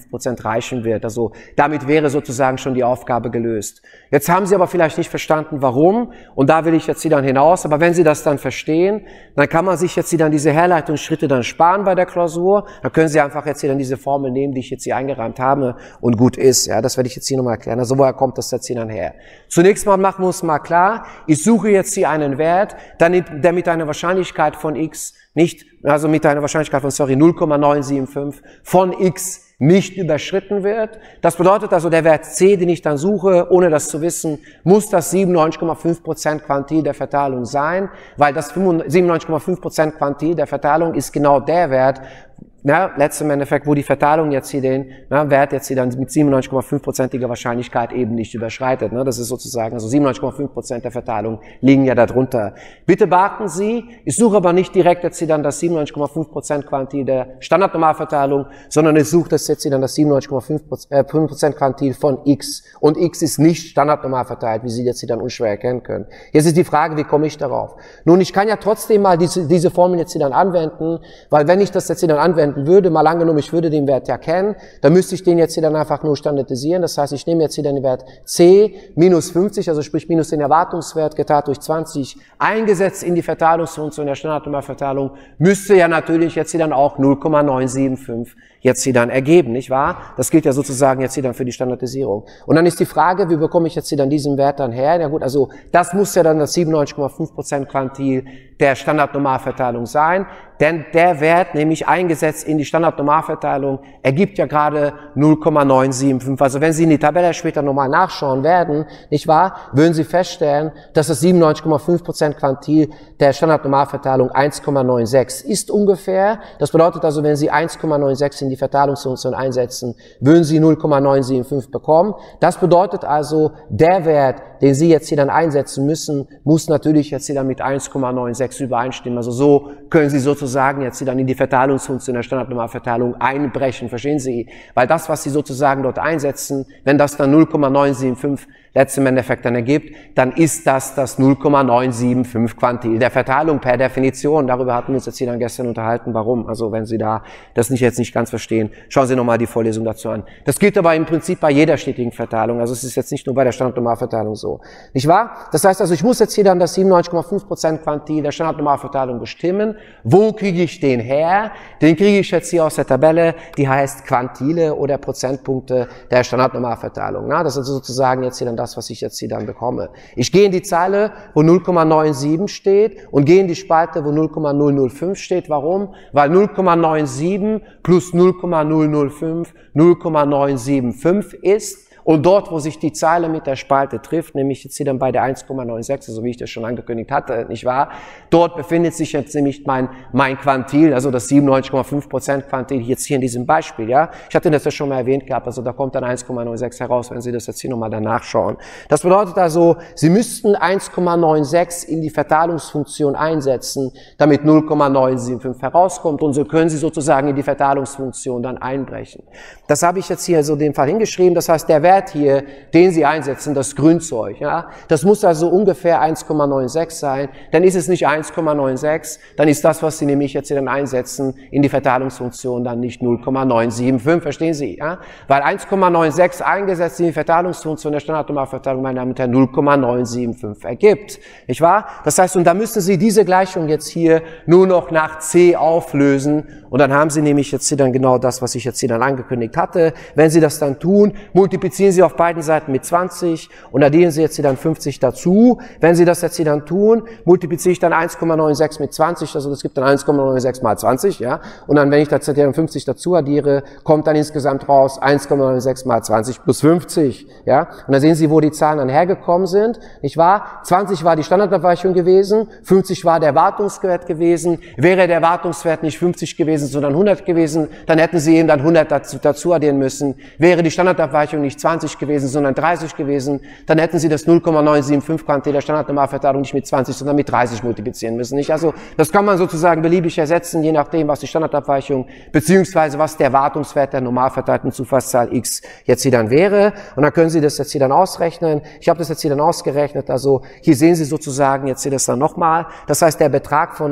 fünf Prozent reichen wird. Also damit wäre sozusagen schon die Aufgabe gelöst. Jetzt haben Sie aber vielleicht nicht verstanden, warum. Und da will ich jetzt Sie dann hinaus. Aber wenn Sie das dann verstehen, dann kann man sich jetzt Sie dann diese Herleitungsschritte dann sparen bei der Klausur. Dann können Sie einfach jetzt hier dann diese Formel nehmen, die ich jetzt hier eingereimt habe und gut ist. Ja, das werde ich jetzt hier nochmal erklären. Also woher kommt das jetzt hier dann her? Zunächst mal machen wir uns mal klar, ich suche jetzt hier einen Wert, der mit einer Wahrscheinlichkeit von x nicht, also mit einer Wahrscheinlichkeit von, sorry, null Komma neun sieben fünf von x nicht überschritten wird. Das bedeutet also, der Wert c, den ich dann suche, ohne das zu wissen, muss das siebenundneunzig Komma fünf Prozent Quantil der Verteilung sein, weil das siebenundneunzig Komma fünf Prozent Quantil der Verteilung ist genau der Wert, ja, letztem Endeffekt, wo die Verteilung jetzt hier den na, Wert jetzt hier dann mit siebenundneunzig Komma fünf Prozentiger Wahrscheinlichkeit eben nicht überschreitet. Ne? Das ist sozusagen, also siebenundneunzig Komma fünf Prozent der Verteilung liegen ja darunter. Bitte beachten Sie, ich suche aber nicht direkt jetzt hier dann das siebenundneunzig Komma fünf Prozent Quantil der Standardnormalverteilung, sondern ich suche das jetzt hier dann das siebenundneunzig Komma fünf Prozent Quantil von x. Und x ist nicht standardnormal verteilt, wie Sie jetzt hier dann unschwer erkennen können. Jetzt ist die Frage, wie komme ich darauf? Nun, ich kann ja trotzdem mal diese, diese Formel jetzt hier dann anwenden, weil wenn ich das jetzt hier dann anwende, würde, mal angenommen, ich würde den Wert ja kennen, dann müsste ich den jetzt hier dann einfach nur standardisieren. Das heißt, ich nehme jetzt hier den Wert c minus fünfzig, also sprich minus den Erwartungswert geteilt durch zwanzig, eingesetzt in die Verteilungsfunktion der Standardnormalverteilung, müsste ja natürlich jetzt hier dann auch null Komma neun sieben fünf jetzt hier dann ergeben, nicht wahr? Das gilt ja sozusagen jetzt hier dann für die Standardisierung. Und dann ist die Frage, wie bekomme ich jetzt hier dann diesen Wert dann her? Ja gut, also das muss ja dann das siebenundneunzig Komma fünf Prozent Quantil der Standardnormalverteilung sein, denn der Wert, nämlich eingesetzt in die Standardnormalverteilung, ergibt ja gerade null Komma neun sieben fünf. Also wenn Sie in die Tabelle später nochmal nachschauen werden, nicht wahr, würden Sie feststellen, dass das siebenundneunzig Komma fünf Prozent Quantil der Standardnormalverteilung eins Komma neun sechs ist ungefähr. Das bedeutet also, wenn Sie eins Komma neun sechs in die Verteilungsfunktion einsetzen, würden Sie null Komma neun sieben fünf bekommen. Das bedeutet also, der Wert, den Sie jetzt hier dann einsetzen müssen, muss natürlich jetzt hier dann mit eins Komma neun sechs übereinstimmen. Also so können Sie sozusagen jetzt hier dann in die Verteilungsfunktion der Standardnormalverteilung einbrechen, verstehen Sie? Weil das, was Sie sozusagen dort einsetzen, wenn das dann null Komma neun sieben fünf letztem Endeffekt dann ergibt, dann ist das das null Komma neun sieben fünf Quantil der Verteilung per Definition. Darüber hatten wir uns jetzt hier dann gestern unterhalten. Warum? Also wenn Sie da das nicht jetzt nicht ganz verstehen, schauen Sie nochmal die Vorlesung dazu an. Das gilt aber im Prinzip bei jeder stetigen Verteilung. Also es ist jetzt nicht nur bei der Standardnormalverteilung so. Nicht wahr? Das heißt also, ich muss jetzt hier dann das siebenundneunzig Komma fünf Prozent Quantil der Standardnormalverteilung bestimmen. Wo kriege ich den her? Den kriege ich jetzt hier aus der Tabelle, die heißt Quantile oder Prozentpunkte der Standardnormalverteilung. Na, das ist sozusagen jetzt hier dann das, was ich jetzt hier dann bekomme. Ich gehe in die Zeile, wo null Komma neun sieben steht und gehe in die Spalte, wo null Komma null null fünf steht. Warum? Weil null Komma neun sieben plus null Komma null null fünf null Komma neun sieben fünf ist. Und dort, wo sich die Zeile mit der Spalte trifft, nämlich jetzt hier dann bei der eins Komma neun sechs, so also wie ich das schon angekündigt hatte, nicht wahr? Dort befindet sich jetzt nämlich mein, mein Quantil, also das siebenundneunzig Komma fünf Prozent Quantil jetzt hier in diesem Beispiel, ja? Ich hatte das ja schon mal erwähnt gehabt, also da kommt dann eins Komma neun sechs heraus, wenn Sie das jetzt hier nochmal danach schauen. Das bedeutet also, Sie müssten eins Komma neun sechs in die Verteilungsfunktion einsetzen, damit null Komma neun sieben fünf herauskommt und so können Sie sozusagen in die Verteilungsfunktion dann einbrechen. Das habe ich jetzt hier so in dem Fall hingeschrieben, das heißt, der Wert hier, den Sie einsetzen, das Grünzeug, ja, das muss also ungefähr eins Komma neun sechs sein, dann ist es nicht eins Komma neun sechs, dann ist das, was Sie nämlich jetzt hier dann einsetzen, in die Verteilungsfunktion dann nicht null Komma neun sieben fünf, verstehen Sie, ja, weil eins Komma neun sechs eingesetzt in die Verteilungsfunktion der Standardnormalverteilung, meine Damen und Herren, null Komma neun sieben fünf ergibt, nicht wahr? Das heißt, und da müssten Sie diese Gleichung jetzt hier nur noch nach C auflösen und dann haben Sie nämlich jetzt hier dann genau das, was ich jetzt hier dann angekündigt hatte. Wenn Sie das dann tun, multiplizieren Sie auf beiden Seiten mit zwanzig und addieren Sie jetzt hier dann fünfzig dazu. Wenn Sie das jetzt hier dann tun, multipliziere ich dann eins Komma neun sechs mit zwanzig, also das gibt dann eins Komma neun sechs mal zwanzig, ja. Und dann, wenn ich das hier dann fünfzig dazu addiere, kommt dann insgesamt raus eins Komma neun sechs mal zwanzig plus fünfzig, ja. Und dann sehen Sie, wo die Zahlen dann hergekommen sind, nicht wahr? zwanzig war die Standardabweichung gewesen, fünfzig war der Erwartungswert gewesen. Wäre der Erwartungswert nicht fünfzig gewesen, sondern hundert gewesen, dann hätten Sie eben dann hundert dazu, dazu addieren müssen. Wäre die Standardabweichung nicht zwanzig gewesen, sondern dreißig gewesen, dann hätten Sie das null Komma neun sieben fünf Quantil der Standardnormalverteilung nicht mit zwanzig, sondern mit dreißig multiplizieren müssen. Nicht? Also das kann man sozusagen beliebig ersetzen, je nachdem, was die Standardabweichung beziehungsweise was der Erwartungswert der normal verteilten Zufallszahl x jetzt hier dann wäre. Und dann können Sie das jetzt hier dann ausrechnen. Ich habe das jetzt hier dann ausgerechnet. Also hier sehen Sie sozusagen jetzt hier das dann nochmal. Das heißt, der Betrag von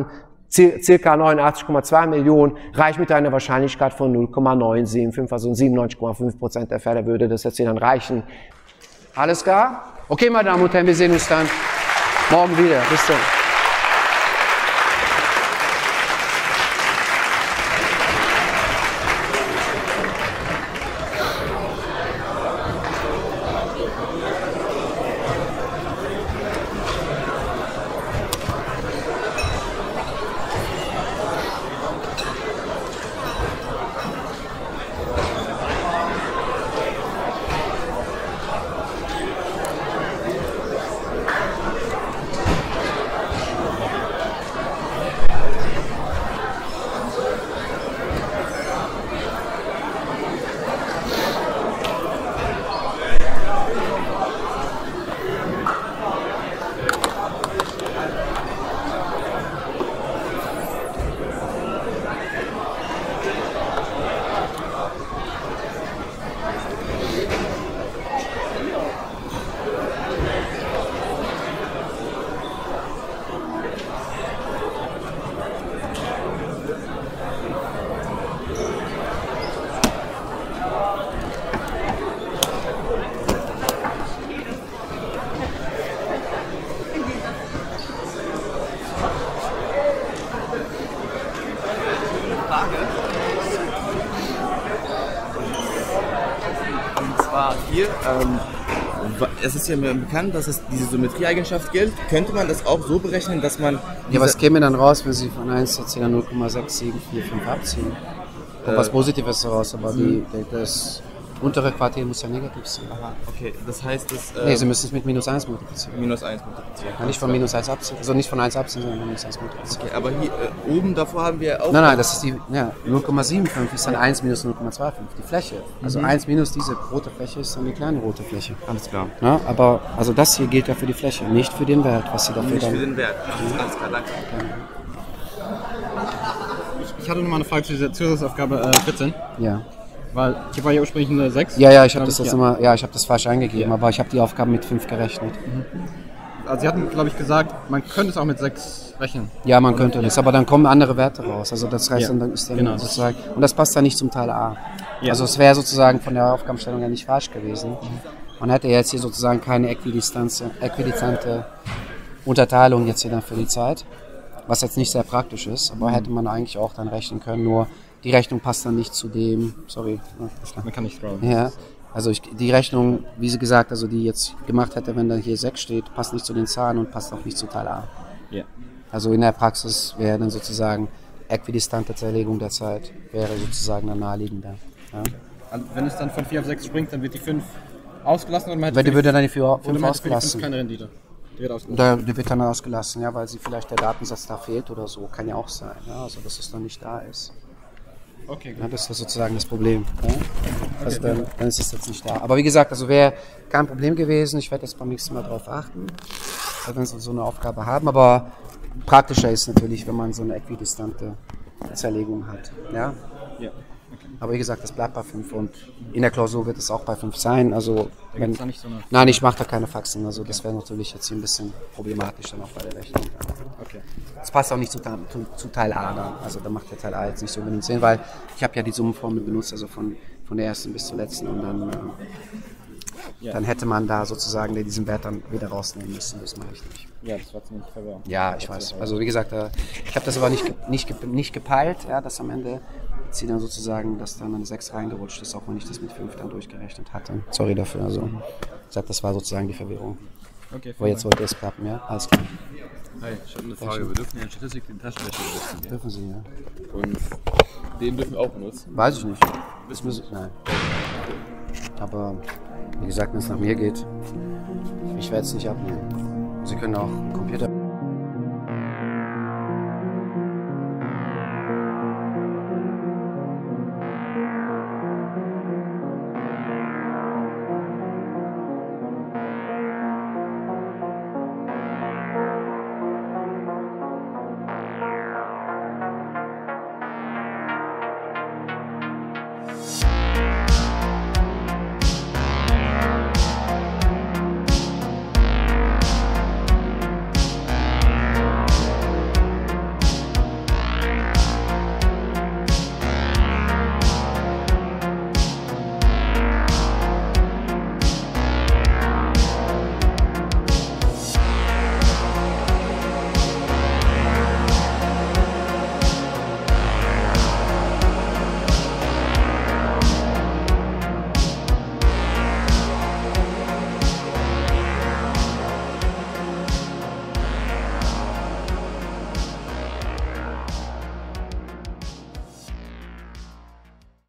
circa neunundachtzig Komma zwei Millionen, reicht mit einer Wahrscheinlichkeit von null Komma neun sieben fünf, also in siebenundneunzig Komma fünf Prozent der Fälle würde das jetzt hier dann reichen. Alles klar? Okay, meine Damen und Herren, wir sehen uns dann morgen wieder. Bis dann. Hier, ähm, es ist ja bekannt, dass es diese Symmetrieeigenschaft gilt. Könnte man das auch so berechnen, dass man... Ja, was käme dann raus, wenn Sie von eins zu zehn null Komma sechs sieben vier fünf abziehen? Kommt äh, was Positives raus, aber die, die, das untere Quartil muss ja negativ sein. Aha, okay. Das heißt, dass... Ähm, nee, Sie müssen es mit minus eins multiplizieren. Minus eins multiplizieren. Ja, nicht von minus eins abziehen, also nicht von eins abziehen, sondern von minus eins multiplizieren. Okay, aber hier äh, oben davor haben wir auch... Nein, nein, das ist die ja, null Komma fünfundsiebzig ist dann eins minus null Komma fünfundzwanzig, die Fläche. Also mhm. eins minus diese rote Fläche ist dann die kleine rote Fläche. Alles klar. Ja, aber also das hier gilt ja für die Fläche, nicht für den Wert, was Sie dafür nicht dann... Nicht für den Wert. Alles klar, danke. Ich, ich hatte noch mal eine Frage zu dieser Zusatzaufgabe äh, vierzehn. Ja. Weil hier war ja ursprünglich eine sechs. Ja, ja, ich habe das jetzt ja. immer, ja, ich habe das falsch eingegeben, Ja. aber ich habe die Aufgaben mit fünf gerechnet. Mhm. Also Sie hatten, glaube ich, gesagt, man könnte es auch mit sechs rechnen. Ja, man könnte das, aber dann kommen andere Werte raus. Also das heißt, Ja. dann ist dann Genau. sozusagen, und das passt dann nicht zum Teil A. Ja. Also es wäre sozusagen von der Aufgabenstellung ja nicht falsch gewesen. Man hätte jetzt hier sozusagen keine äquidistante Unterteilung jetzt hier dann für die Zeit, was jetzt nicht sehr praktisch ist, aber hätte man eigentlich auch dann rechnen können, nur die Rechnung passt dann nicht zu dem, sorry. Man kann nicht scrollen. Ja, also ich, die Rechnung, wie sie gesagt, also die jetzt gemacht hätte, wenn da hier sechs steht, passt nicht zu den Zahlen und passt auch nicht zu Teil A. Ja. Also in der Praxis wäre dann sozusagen äquidistante Zerlegung der Zeit, wäre sozusagen dann naheliegender. Ja. Also wenn es dann von vier auf sechs springt, dann wird die fünf ausgelassen oder man Weil die würde dann die vier fünf ausgelassen. ausgelassen. Keine Rendite. Die wird ausgelassen. Da, die wird dann ausgelassen, ja, weil sie vielleicht der Datensatz da fehlt oder so, kann ja auch sein, ja, also dass es dann nicht da ist. Okay, gut. Ja, das ist sozusagen das Problem. Ja? Also dann, dann ist es jetzt nicht da. Aber wie gesagt, also wäre kein Problem gewesen. Ich werde jetzt beim nächsten Mal darauf achten, wenn wir so eine Aufgabe haben. Aber praktischer ist natürlich, wenn man so eine äquidistante Zerlegung hat. Ja? Ja. Aber wie gesagt, das bleibt bei fünf und in der Klausur wird es auch bei fünf sein. Also Da wenn, gibt's da nicht so eine... nein, ich mache da keine Faxen. Also das wäre natürlich jetzt hier ein bisschen problematisch dann auch bei der Rechnung. Okay. Das passt auch nicht zu, zu, zu Teil A dann. Also da macht der Teil A jetzt nicht so unbedingt Sinn, weil ich habe ja die Summenformel benutzt, also von, von der ersten bis zur letzten und dann, äh, Ja. dann hätte man da sozusagen diesen Wert dann wieder rausnehmen müssen. Das mache ich nicht. Ja, das war ziemlich verwirrend. Ja, ich weiß. Also wie gesagt, äh, ich habe das aber nicht, ge- nicht, ge- nicht gepeilt, ja, dass am Ende sie dann sozusagen, dass dann eine sechs reingerutscht ist, auch wenn ich das mit fünf dann durchgerechnet hatte. Sorry dafür. Also wie gesagt, das war sozusagen die Verwirrung. Okay, Aber jetzt sollte es klappen, ja? Alles klar. Hi, ich habe eine Frage. Wir dürfen ja in Statistik den Taschenrechner benutzen. Ja? Dürfen Sie, ja. Und den dürfen wir auch benutzen. Weiß ich nicht. Das muss, nein. Aber wie gesagt, wenn es nach mir geht, ich werde es nicht abnehmen. Sie können auch einen Computer